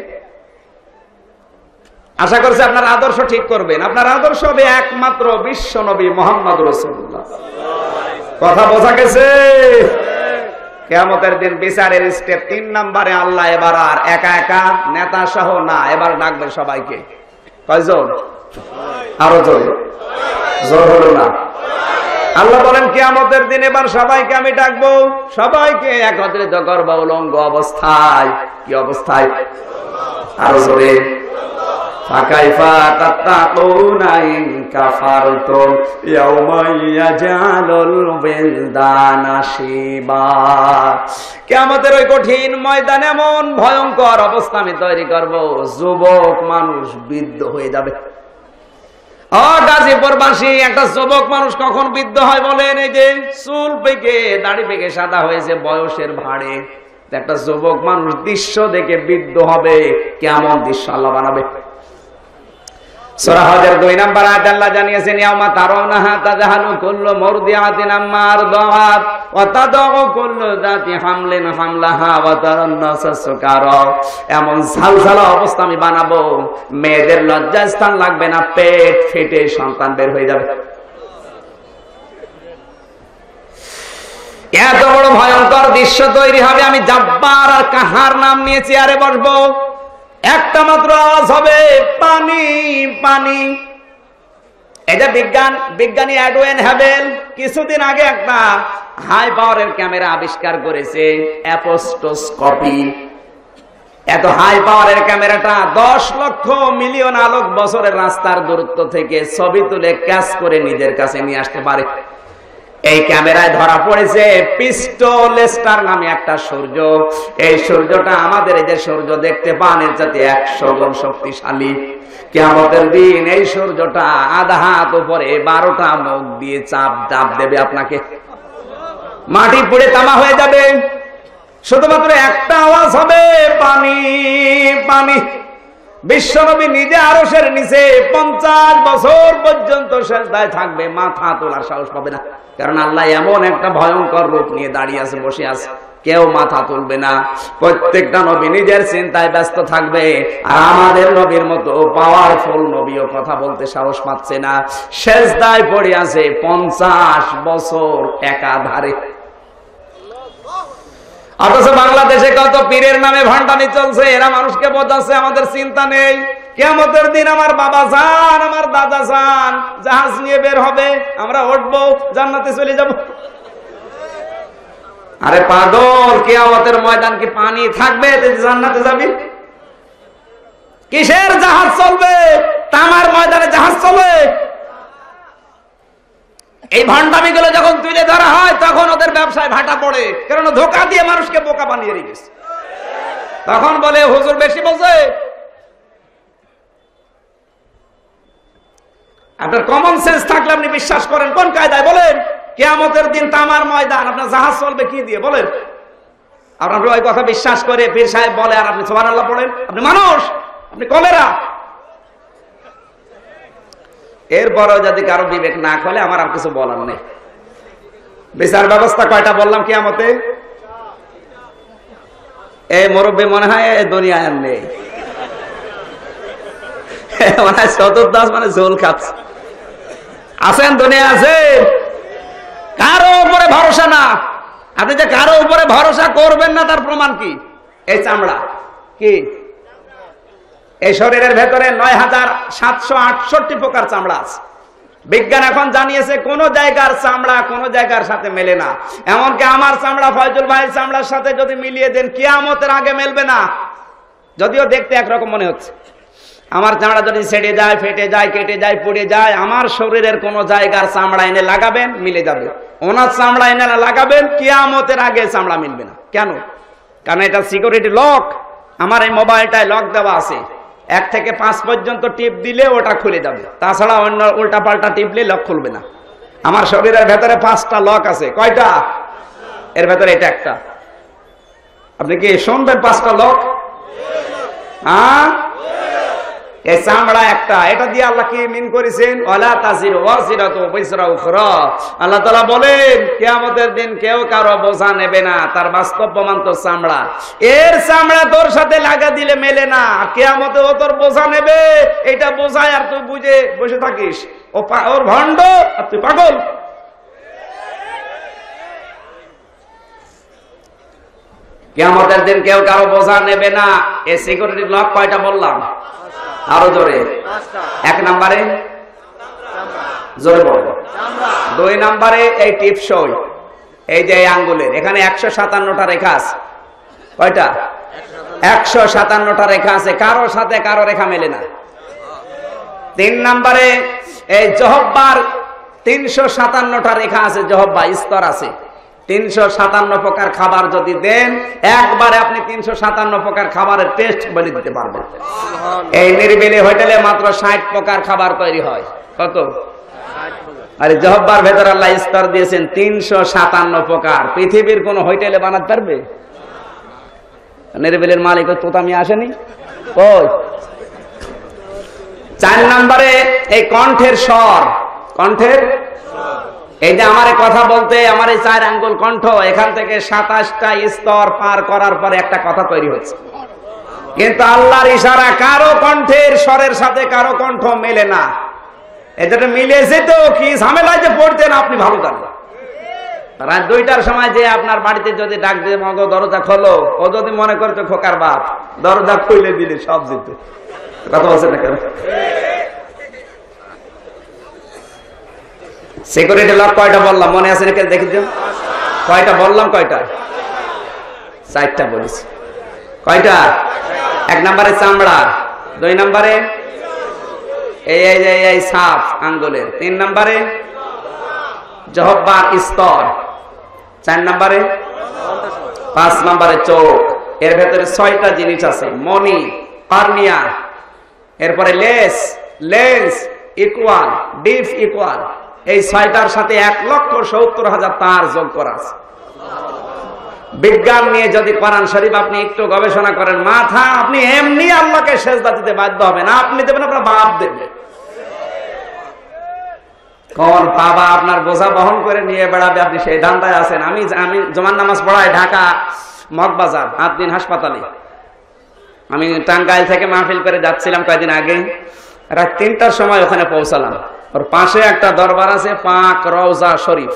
আশা করছি আপনার আদর্শ ঠিক করবেন। আপনার আদর্শ হবে একমাত্র বিশ্ব নবী মুহাম্মদ রাসূলুল্লাহ। কথা বোঝা গেছে? কিয়ামতের দিন বিচারের স্টেপ 3 নম্বরে আল্লাহ এবার আর একা একা নেতা সহ না, এবার ডাকবে সবাইকে। কয়জন? আরো জোর হলো না। আল্লাহ বলেন কিয়ামতের দিন এবার সবাইকে আমি ডাকবো, সবাইকে একত্রিত করবো উলঙ্গ অবস্থায়। কি অবস্থায়? আরো জোরে। ফাকাইফা তাত্তাকুনা ইন কাফারতুম ইয়াওমা ইয়াজালুল বিলদানা শিবা। কিয়ামতের ওই কঠিন ময়দানে এমন ভয়ঙ্কর অবস্থা আমি তৈরি করব, যুবক মানুষ বৃদ্ধ হয়ে যাবে। গাজীপুরবাসী একটা যুবক মানুষ কখন বৃদ্ধ হয় বলেন? এই যে চুল পেকে দাড়ি পেকে সাদা হয়েছে বয়সের ভারে, একটা যুবক মানুষ দৃশ্য দেখে বৃদ্ধ হবে। কেমন দৃশ্য আল্লাহ বানাবে। সূরা হজের 2 নম্বর আয়াতে আল্লাহ জানিয়েছেন, ইয়াউমা তারাউনাহা তাযহালু কুল্লু মুরদিআতিন আম্মা আরদাআত ওয়া তাদাউ কুল্লু যাতি হামলিন হামলাহা ওয়া তারান নাসা সুকারা। এমন ঝালঝালা অবস্থা আমি বানাবো, মেয়েদের লজ্জাস্থান লাগবে না, পেট ফেটে সন্তান বের হয়ে যাবে। এত বড় ভয়ঙ্কর দৃশ্য তৈরি হবে। আমি জাব্বার আর কাহার নাম নিয়ে চেয়ারে বসবো, একটা মাত্র আওয়াজ হবে, পানি পানি। এটা বিজ্ঞানী এডওয়েন হ্যাবেল কিছুদিন আগে একটা হাই পাওয়ারের ক্যামেরা আবিষ্কার করেছে, অ্যাপোস্টোস্কোপি। এত হাই পাওয়ারের ক্যামেরাটা 10 লক্ষ মিলিয়ন আলোক বছরের রাস্তার দূরত্ব থেকে ছবি তুলে ক্যাচ করে নিজের কাছে নিয়ে আসতে পারে। এই ক্যামেরায় ধরা পড়েছে পিস্টোলেস্টার নামে একটা সূর্য। এই সূর্যটা আমাদের এই যে সূর্য দেখতে পান, এর চাইতে 100 গুণ শক্তিশালী। কিয়ামতের দিন এই সূর্যটা আধা হাত উপরে 12টা মুখ দিয়ে চাপ দেবে আপনাকে, মাটি পুড়ে তামা হয়ে যাবে। শুধুমাত্র একটা আওয়াজ হবে, পানি পানি। বিশ্বনবী নিজে আরশের নিচে 50 বছর পর্যন্ত সিজদায় থাকবে, মাথা তোলার সাহস পাবে না। কারণ আল্লাহ এমন একটা ভয়ঙ্কর রূপ নিয়ে দাঁড়িয়ে আছে, বসে আছে, কেউ মাথা তুলবে না। প্রত্যেকটা নবী নিজের চিন্তায় ব্যস্ত থাকবে। আর আমাদের নবীর মতো পাওয়ারফুল নবীও কথা বলতে সাহস পাচ্ছে না, সিজদায় পড়ে আছে 50 বছর একাধারে। অথচ বাংলাদেশে কত পীরের নামে ভণ্ডামি চলছে, এরা মানুষকে বোঝাচ্ছে আমাদের চিন্তা নেই। কিয়ামতের দিন আমার বাবা জান, আমার দাদা জান জাহাজ নিয়ে বের হবে, আমরা উঠবো, জান্নাতে চলে যাব। আরে পাগল, কিয়ামতের ময়দান কি পানি থাকবে জান্নাতে যাবি? কিসের জাহাজ চলবে? তামার ময়দানে জাহাজ চলে। এই ভণ্ডামি গুলো যখন তুলে ধরা হয় তখন ওদের ব্যবসায় ভাটা পড়ে, কারণ ধোঁকা দিয়ে মানুষকে বোকা বানিয়ে রেখেছে। তখন বলে হুজুর বেশি বোঝে। আপনার কমন সেন্স থাকলে আপনি বিশ্বাস করেন কোন কায়দায় বলেন? কিয়ামতের দিন তামার ময়দান, আপনার জাহাজ চলবে কি দিয়ে বলেন? আপনার ওই কথা বিশ্বাস করে পীর সাহেব বলে আর আপনি সুবহানাল্লাহ পড়েন? আপনি মানুষ, আপনি কলেরা। এরপরেও যদি কারো বিবেক না খোলে, আমার আর কিছু বলার নেই। বিচার ব্যবস্থা কয়টা বললাম কিয়ামতে? এই মুরব্বী মনে হয় দুনিয়ায় আর নেই, মনে হয় চতুর্দশ মানে ঝোল খাচ্ছে। আছেন দুনিয়া আছেন, কারো উপরে ভরসা না। আপনি যে কারো উপরে ভরসা করবেন না তার প্রমাণ কি? এই চামড়া কি এই শরীরের ভেতরে ৯,৭৬৮ প্রকার চামড়া আছে। বিজ্ঞান এখন জানিয়েছে কোন জায়গার চামড়া কোন জায়গার সাথে মেলে না। এমনকি আমার চামড়া ফয়জুল ভাইয়ের চামড়ার সাথে যদি মিলিয়ে দেন কিয়ামতের আগে মেলবে না, যদিও দেখতে একরকম মনে হচ্ছে। আমার চামড়া যদি ছেড়ে যায়, ফেটে যায়, কেটে যায়, পুড়ে যায়, আমার শরীরের কোন জায়গার চামড়া এনে লাগাবেন মিলে যাবে। ওনার চামড়া এনে লাগাবেন, কিয়ামতের আগে চামড়া মিলবে না। কেন? কারণ এটা সিকিউরিটি লক। আমার এই মোবাইলটায় লক দেওয়া আছে, 1 থেকে 5 পর্যন্ত টিপ দিলে ওটা খুলে যাবে, তাছাড়া অন্য উল্টা পাল্টা টিপলে লক খুলবে না। আমার শরীরের ভেতরে 5টা লক আছে। কয়টা? এর ভেতরে এটা একটা। আপনি কি শুনবেন 5টা লক? হ্যাঁ, এই চামড়া একটা। এটা দিয়ে আল্লাহ কি মিন করেছেন? ওয়ালা তাজিরু ওয়াজিরাতু বিজরা উখরা। আল্লাহ তাআলা বলেন কিয়ামতের দিন কেউ কারো বোঝা নেবে না। তার বাস্তব প্রমাণ তো চামড়া। এর চামড়া তোর সাথে লাগা দিলে মেলে না, কিয়ামতে ও তোর বোঝা নেবে। এটা বোঝায় আর তুই বুঝে বসে থাকিস ওর ভণ্ড আর তুই পাগল। কিয়ামতের দিন কেউ কারো বোঝা নেবে না। এই সিকিউরিটি লক কয়টা বললাম? আরো জোরে। 1 নম্বরে জোরে বলো। 2 নম্বরে এই টিপসই, এই যে আঙ্গুলের এখানে 157টা রেখা আছে। কয়টা? 157টা রেখা আছে। কারো সাথে কারো রেখা মেলে না। 3 নম্বরে এই জহব্বার 357টা রেখা আছে। জহব্বা স্তর আছে। 357 প্রকার খাবার যদি দেন, একবারে আপনি 357 প্রকার খাবারের টেস্ট বলে দিতে পারবেন। এই নিরিবিলি হোটেলে মাত্র 60 প্রকার খাবার তৈরি হয়। কত? আরে জহব্বার ভেতর আল্লাহ স্তর দিয়েছেন 357 প্রকার। পৃথিবীর কোন হোটেলে বানাতে পারবে? নিরিবিলির মালিক তোতামি আসেনি। ওই 4 নম্বরে এই কণ্ঠের স্বর। কণ্ঠের এই যে আমার কথা বলতে আমার এই 4 আঙ্গুল কণ্ঠ, এখান থেকে 27টা স্তর পার করার পরে একটা কথা তৈরি হচ্ছে। কিন্তু আল্লাহর ইশারা, কারো কণ্ঠের স্বরের সাথে কারো কণ্ঠ মেলে না। এটা মিলেছে তো কি ঝামেলায় যে পড়তেন আপনি ভালো জানেন। রাত 2টার সময় যে আপনার বাড়িতে যদি ডাক দিয়ে মগো দরজা খোলো, ও যদি মনে করতো খোকার বাপ, দরজা খুলে দিলে সব যেত। কথা বলছে না কেন? সিকিউরিটি লক কয়টা বললাম মনে আছে নাকি? দেখি তো কয়টা বললাম। কয়টা? 4টা বলেছি। কয়টা? 1 নম্বরে চামড়া, 2 নম্বরে এই সাপ আঙ্গুলের, 3 নম্বরে জহব্বার স্তর, 4 নম্বরে 5 নম্বরে চোখ। এর ভেতরে 6টা জিনিস আছে। মনি, কর্নিয়া, এরপরে লেন্স ইকুয়াল, ডিপ ইকুয়াল। এই 6টার সাথে 1,70,000 তার যোগ করা আছে। বিজ্ঞান নিয়ে যদি কোরআন শরীফ আপনি একটু গবেষণা করেন, মাথা আপনি এমনি আল্লাহকে সেজদা দিতে বাধ্য হবেন। আপনি দেবেন, আপনার বাপ দেবে। কোন বাবা আপনার বোঝা বহন করে নিয়ে বেড়াবে? আপনি সেই ধান্দায় আছেন। আমি জুমার নামাজ পড়াই ঢাকা মগবাজার 8 দিন হাসপাতালে। আমি টাঙ্গাইল থেকে মাহফিল করে যাচ্ছিলাম কয়েকদিন আগে। রাত 3টার সময় ওখানে পৌঁছালাম। ওর পাশে একটা দরবার আছে, পাক রওজা শরীফ।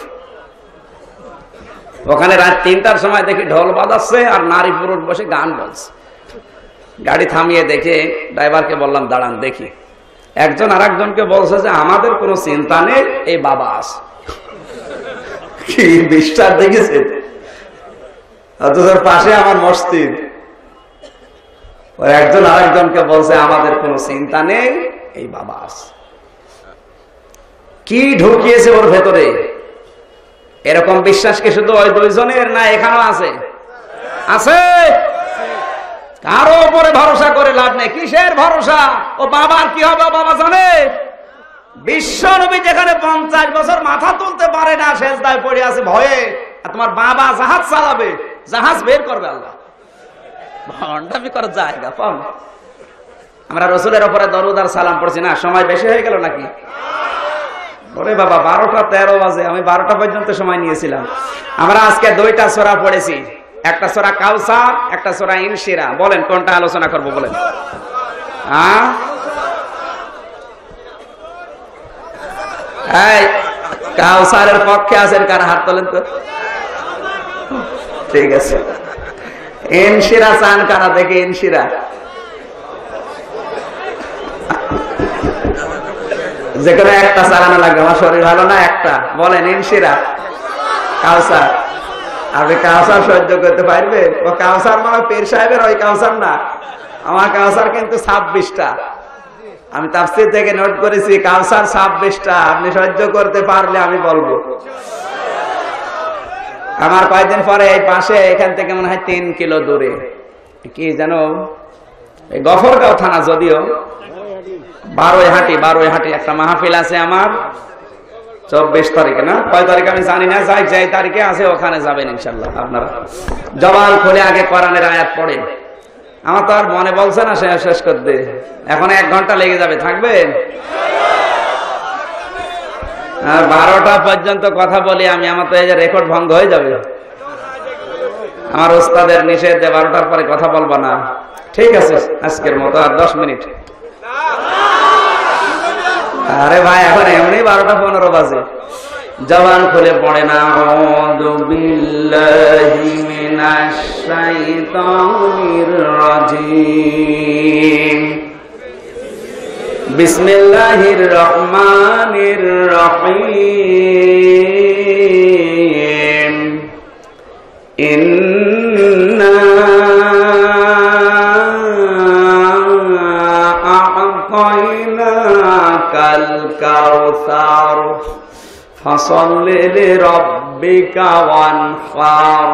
ওখানে রাত 3টার সময় দেখি ঢোল বাজাচ্ছে আর নারী পুরুষ বসে গান বলছে। গাড়ি থামিয়ে দেখে ড্রাইভারকে বললাম দাঁড়ান দেখি। একজন আর একজনকে বলছে যে আমাদের কোনো চিন্তা নেই, এই বাবা আছে। কি বিশ্বাস দেখেছে? অথচ পাশে আমার মসজিদ। একজন আর একজনকে বলছে আমাদের কোনো চিন্তা নেই, এই বাবা আছে। কি ঢুকিয়েছে ওর ভেতরে? এরকম বিশ্বাস কি শুধু ওই 2 জনের? না এখানেও আছে? আছে। কারো উপরে ভরসা করে লাভ নেই। কিসের ভরসা? ও বাবার কি হবে বাবা জানে? বিশ্ব নবী যেখানে 50 বছর মাথা তুলতে পারে না, সেজদায় পড়ে আছে ভয়ে, আর তোমার বাবা জাহাজ চালাবে, জাহাজ বের করবে আল্লাহ। ভণ্ডামি করার জায়গা পাও। আমরা রাসূলের উপরে দরুদ আর সালাম পড়ছি না, সময় বেশি হয়ে গেল নাকি? ওরে বাবা 12:13 বাজে, আমি 12টা পর্যন্ত সময় নিয়েছিলাম। আমরা আজকে 2টা সূরা পড়েছি, একটা সূরা কাউসার, একটা সূরা ইনশিরা। বলেন কোনটা আলোচনা করব? বলেন। এই কাউসারের পক্ষে আছেন কারা? হাত তোলেন তো। ঠিক আছে, এনশিরা চান কারা থেকে? এনশিরা যে কোনো একটা চালানো লাগবে, আমার শরীর ভালো না, একটা বলেন। এনশিরা কাউসার, আপনি কাউসার সহ্য করতে পারবেন? ও কাউসার মানে পীর সাহেবের ওই কাউসার না, আমার কাউসার কিন্তু 26টা। আমি তাফসীর থেকে নোট করেছি কাউসার 26টা। আপনি সহ্য করতে পারলে আমি বলবো। আমার কয়েকদিন পরে এই পাশে এখান থেকে মনে হয় 3 কিলো দূরে কি জানো গফরগাঁও থানা, যদিও বারোইহাটি একটা মাহফিল আছে আমার 24 তারিখে, না কয় তারিখে আমি জানি না, যাই যাই তারিখে আছে ওখানে যাবেন ইনশাল্লাহ। আপনারা জবান খুলে আগে কোরআনের আয়াত পড়েন। আমার তো আর মনে বলছে না শেষ করতে, এখন 1 ঘন্টা লেগে যাবে, থাকবেন? আর 12টা পর্যন্ত কথা বলি আমি, আমার তো এই যে রেকর্ড ভঙ্গ হয়ে যাবে। আমার ওস্তাদের নিষেধ, 12টার পরে কথা বলবো না। ঠিক আছে, আজকের মতো আর 10 মিনিট। আরে ভাই এখন এমনি 12টা 15 বাজে। জবান খুলে পড়ে না, আউযু বিল্লাহি মিনাশ শাইতানির রাজিম, বিসমিল্লাহির রহমানির রহিম, ইন্না আ'তাইনাকাল কাউসার ফাসাল্লি লিরাব্বিকা ওয়ানহার,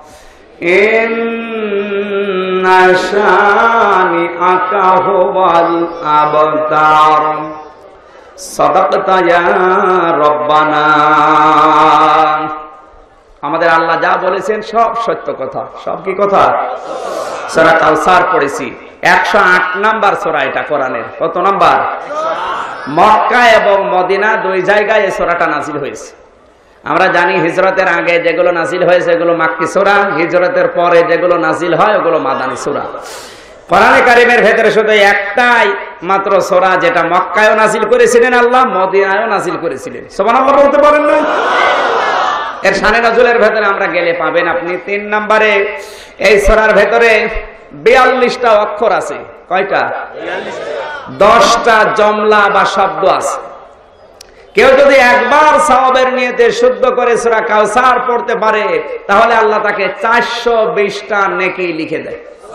ইন্না শানিআকা হুয়াল আবতার। সাদাকতা ইয়া রব্বানা। আমাদের আল্লাহ যা বলেছেন সব সত্য কথা। সব কি কথা? সূরা কাউসার পড়েছি, 108 নাম্বার সূরা এটা কোরআনের। কত নাম্বার? মক্কা এবং মদিনা 2 জায়গায় এই সূরাটা নাযিল হয়েছে। আমরা জানি হিজরতের আগে যেগুলো নাযিল হয়েছে এগুলো মাক্কি সূরা, হিজরতের পরে যেগুলো নাযিল হয় ওগুলো মাদানী সূরা। কোরআনে কারীমের ভেতরে শুধু একটাই মাত্র সূরা যেটা মক্কায়ও নাযিল করেছিলেন আল্লাহ, মদিনায়ও নাযিল করেছিলেন। সুবহানাল্লাহ বলতে পারেন না? এর শানে নজুলের ভেতরে আমরা গেলে পাবেন আপনি 3 নম্বরে এই সূরার ভেতরে 42টা অক্ষর আছে। কয়টা? 10টা জমলা বা শব্দ আছে। কেউ যদি একবার সওয়াবের নিয়তে শুদ্ধ করে সূরা কাউসার পড়তে পারে তাহলে আল্লাহ তাকে 420টা নেকি লিখে দেয়।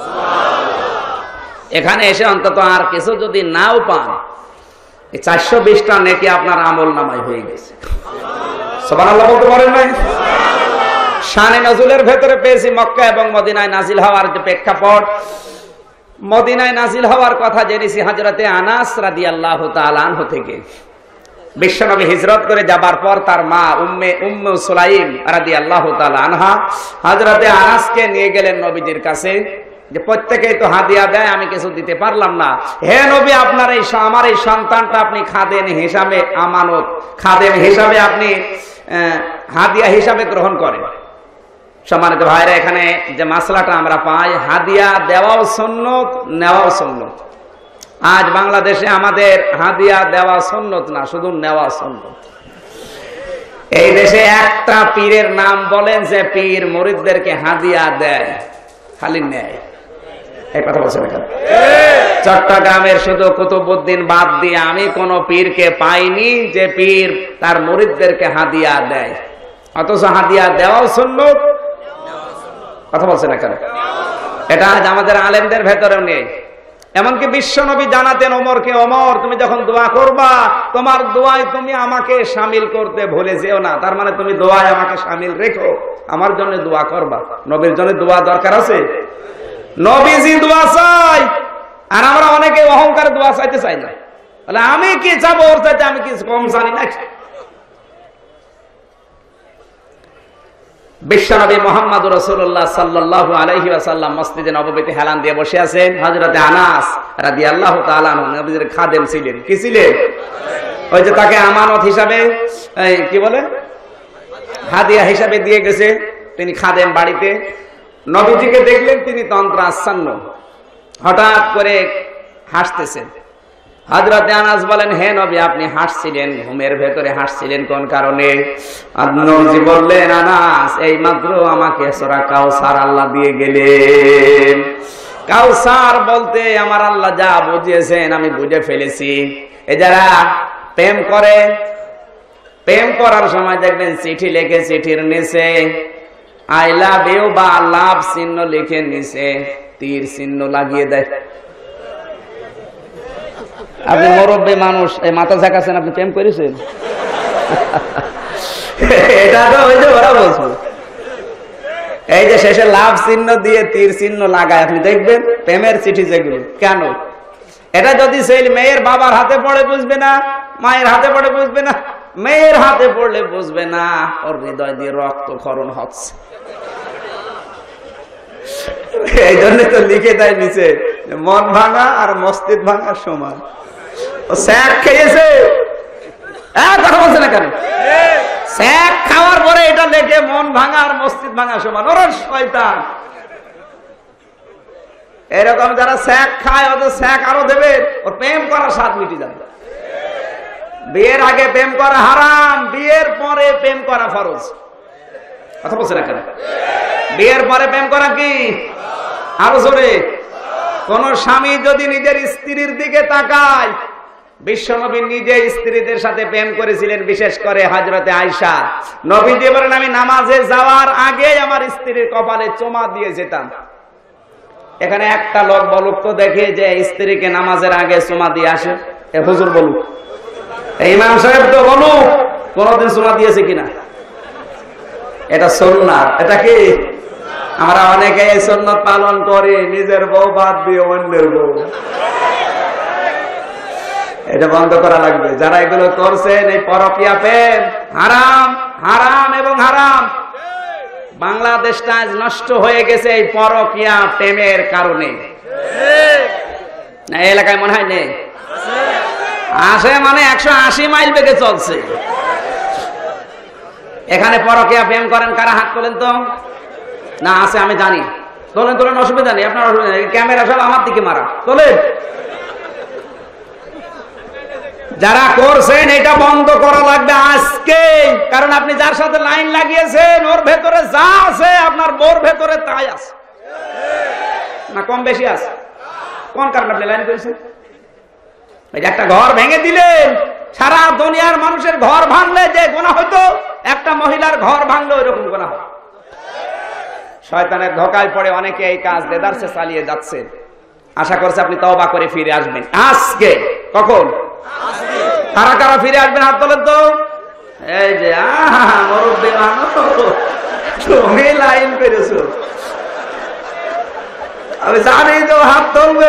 এখানে এসে অন্তত আর কিছু যদি নাও পান, এই 420টা নেকি আপনার আমল নামায় হয়ে গেছে। সুবহানাল্লাহ বলতে পারেন না? শানে নজুলের ভেতরে পেয়েছি মক্কা এবং মদিনায় নাজিল হওয়ার যে প্রেক্ষাপট। মদিনায় নাজিল হওয়ার কথা জেনেছি হযরতে আনাস রাদিয়াল্লাহু তাআলা আনহু থেকে। বিশ্বনবী হিজরত করে যাবার পর তার মা উম্মে সুলাইম রাদিয়াল্লাহু তাআলা আনহা হযরতে আনাসকে নিয়ে গেলেন নবীজির কাছে, যে প্রত্যেকেই তো হাদিয়া দেয়, আমি কিছু দিতে পারলাম না। হে নবী, আপনার আমার এই সন্তানটা আপনি খাদেম হিসাবে, আমানত খাদেম হিসাবে আপনি হাদিয়া হিসাবে গ্রহণ করেন। সম্মানিত ভাইরা, এখানে যে মাসলাটা আমরা পাই, হাদিয়া দেওয়াও সুন্নত, নেওয়াও সুন্নত। আজ বাংলাদেশে আমাদের হাদিয়া দেওয়া সুন্নত না, শুধু নেওয়া সুন্নত। এই দেশে একটা পীরের নাম বলেন যে পীর মুরিদদেরকে হাদিয়া দেয়, খালি নেয়। এই কথা বলছেন এখানে? চট্টগ্রামের শুধু কুতুবউদ্দিন বাদ দিয়ে আমি কোন পীরকে পাইনি যে পীর তার মুরিদদেরকে হাদিয়া দেয়। অথচ হাদিয়া দেওয়াও সুন্নত। কথা বলছেন এখানে? এটা আজ আমাদের আলেমদের ভেতরেও নেই। এমনকি বিশ্বনবী জানাতেন ওমরকে, ওমর তুমি যখন দোয়া করবা তোমার দোয়ায় তুমি আমাকে শামিল করতে ভুলে যেও না। তার মানে তুমি দোয়ায় আমাকে শামিল রেখো, আমার জন্য দোয়া করবা। নবীর জন্য দোয়া দরকার আছে? নবীজি দোয়া চাই, আর আমরা অনেকে অহংকারে দোয়া চাইতে চাই না। বলে আমি কি চাবো, ওর চাইতে আমি কিছু কম জানি না। বিশ্বনবী মুহাম্মদ রাসূলুল্লাহ সাল্লাল্লাহু আলাইহি ওয়াসাল্লাম মসজিদে নববীতে হেলান দিয়ে বসে আছেন। হযরতে আনাস রাদিয়াল্লাহু তাআলা আনহু নবীর খাদেম ছিলেন। কি ছিলেন? ওই যে তাকে আমানত হিসাবে কি বলে হাদিয়া হিসাবে দিয়ে গেছে, তিনি খাদেম বাড়িতে। নবীজিকে দেখলেন তিনি তন্ত্র আচ্ছন্ন, হঠাৎ করে হাসতেছেন। হযরতে আনাস বলেন, হে নবী, আপনি হাসছিলেন, ঘুমের ভেতরে হাসছিলেন কোন কারণে? নবীজি বললেন, আনাস, এই মাত্র আমাকে সূরা কাউসার আল্লাহ দিয়ে গেলেন। কাউসার বলতে আমার আল্লাহ যা বুঝিয়েছেন আমি বুঝে ফেলেছি। এই যারা প্রেম করে, প্রেম করার সময় দেখবেন চিঠি লিখে চিঠির নিচে আই লাভ ইউ বা লাভ চিহ্ন লিখে নিচে তীর চিহ্ন লাগিয়ে দেয়। আপনি মুরব্বী মানুষ, এই মাথা ঝাঁকাছেন, আপনি প্রেম করেছেন? এটা তো ওই যে ওরা বলছে, এই যে শেষে লাভ চিহ্ন দিয়ে তীর চিহ্ন লাগায়, আপনি দেখবেন প্রেমের চিঠি যেগুলো। কেন? এটা যদি ছেলে মেয়ের বাবার হাতে পড়ে বুঝবে না, মায়ের হাতে পড়ে বুঝবে না, মেয়ের হাতে পড়লে বুঝবে না ওর হৃদয় দিয়ে রক্তক্ষরণ হচ্ছে। এই জন্য তো লিখে দেয় নিচে, মন ভাঙা আর মসজিদ ভাঙা সমান। ও স্যাক খেয়েছে, কথা বলছে না কেন? স্যাক খাওয়ার পরে এটা লেখে মন ভাঙা আর মসজিদ ভাঙা সমান। ওরা শয়তান। এরকম যারা স্যাক খায় ওদের স্যাক আরো দেবে, ওর প্রেম করার স্বাদ মিটে যাবে। বিয়ের আগে প্রেম করা হারাম, বিয়ের পরে প্রেম করা ফরজ। কথা বলছে না কেন? বিয়ের পরে প্রেম করা কি? আরো জোরে। কোন স্বামী যদি নিজের স্ত্রীর দিকে তাকায়, বিশ্বনবী নিজে স্ত্রীদের সাথে প্রেম করেছিলেন, বিশেষ করে হযরতে আয়েশা। নবীজি বলেন, আমি নামাজে যাওয়ার আগে আমার স্ত্রীর কপালে চুমা দিয়ে যেতাম। এখানে একটা লোক বলুক তো দেখে যে স্ত্রীকে নামাজের আগে চুমা দিয়ে আসে। এ হুজুর বলুক, ইমাম সাহেব তো বলুক, কোনদিন চুমা দিয়েছে কিনা? এটা সুন্নাত। এটা কি? আমরা অনেকে এই সুন্নাত পালন করি, নিজের বউ বাদ দিয়ে অন্যের বউ। এটা বন্ধ করা লাগবে। যারা এগুলো করছেন, এই পরকীয়া প্রেম হারাম, হারাম এবং হারাম। বাংলাদেশটা আজ নষ্ট হয়ে গেছে এই পরকীয়া প্রেমের কারণে। না, এই এলাকায় মনে হয় নেই? আসে মানে 180 মাইল বেগে চলছে। এখানে পরকীয়া প্রেম করেন কারা? হাত তোলেন তো। না আছে, আমি জানি। তোলেন তোলেন, অসুবিধা নেই, আপনার অসুবিধা নেই। ক্যামেরা সব আমার দিকে মারা, তোলেন। যারা করছেন এটা বন্ধ করা লাগবে আজকে। কারণ আপনি যার সাথে লাইন লাগিয়েছেন ওর ভেতরে যা আছে আপনার বোর ভেতরে তাই আছে, না কম বেশি আছে? কোন কারণে আপনি লাইন করেছেন? এই যে একটা ঘর ভেঙে দিলেন, সারা দুনিয়ার মানুষের ঘর ভাঙলে যে গুনাহ হতো, একটা মহিলার ঘর ভাঙলে ওইরকম গুনাহ হয়। শয়তানের ধোঁকায় পড়ে অনেকে এই কাজ দেদারসে চালিয়ে যাচ্ছে। আশা করছে আপনি তওবা করে ফিরে আসবেন আজকে। কখন? কারা কারা ফিরে আসবেন হাত তোলেন তো। এই যে মুরব্বি মানুষ, তুমি লাইন পেরেছো, আমি জানি তো হাত তুলবে।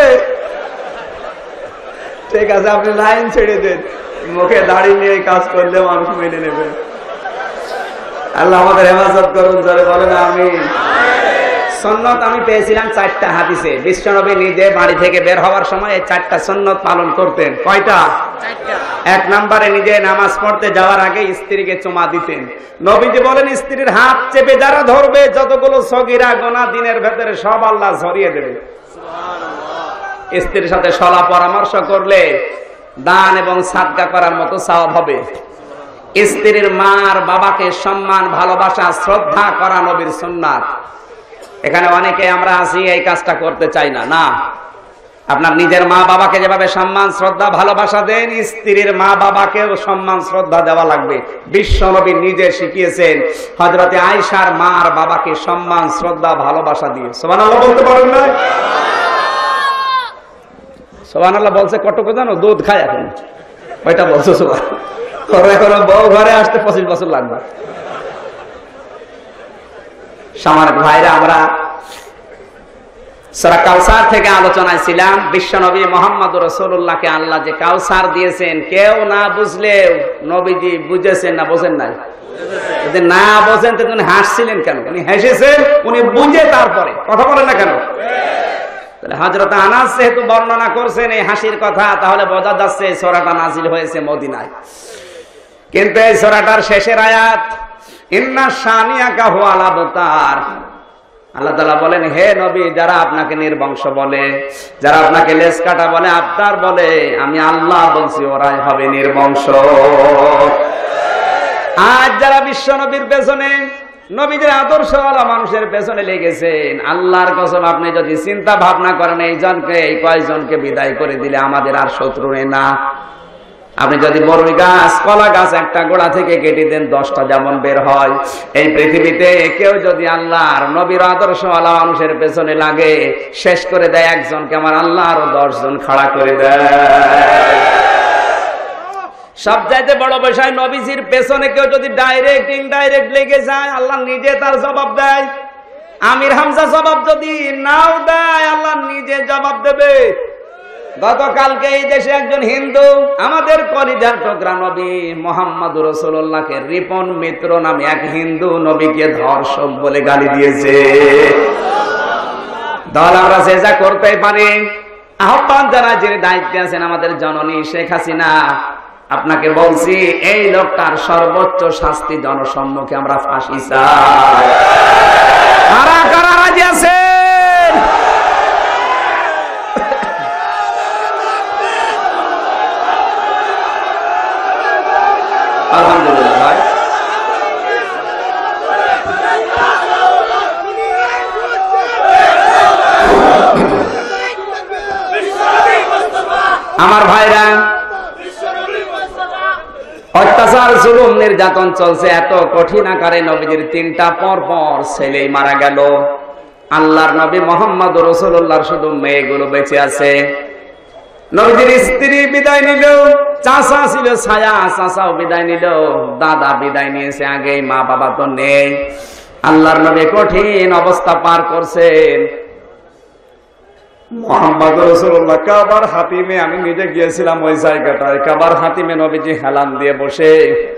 ঠিক আছে, আপনি লাইন ছেড়ে দেন। মুখে দাড়ি নিয়ে কাজ করলে মানুষ মেনে নেবে। আল্লাহ আমাদের হেফাজত করুন, জোরে বলেন আমিন। সুন্নত আমি পেয়েছিলাম 4টা হাদিসে। বিশ্বনবী নিজে বাড়ি থেকে বের হওয়ার সময় এই 4টা সুন্নত পালন করতেন। কয়টা? 4টা। 1 নম্বরে নিজে নামাজ পড়তে যাওয়ার আগে স্ত্রীকে চুমা দিতেন। নবীজি বলেন, স্ত্রীর হাত চেপে যারা ধরবে, যতগুলো সগীরা গুনাহ দিনের ভেতরে সব আল্লাহ ঝরিয়ে দেবে। সুবহানাল্লাহ। স্ত্রীর সাথে সলা পরামর্শ করলে দান এবং সাদকা করার মতো সওয়াব হবে। স্ত্রীর মার বাবাকে সম্মান, ভালোবাসা, শ্রদ্ধা করা নবীর সুন্নাত। এখানে অনেকে আমরা আছি এই কাজটা করতে চাই না। না, আপনার নিজের মা বাবাকে যেভাবে সম্মান, শ্রদ্ধা, ভালোবাসা দেন, স্ত্রীর মা বাবাকেও সম্মান, শ্রদ্ধা দেওয়া লাগবে। বিশ্বনবী নিজে শিখিয়েছেন হযরতে আয়েশার মার বাবাকে সম্মান, শ্রদ্ধা, ভালোবাসা দিয়ে। সুবহানাল্লাহ বলতে পারেন না? সুবহানাল্লাহ বলছে কতটুকু জানো? দুধ খায় এখন, ওইটা বলছো। সুবহানাল্লাহ। এখন বউ ঘরে আসতে 25 বছর লাগবে। সম্মানিত ভাইরা, আমরা সূরা কাউসার থেকে আলোচনায় ছিলাম। বিশ্বনবী মুহাম্মদুর রাসূলুল্লাহকে আল্লাহ যে কাউসার দিয়েছেন, কেউ না বুঝলেও নবীজি বুঝেছেন না বোঝেন নাই? যদি না বোঝেন তো উনি হাসছিলেন কেন? উনি হেসেছেন, উনি বুঝে তারপরে কথা বলেন না কেন? তাহলে হযরত আনাস যেহেতু বর্ণনা করছেন এই হাসির কথা, তাহলে বোঝা যাচ্ছে এই সূরাটা নাজিল হয়েছে মদিনায়। কিন্তু এই সূরাটার শেষের আয়াত, ইন্না শানিয়াকা হুয়াল আবতার, আল্লাহ তাআলা বলেন, হে নবী, যারা আপনাকে নির্বংশ বলে, যারা আপনাকে লেজ কাটা বলে, আপনার বলে, আমি আল্লাহ বলছি ওরাই হবে নির্বংশ। আজ যারা বিশ্ব নবীর পেছনে, নবীদের আদর্শওয়ালা মানুষের পেছনে লেগেছেন, আল্লাহর কসম আপনি যদি চিন্তা ভাবনা করেন এই কয়জনকে বিদায় করে দিলে আমাদের আর শত্রু নেই না। আপনি যদি বড়ই গাছ, কলা গাছ একটা গোড়া থেকে কেটে দেন 10টা যেমন বের হয়, এই পৃথিবীতে কেউ যদি আল্লাহর নবীর আদর্শওয়ালা মানুষের পেছনে লাগে, শেষ করে দেয় একজনকে, আমার আল্লাহ আরো 10 জন খাড়া করে দেয়। সবচাইতে বড় বিষয়, নবীজির পেছনে কেউ যদি ডাইরেক্ট ইনডাইরেক্ট লেগে যায়, আল্লাহ নিজে তার জবাব দেয়। আমির হামজা জবাব যদি নাও দেয়, আল্লাহ নিজে জবাব দেবে। গতকালকে এই দেশে একজন হিন্দু, আমাদের কলিজার টুকরা নবী মুহাম্মদুর রাসূলুল্লাহকে রিপন মিত্র নামে এক হিন্দু নবীকে ধর্ষক বলে গালি দিয়েছে। দল আমরা চেষ্টা করতেই পারি। আহ্বান যারা যিনি দায়িত্বে আছেন, আমাদের জননী শেখ হাসিনা, আপনাকে বলছি, এই লোকটার সর্বোচ্চ শাস্তি জনসম্মুখে আমরা ফাঁসি চাই। কারা কারা রাজি আছেন? আলহামদুলিল্লাহ ভাই। আমার ভাইরা, অত্যাচার, জুলুম, নির্যাতন চলছে এত কঠিন আকারে। নবীজির 3টা পর পর ছেলেই মারা গেল। আল্লাহর নবী মুহাম্মদুর রাসূলুল্লাহর শুধু মেয়েগুলো বেঁচে আছে। নবীজির স্ত্রী বিদায় নিল, চাচা ছিল ছায়া, চাচাও বিদায় নিল, দাদা বিদায় নিয়েছে আগে, মা বাবা তো নেই। আল্লাহর নবী কঠিন অবস্থা পার করছেন। মুহাম্মদুর রাসূলুল্লাহ কাবার হাতিমে, আমি নিজে গিয়েছিলাম ওই জায়গাটায়, কাবার হাতিমে নবীজি হেলান দিয়ে বসে,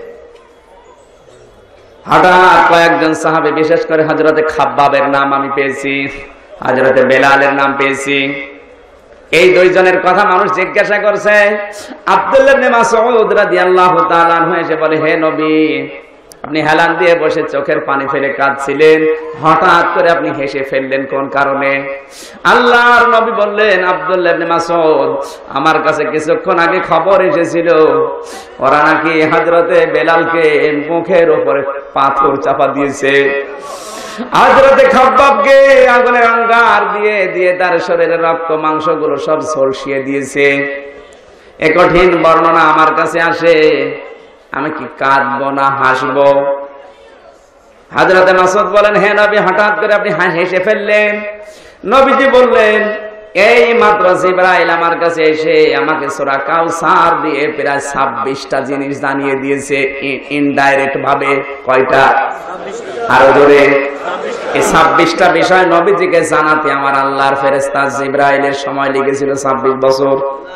হঠাৎ কয়েকজন সাহাবী, বিশেষ করে হযরতে খাব্বাবের নাম আমি পেয়েছি, হযরতে বেলালের নাম পেয়েছি। এই 2 জনের কথা মানুষ জিজ্ঞাসা করছে। আব্দুল্লাহ ইবনে মাসউদ রাদিয়াল্লাহু তাআলা আনহু এসে বলে, হে নবী, আপনি হেলান দিয়ে বসে চোখের পানি ফেলে কাঁদছিলেন, হঠাৎ করে আপনি হেসে ফেললেন কোন কারণে? আল্লাহর নবী বললেন, আব্দুল্লাহ ইবনে মাসউদ, আমার কাছে কিছুক্ষণ আগে খবর এসেছিল, ওরা নাকি হযরতে বেলালকে মুখের উপরে পাথর চাপা দিয়েছে, হযরতে খাব্বাবকে আগুনের অঙ্গার দিয়ে দিয়ে তার শরীরের রক্ত মাংসগুলো সব ঝলসিয়ে দিয়েছে। এ কঠিন বর্ণনা আমার কাছে আসে, আমি কি কাঁদবো না হাসবো? হযরতে মাসউদ বলেন, হে নবী, হঠাৎ করে আপনি হেসে ফেললেন। নবীজি বললেন, এই মাত্র জিবরাইল আমার কাছে এসে আমাকে সূরা কাউসার দিয়ে প্রায় 26টা জিনিস জানিয়ে দিয়েছে ইনডাইরেক্ট ভাবে। কয়টা? আরো জোরে। এই 26টা বিষয় নবীজিকে জানাতে আমার আল্লাহর ফেরেশতা জিবরাইলের সময় লেগেছিল 26 বছর।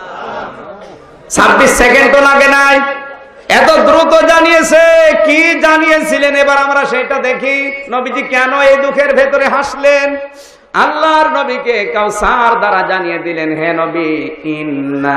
26 সেকেন্ডও লাগে নাই, এত দ্রুত জানিয়েছে। কি জানিয়েছিলেন এবার আমরা সেটা দেখি। নবীজি কেন এই দুঃখের ভেতরে হাসলেন? আল্লাহর নবীকে কাউসার দ্বারা জানিয়ে দিলেন, হে নবী, ইন্না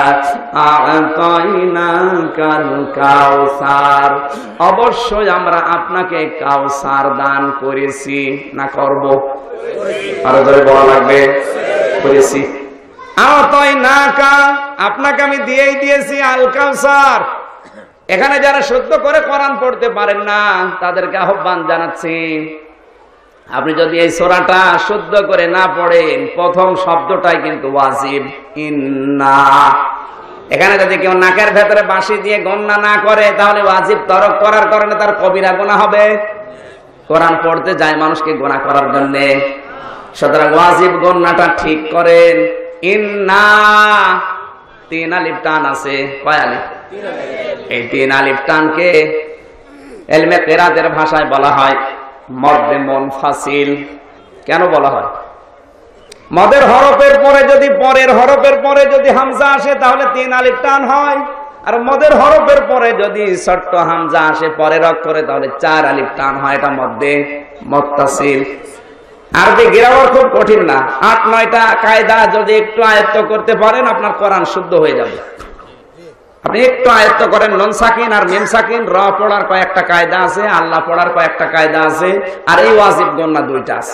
আ'তাইনাকাল কাউসার, অবশ্যই আমরা আপনাকে কাউসার দান করেছি। না করব? আরো ধরে বলা লাগবে, করেছি। আ'তাইনাকা, আপনাকে আমি দিয়েই দিয়েছি আল কাউসার। এখানে যারা শুদ্ধ করে কোরআন পড়তে পারেন না তাদেরকে আহ্বান জানাচ্ছি, আপনি যদি এই সূরাটা শুদ্ধ করে না পড়েন, প্রথম শব্দটাই কিন্তু ওয়াজিব, ইন্না। এখানে যদি কেউ নাকের ভেতরে বাঁশি দিয়ে গণনা না করে, তাহলে ওয়াজিব তরক করার কারণে তার কবিরা গুনাহ হবে। কোরআন পড়তে যায় মানুষকে গুনাহ করার জন্য, সুতরাং ওয়াজিব গণনাটা ঠিক করেন। ইন্না, 3 আলিফ টান আছে। কয় আলিফ? এই 3 আলিফ টানকে ইলমে কিরাতের ভাষায় বলা হয় মদ্দে মুনফাসিল। কেন বলা হয়? মদের হরফের পরে যদি, পরের হরফের পরে যদি হামজা আসে তাহলে 3 আলিফ টান হয়, আর মদের হরফের পরে যদি ছোট্ট হামজা আসে পরের অক্ষরে তাহলে 4 আলিফ টান হয়। এটা মদ্দে মুত্তাসিল। আরবি গ্রামার খুব কঠিন না, 8-9টা কায়দা যদি একটু আয়ত্ত করতে পারেন আপনার কোরআন শুদ্ধ হয়ে যাবে। আপনি একটু আয়ত্ত করেন, নুন সাকিন আর মিম সাকিন, র পড়ার কয়েকটা কায়দা আছে, আল্লাহ পড়ার কয়েকটা কায়দা আছে, আর এই ওয়াজিব গণনা 2টা আছে।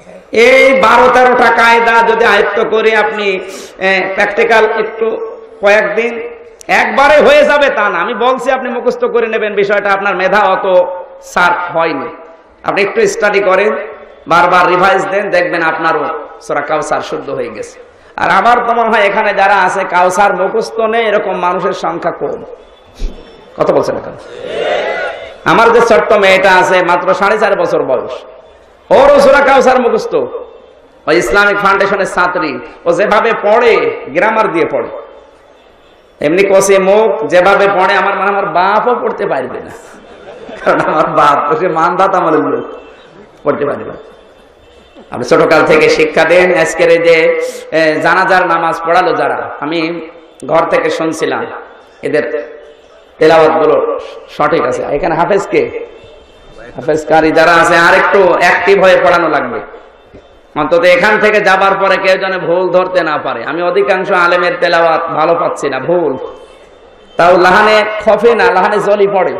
এই 12-13টা কায়দা যদি আয়ত্ত করে আপনি প্র্যাকটিক্যাল একটু কয়েকদিন একবারে হয়ে যাবে তা না, আমি বলছি আপনি মুখস্থ করে নেবেন, বিষয়টা আপনার মেধা অত শার্প হয়নি। আপনি একটু স্টাডি করেন, বারবার রিভাইজ দেন, দেখবেন আপনারও সূরা কাউসার শুদ্ধ হয়ে গেছে। আর আমার তো মনে হয় এখানে যারা আছে কাউসার মুখস্থ নেই এরকম মানুষের সংখ্যা কম। কথা বলছেন এখন? আমার যে ছোট্ট মেয়েটা আছে মাত্র 4.5 বছর বয়স, ওরও সূরা কাউসার মুখস্থ। ওই ইসলামিক ফাউন্ডেশনের ছাত্রী, ও যেভাবে পড়ে গ্রামার দিয়ে পড়ে, এমনি কষে মুখ যেভাবে পড়ে আমার মানে আমার বাপও পড়তে পারবে না, কারণ আমার বাপ সে মানদাত আমাদের লোক, পড়তে পারবে না। আপনি ছোটকাল থেকে শিক্ষা দেন। আজকের এই যে জানাজার নামাজ পড়ালো যারা, আমি ঘর থেকে শুনছিলাম এদের তেলাওয়াত গুলো সঠিক আছে। এখানে হাফেজ কে, হাফেজ কারি যারা আছে আর একটু অ্যাক্টিভ হয়ে পড়ানো লাগবে, অন্তত এখান থেকে যাবার পরে কেউ যেন ভুল ধরতে না পারে। আমি অধিকাংশ আলেমের তেলাওয়াত ভালো পাচ্ছি না, ভুল, তাও লাহানে খফে না, লাহানে জলি পড়ে।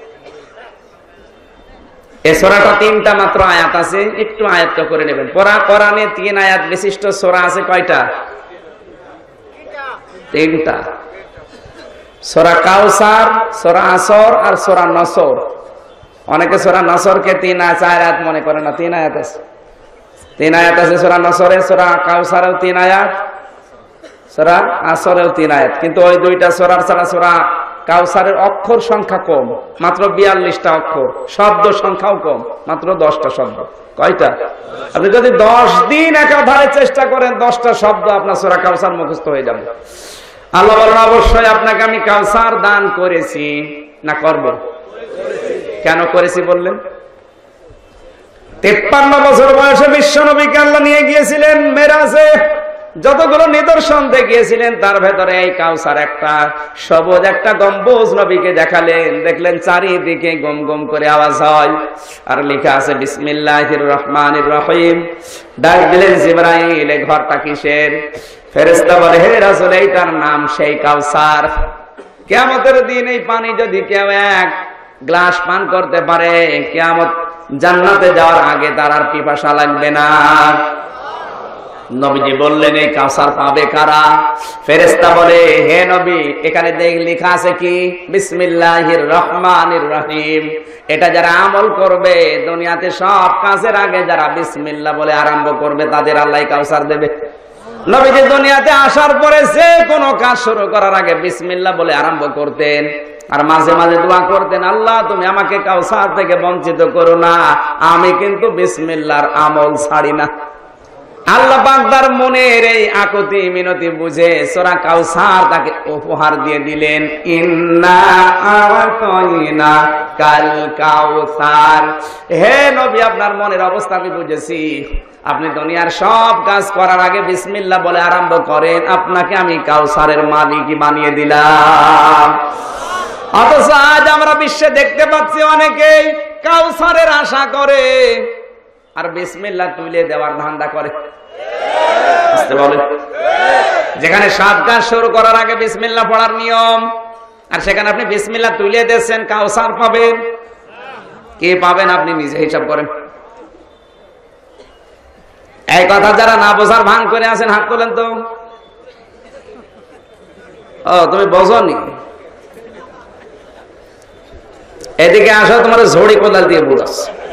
এই সূরাটা 3টা মাত্র আয়াত আছে, একটু আয়াত করে নেবেন। কোরআনে 3 আয়াত বিশিষ্ট সূরা আছে কয়টা? 3টা। সূরা কাউসার, সূরা আসর আর সূরা নসর। অনেকে সূরা নসরকে 3 আয়াত 4 আয়াত মনে করে না, 3 আয়াত আছে। 3 আয়াত আছে সূরা নসরে, সূরা কাউসারেও 3 আয়াত, সূরা আসরেও 3 আয়াত। কিন্তু ওই দুইটা সূরার ছাড়া সূরা কাউসারের অক্ষর সংখ্যা কম, মাত্র 42টা অক্ষর, শব্দ সংখ্যাও কম, মাত্র 10টা শব্দ। কয়টা? আপনি যদি 10 দিন একাধারে চেষ্টা করেন 10টা শব্দ আপনার সূরা কাউসার মুখস্থ হয়ে যাবে। আল্লাহ বলেন অবশ্যই আপনাকে আমি কাউসার দান করেছি, না করব? কেন করেছি বললেন? 53 বছর বয়সে বিশ্ব নবীকে আল্লাহ নিয়ে গিয়েছিলেন মেরাজে, যতগুলো নিদর্শন দেখিয়েছিলেন তার ভেতরে এই কাউসার একটা। সবুজ একটা গম্বুজ নবীকে দেখালেন, দেখলেন চারিদিকে গম গম করে আওয়াজ হয়, আর লেখা আছে বিসমিল্লাহির রহমানির রহিম। ডাক দিলেন জিবরাইল, এই ঘরটা কিসের? ফেরেশতা বলে, হে রাসূল, এইটার নাম সেই কাউসার। কিয়ামতের দিন এই পানি যদি কেউ 1 গ্লাস পান করতে পারে, কিয়ামত জান্নাতে যাওয়ার আগে তার আর পিপাসা লাগবে না। নবীজি বললেন, এই কাউসার পাবে কারা? ফেরেশতা বলে, হে নবী, এখানে লেখা আছে কি? বিসমিল্লাহির রহমানির রহিম। এটা যারা আমল করবে, দুনিয়াতে সব কাজের আগে যারা বিসমিল্লাহ বলে আরম্ভ করবে তাদের আল্লাহ কাউসার দেবে। নবীজি দুনিয়াতে আসার পরে যে কোনো কাজ শুরু করার আগে বিসমিল্লাহ বলে আরম্ভ করতেন, আর মাঝে মাঝে দোয়া করতেন, আল্লাহ তুমি আমাকে কাউসার থেকে বঞ্চিত করো না, আমি কিন্তু বিসমিল্লাহর আমল ছাড়ি না। আল্লাহ পাক তার মনের এই আকুতি মিনতি বুঝে সূরা কাউসার তাকে উপহার দিয়ে দিলেন, ইন্না আ'তাইনা কাল কাউসার। হে নবী, আপনার মনের অবস্থা আমি বুঝেছি, আপনি দুনিয়ার সব কাজ করার আগে বিসমিল্লাহ বলে আরম্ভ করেন, আপনাকে আমি কাউসারের মালিকই বানিয়ে দিলাম। অথচ আজ আমরা বিশ্বে দেখতে পাচ্ছি অনেকেই কাউসারের আশা করে আর বিসমিল্লাহ তুলে দেওয়ার ধান্দা করে। যেখানে সব কাজ শুরু করার আগে বিসমিল্লাহ পড়ার নিয়ম, আর সেখানে আপনি বিসমিল্লাহ তুলে দিয়েছেন, কাউসার পাবেন। কে পাবেন আপনি নিজে হিসাব করেন। এই কথা যারা না বোঝার ভান করে আছেন হাত তোলেন তো। ও, তুমি বোঝনি? এদিকে আসো, তোমার ঝড়ি কোদাল দিয়ে বুড়াস।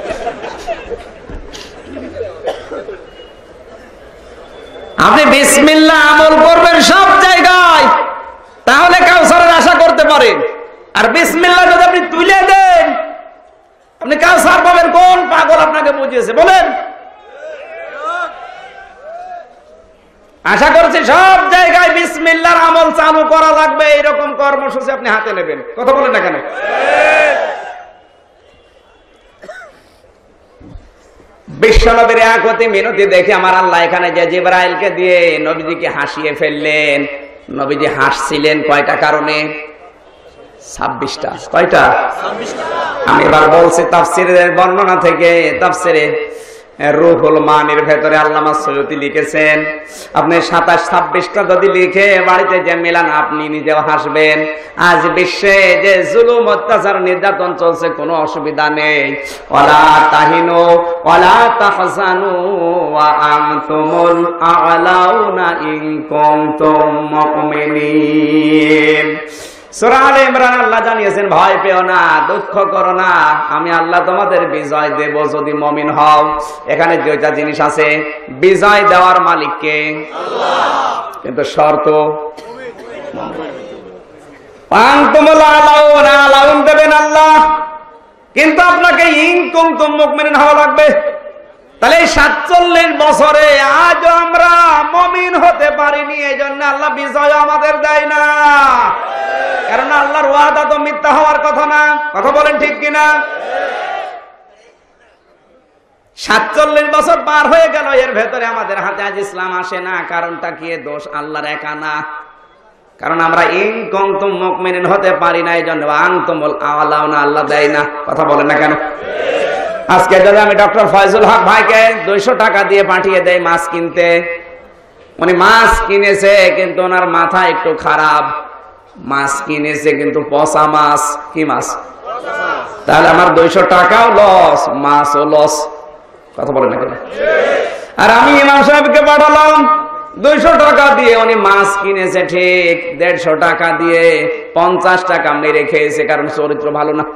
আপনি বিসমিল্লাহ আমল করবেন সব জায়গায়, তাহলে কাউসারের আশা করতে পারেন। আর বিসমিল্লাহ যদি আপনি তুলে দেন, আপনি কাউসার পাবেন। কোন পাগল আপনাকে বুঝিয়েছে বলেন? আশা করছি সব জায়গায় বিসমিল্লাহর আমল চালু করা লাগবে, এরকম কর্মসূচি আপনি হাতে নেবেন। কথা বলেন না কেন? বিশ্বনবীর আকুতি মিনতি দেখে আমার আল্লাহ এখানে যে জিবরাইলকে দিয়ে নবীজিকে হাসিয়ে ফেললেন। নবীজি হাসছিলেন কয়টা কারণে? 26টা। কয়টা? 26টা। আমি এবার বলছি তাফসীরের বর্ণনা থেকে। তাফসীরে রুহুল মানির ভেতরে আল্লামা সৈয়দী লিখেছেন, আপনি 27-26টা যদি লিখে বাড়িতে যে মেলান আপনি নিজেও হাসবেন। আজ বিশ্বে যে জুলুম অত্যাচার নির্যাতন চলছে কোনো অসুবিধা নেই। ওয়ালা তাহিনু ওয়ালা তাহজানু ওয়া আনতুমুল আ'লাউনা ইন কুনতুম মুমিনিন। সূরা আলে ইমরান আল্লাহ জানিয়েছেন, ভয় পেও না, দুঃখ করো না, আমি আল্লাহ তোমাদের বিজয় দেব যদি মুমিন হও। এখানে দুইটা জিনিস আছে, বিজয় দেওয়ার মালিক কে? আল্লাহ, কিন্তু শর্ত আনতুমুল আ'লাউনা, আ'লাউন দেবেন আল্লাহ, কিন্তু আপনাকে ইন কুনতুম মুমিনিন হওয়া লাগবে। তাহলে 47 বছরে আজও আমরা মুমিন হতে পারিনি, এই জন্য আল্লাহ বিজয় আমাদের দেয় না। কারণ আল্লাহর ওয়াদা তো মিথ্যা হওয়ার কথা না, কথা বলেন ঠিক কিনা? 47 বছর পার হয়ে গেল, এর ভেতরে আমাদের হাতে আজ ইসলাম আসে না। কারণটা কি? দোষ আল্লাহর একা না, কারণ আমরা ইন কুনতুম মুমিনিন হতে পারি না, এই জন্য আনতুমুল আ'লাউনা আল্লাহ দেয় না। কথা বলেন না কেন? আজকে যদি আমি ডক্টর ফয়জুল হক ভাইকে 200 টাকা দিয়ে পাঠিয়ে দেয় মাছ কিনতে, উনি মাছ কিনেছে কিন্তু ওনার মাথা একটু খারাপ, মাছ কিনেছে কিন্তু পচা মাছ। কি মাছ? তাহলে আমার 200 টাকাও লস, মাছও লস। কথা বলেন না কেন? আর আমি ইমাম সাহেবকে পাঠালাম 200 টাকা দিয়ে, উনি মাছ কিনেছে ঠিক, 150 টাকা দিয়ে 50 টাকা মেরে খেয়েছে, কারণ চরিত্র ভালো না।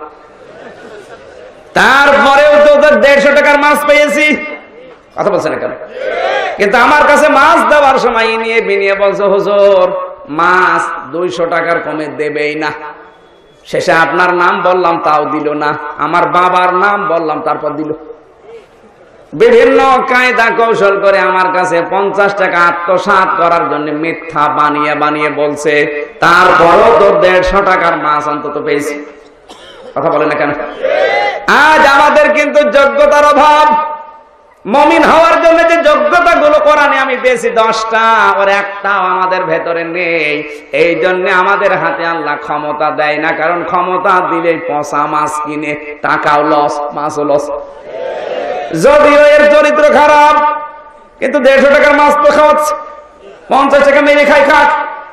তারপরেও তো 150 টাকার মাছ পেয়েছি। কথা বলছেন না কেন? কিন্তু আমার কাছে মাছ দেওয়ার সময় নিয়ে বিনিয়ে বলছে, হুজুর মাছ 200 টাকার কমে দেবেই না। শেষে আপনার নাম বললাম, তাও দিল না। আমার বাবার নাম বললাম, তারপর দিল। বিভিন্ন কায়দা কৌশল করে আমার কাছে 50 টাকা আত্মসাৎ করার জন্য মিথ্যা বানিয়ে বানিয়ে বলছে, তারপরও তো 150 টাকার মাছ অন্তত পেয়েছি। কথা বলে না কেন? আজ আমাদের কিন্তু যোগ্যতার অভাব। মুমিন হওয়ার জন্য যে যোগ্যতা গুলো কোরআনে আমি পেয়েছি 10টা, ওর একটাও আমাদের ভেতরে নেই। এই জন্য আমাদের হাতে আল্লাহ ক্ষমতা দেয় না, কারণ ক্ষমতা দিলেই পচা মাছ কিনে টাকাও লস, মাছও লস। যদিও এর চরিত্র খারাপ, কিন্তু 150 টাকার মাছ তো খাওয়াচ্ছে, 50 টাকা মেরে খাই খাক।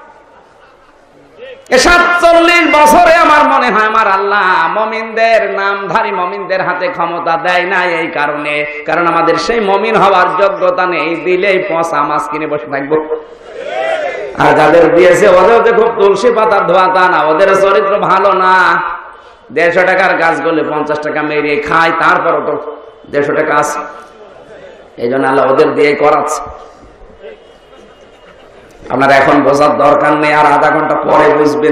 47 বছরে আমার মনে হয় আমার আল্লাহ মুমিনদের, নামধারী মুমিনদের হাতে ক্ষমতা দেয় না এই কারণে, কারণ আমাদের সেই মুমিন হওয়ার যোগ্যতা নেই। দিলেই পচা মাছ কিনে বসে থাকবো। আর যাদের দিয়েছে ওদের যে খুব তুলসী পাতার ধোয়া, তা না, ওদের চরিত্র ভালো না। 150 টাকার গাছ গলে 50 টাকা মেরে খায়, তারপরও তো 150 টাকা আছে। এই জন্য আল্লাহ ওদের দিয়ে করাচ্ছে। আপনার এখন বোঝার দরকার নেই, আর আধা ঘন্টা পরে বুঝবেন।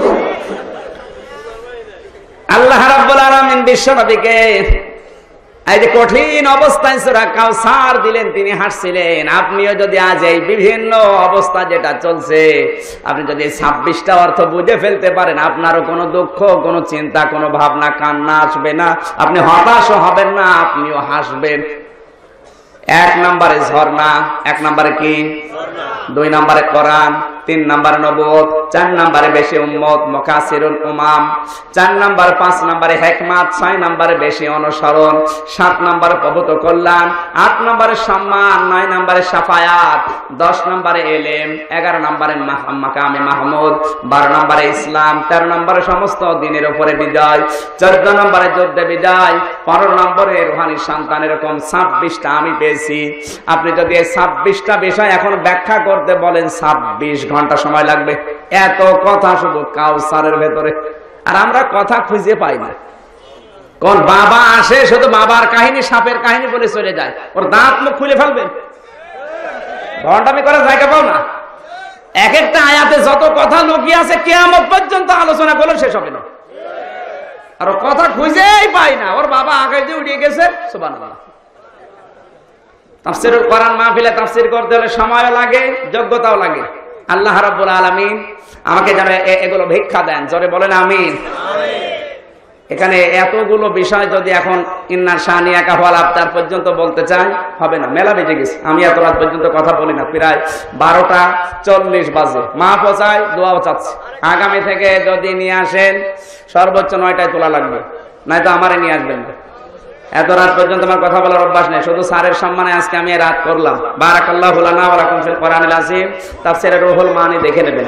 আল্লাহ রাব্বুল আলামিন বিশ্বনবীকে এই যে কঠিন অবস্থায় সূরা কাউসার দিলেন, তিনি হাসছিলেন। আপনিও যদি আজ এই বিভিন্ন অবস্থা যেটা চলছে, আপনি যদি 26টা অর্থ বুঝে ফেলতে পারেন, আপনারও কোনো দুঃখ, কোনো চিন্তা, কোনো ভাবনা, কান্না আসবে না। আপনি হতাশও হবেন না, আপনিও হাসবেন। 1 নম্বরে ঝর্ণা, 1 নম্বরে কি? 2 নম্বরে কোরআন, 3 নম্বরে নবুয়ত, 4 নম্বরে বেশি উম্মত মুকাসসিরুল উমাম, 4 নম্বরে 5 নম্বরে হিকমত, 6 নম্বরে বেশি অনুসরণ, 7 নম্বরে পবিত্র কল্যাণ, 8 নম্বরে সম্মান, 9 নম্বরে শাফায়াত, 10 নম্বরে ইলম, 11 নম্বরে মাকামে মাহমুদ, 12 নম্বরে ইসলাম, 13 নম্বরে সমস্ত দিনের উপরে বিজয়, 14 নম্বরে যুদ্ধে বিজয়, 15 নম্বরে রূহানি সন্তান। এরকম 26টা আমি পেয়েছি। আপনি যদি এই 26টা বিষয় এখন ব্যাখ্যা করতে বলেন 26 ঘন্টা সময় লাগবে। এত কথা শুধু কাউসারের ভেতরে, আর আমরা কথা খুঁজে পাই না। কোন বাবা আসে শুধু বাবার কাহিনী, সাপের কাহিনী বলে চলে যায়, ওর দাঁত মুখ খুলে ফেলবে, ঘন্টামি করার জায়গা পাও না। এক একটা আয়াতে যত কথা লুকিয়ে আছে কিয়ামত পর্যন্ত আলোচনা করলে শেষ হবে না। আর ও কথা খুঁজেই পাই না, ওর বাবা আগে দিয়ে উড়িয়ে গেছে। সুবহানাল্লাহ। তাফসীর কোরআন মাহফিলে তাফসীর করতে হলে সময়ও লাগে, যোগ্যতাও লাগে। আল্লাহ রাব্বুল আলামিন আমাকে যেন এগুলো ভিক্ষা দেন, জোরে বলেন আমিন। এখানে এতগুলো বিষয় যদি এখন ইন্নার শানিয়া কাফাল আফতার পর্যন্ত বলতে চাই, হবে না, মেলা বেজে গেছে। আমি এত রাত পর্যন্ত কথা বলি না, প্রায় 12টা 40 বাজে। মা পচায়, দোয়াও চাচ্ছে। আগামী থেকে যদি নিয়ে আসেন সর্বোচ্চ 9টায় তোলা লাগবে, নয়তো আমারে নিয়ে আসবেন না। এত রাত পর্যন্ত আমার কথা বলার অভ্যাস নেই, শুধু স্যারের সম্মানে আজকে আমি রাত করলাম। বারাকাল্লাহু লানা ওয়া লাকুম ফিল কোরআনিল আযীম, তাফসীরে রুহুল মানি দেখে নেবেন।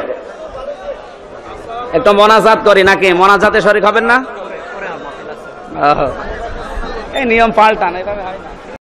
একটু মোনাজাত করি নাকি? মোনাজাতে শরীক হবেন না? এই নিয়ম পাল্টান, এভাবে হয় না।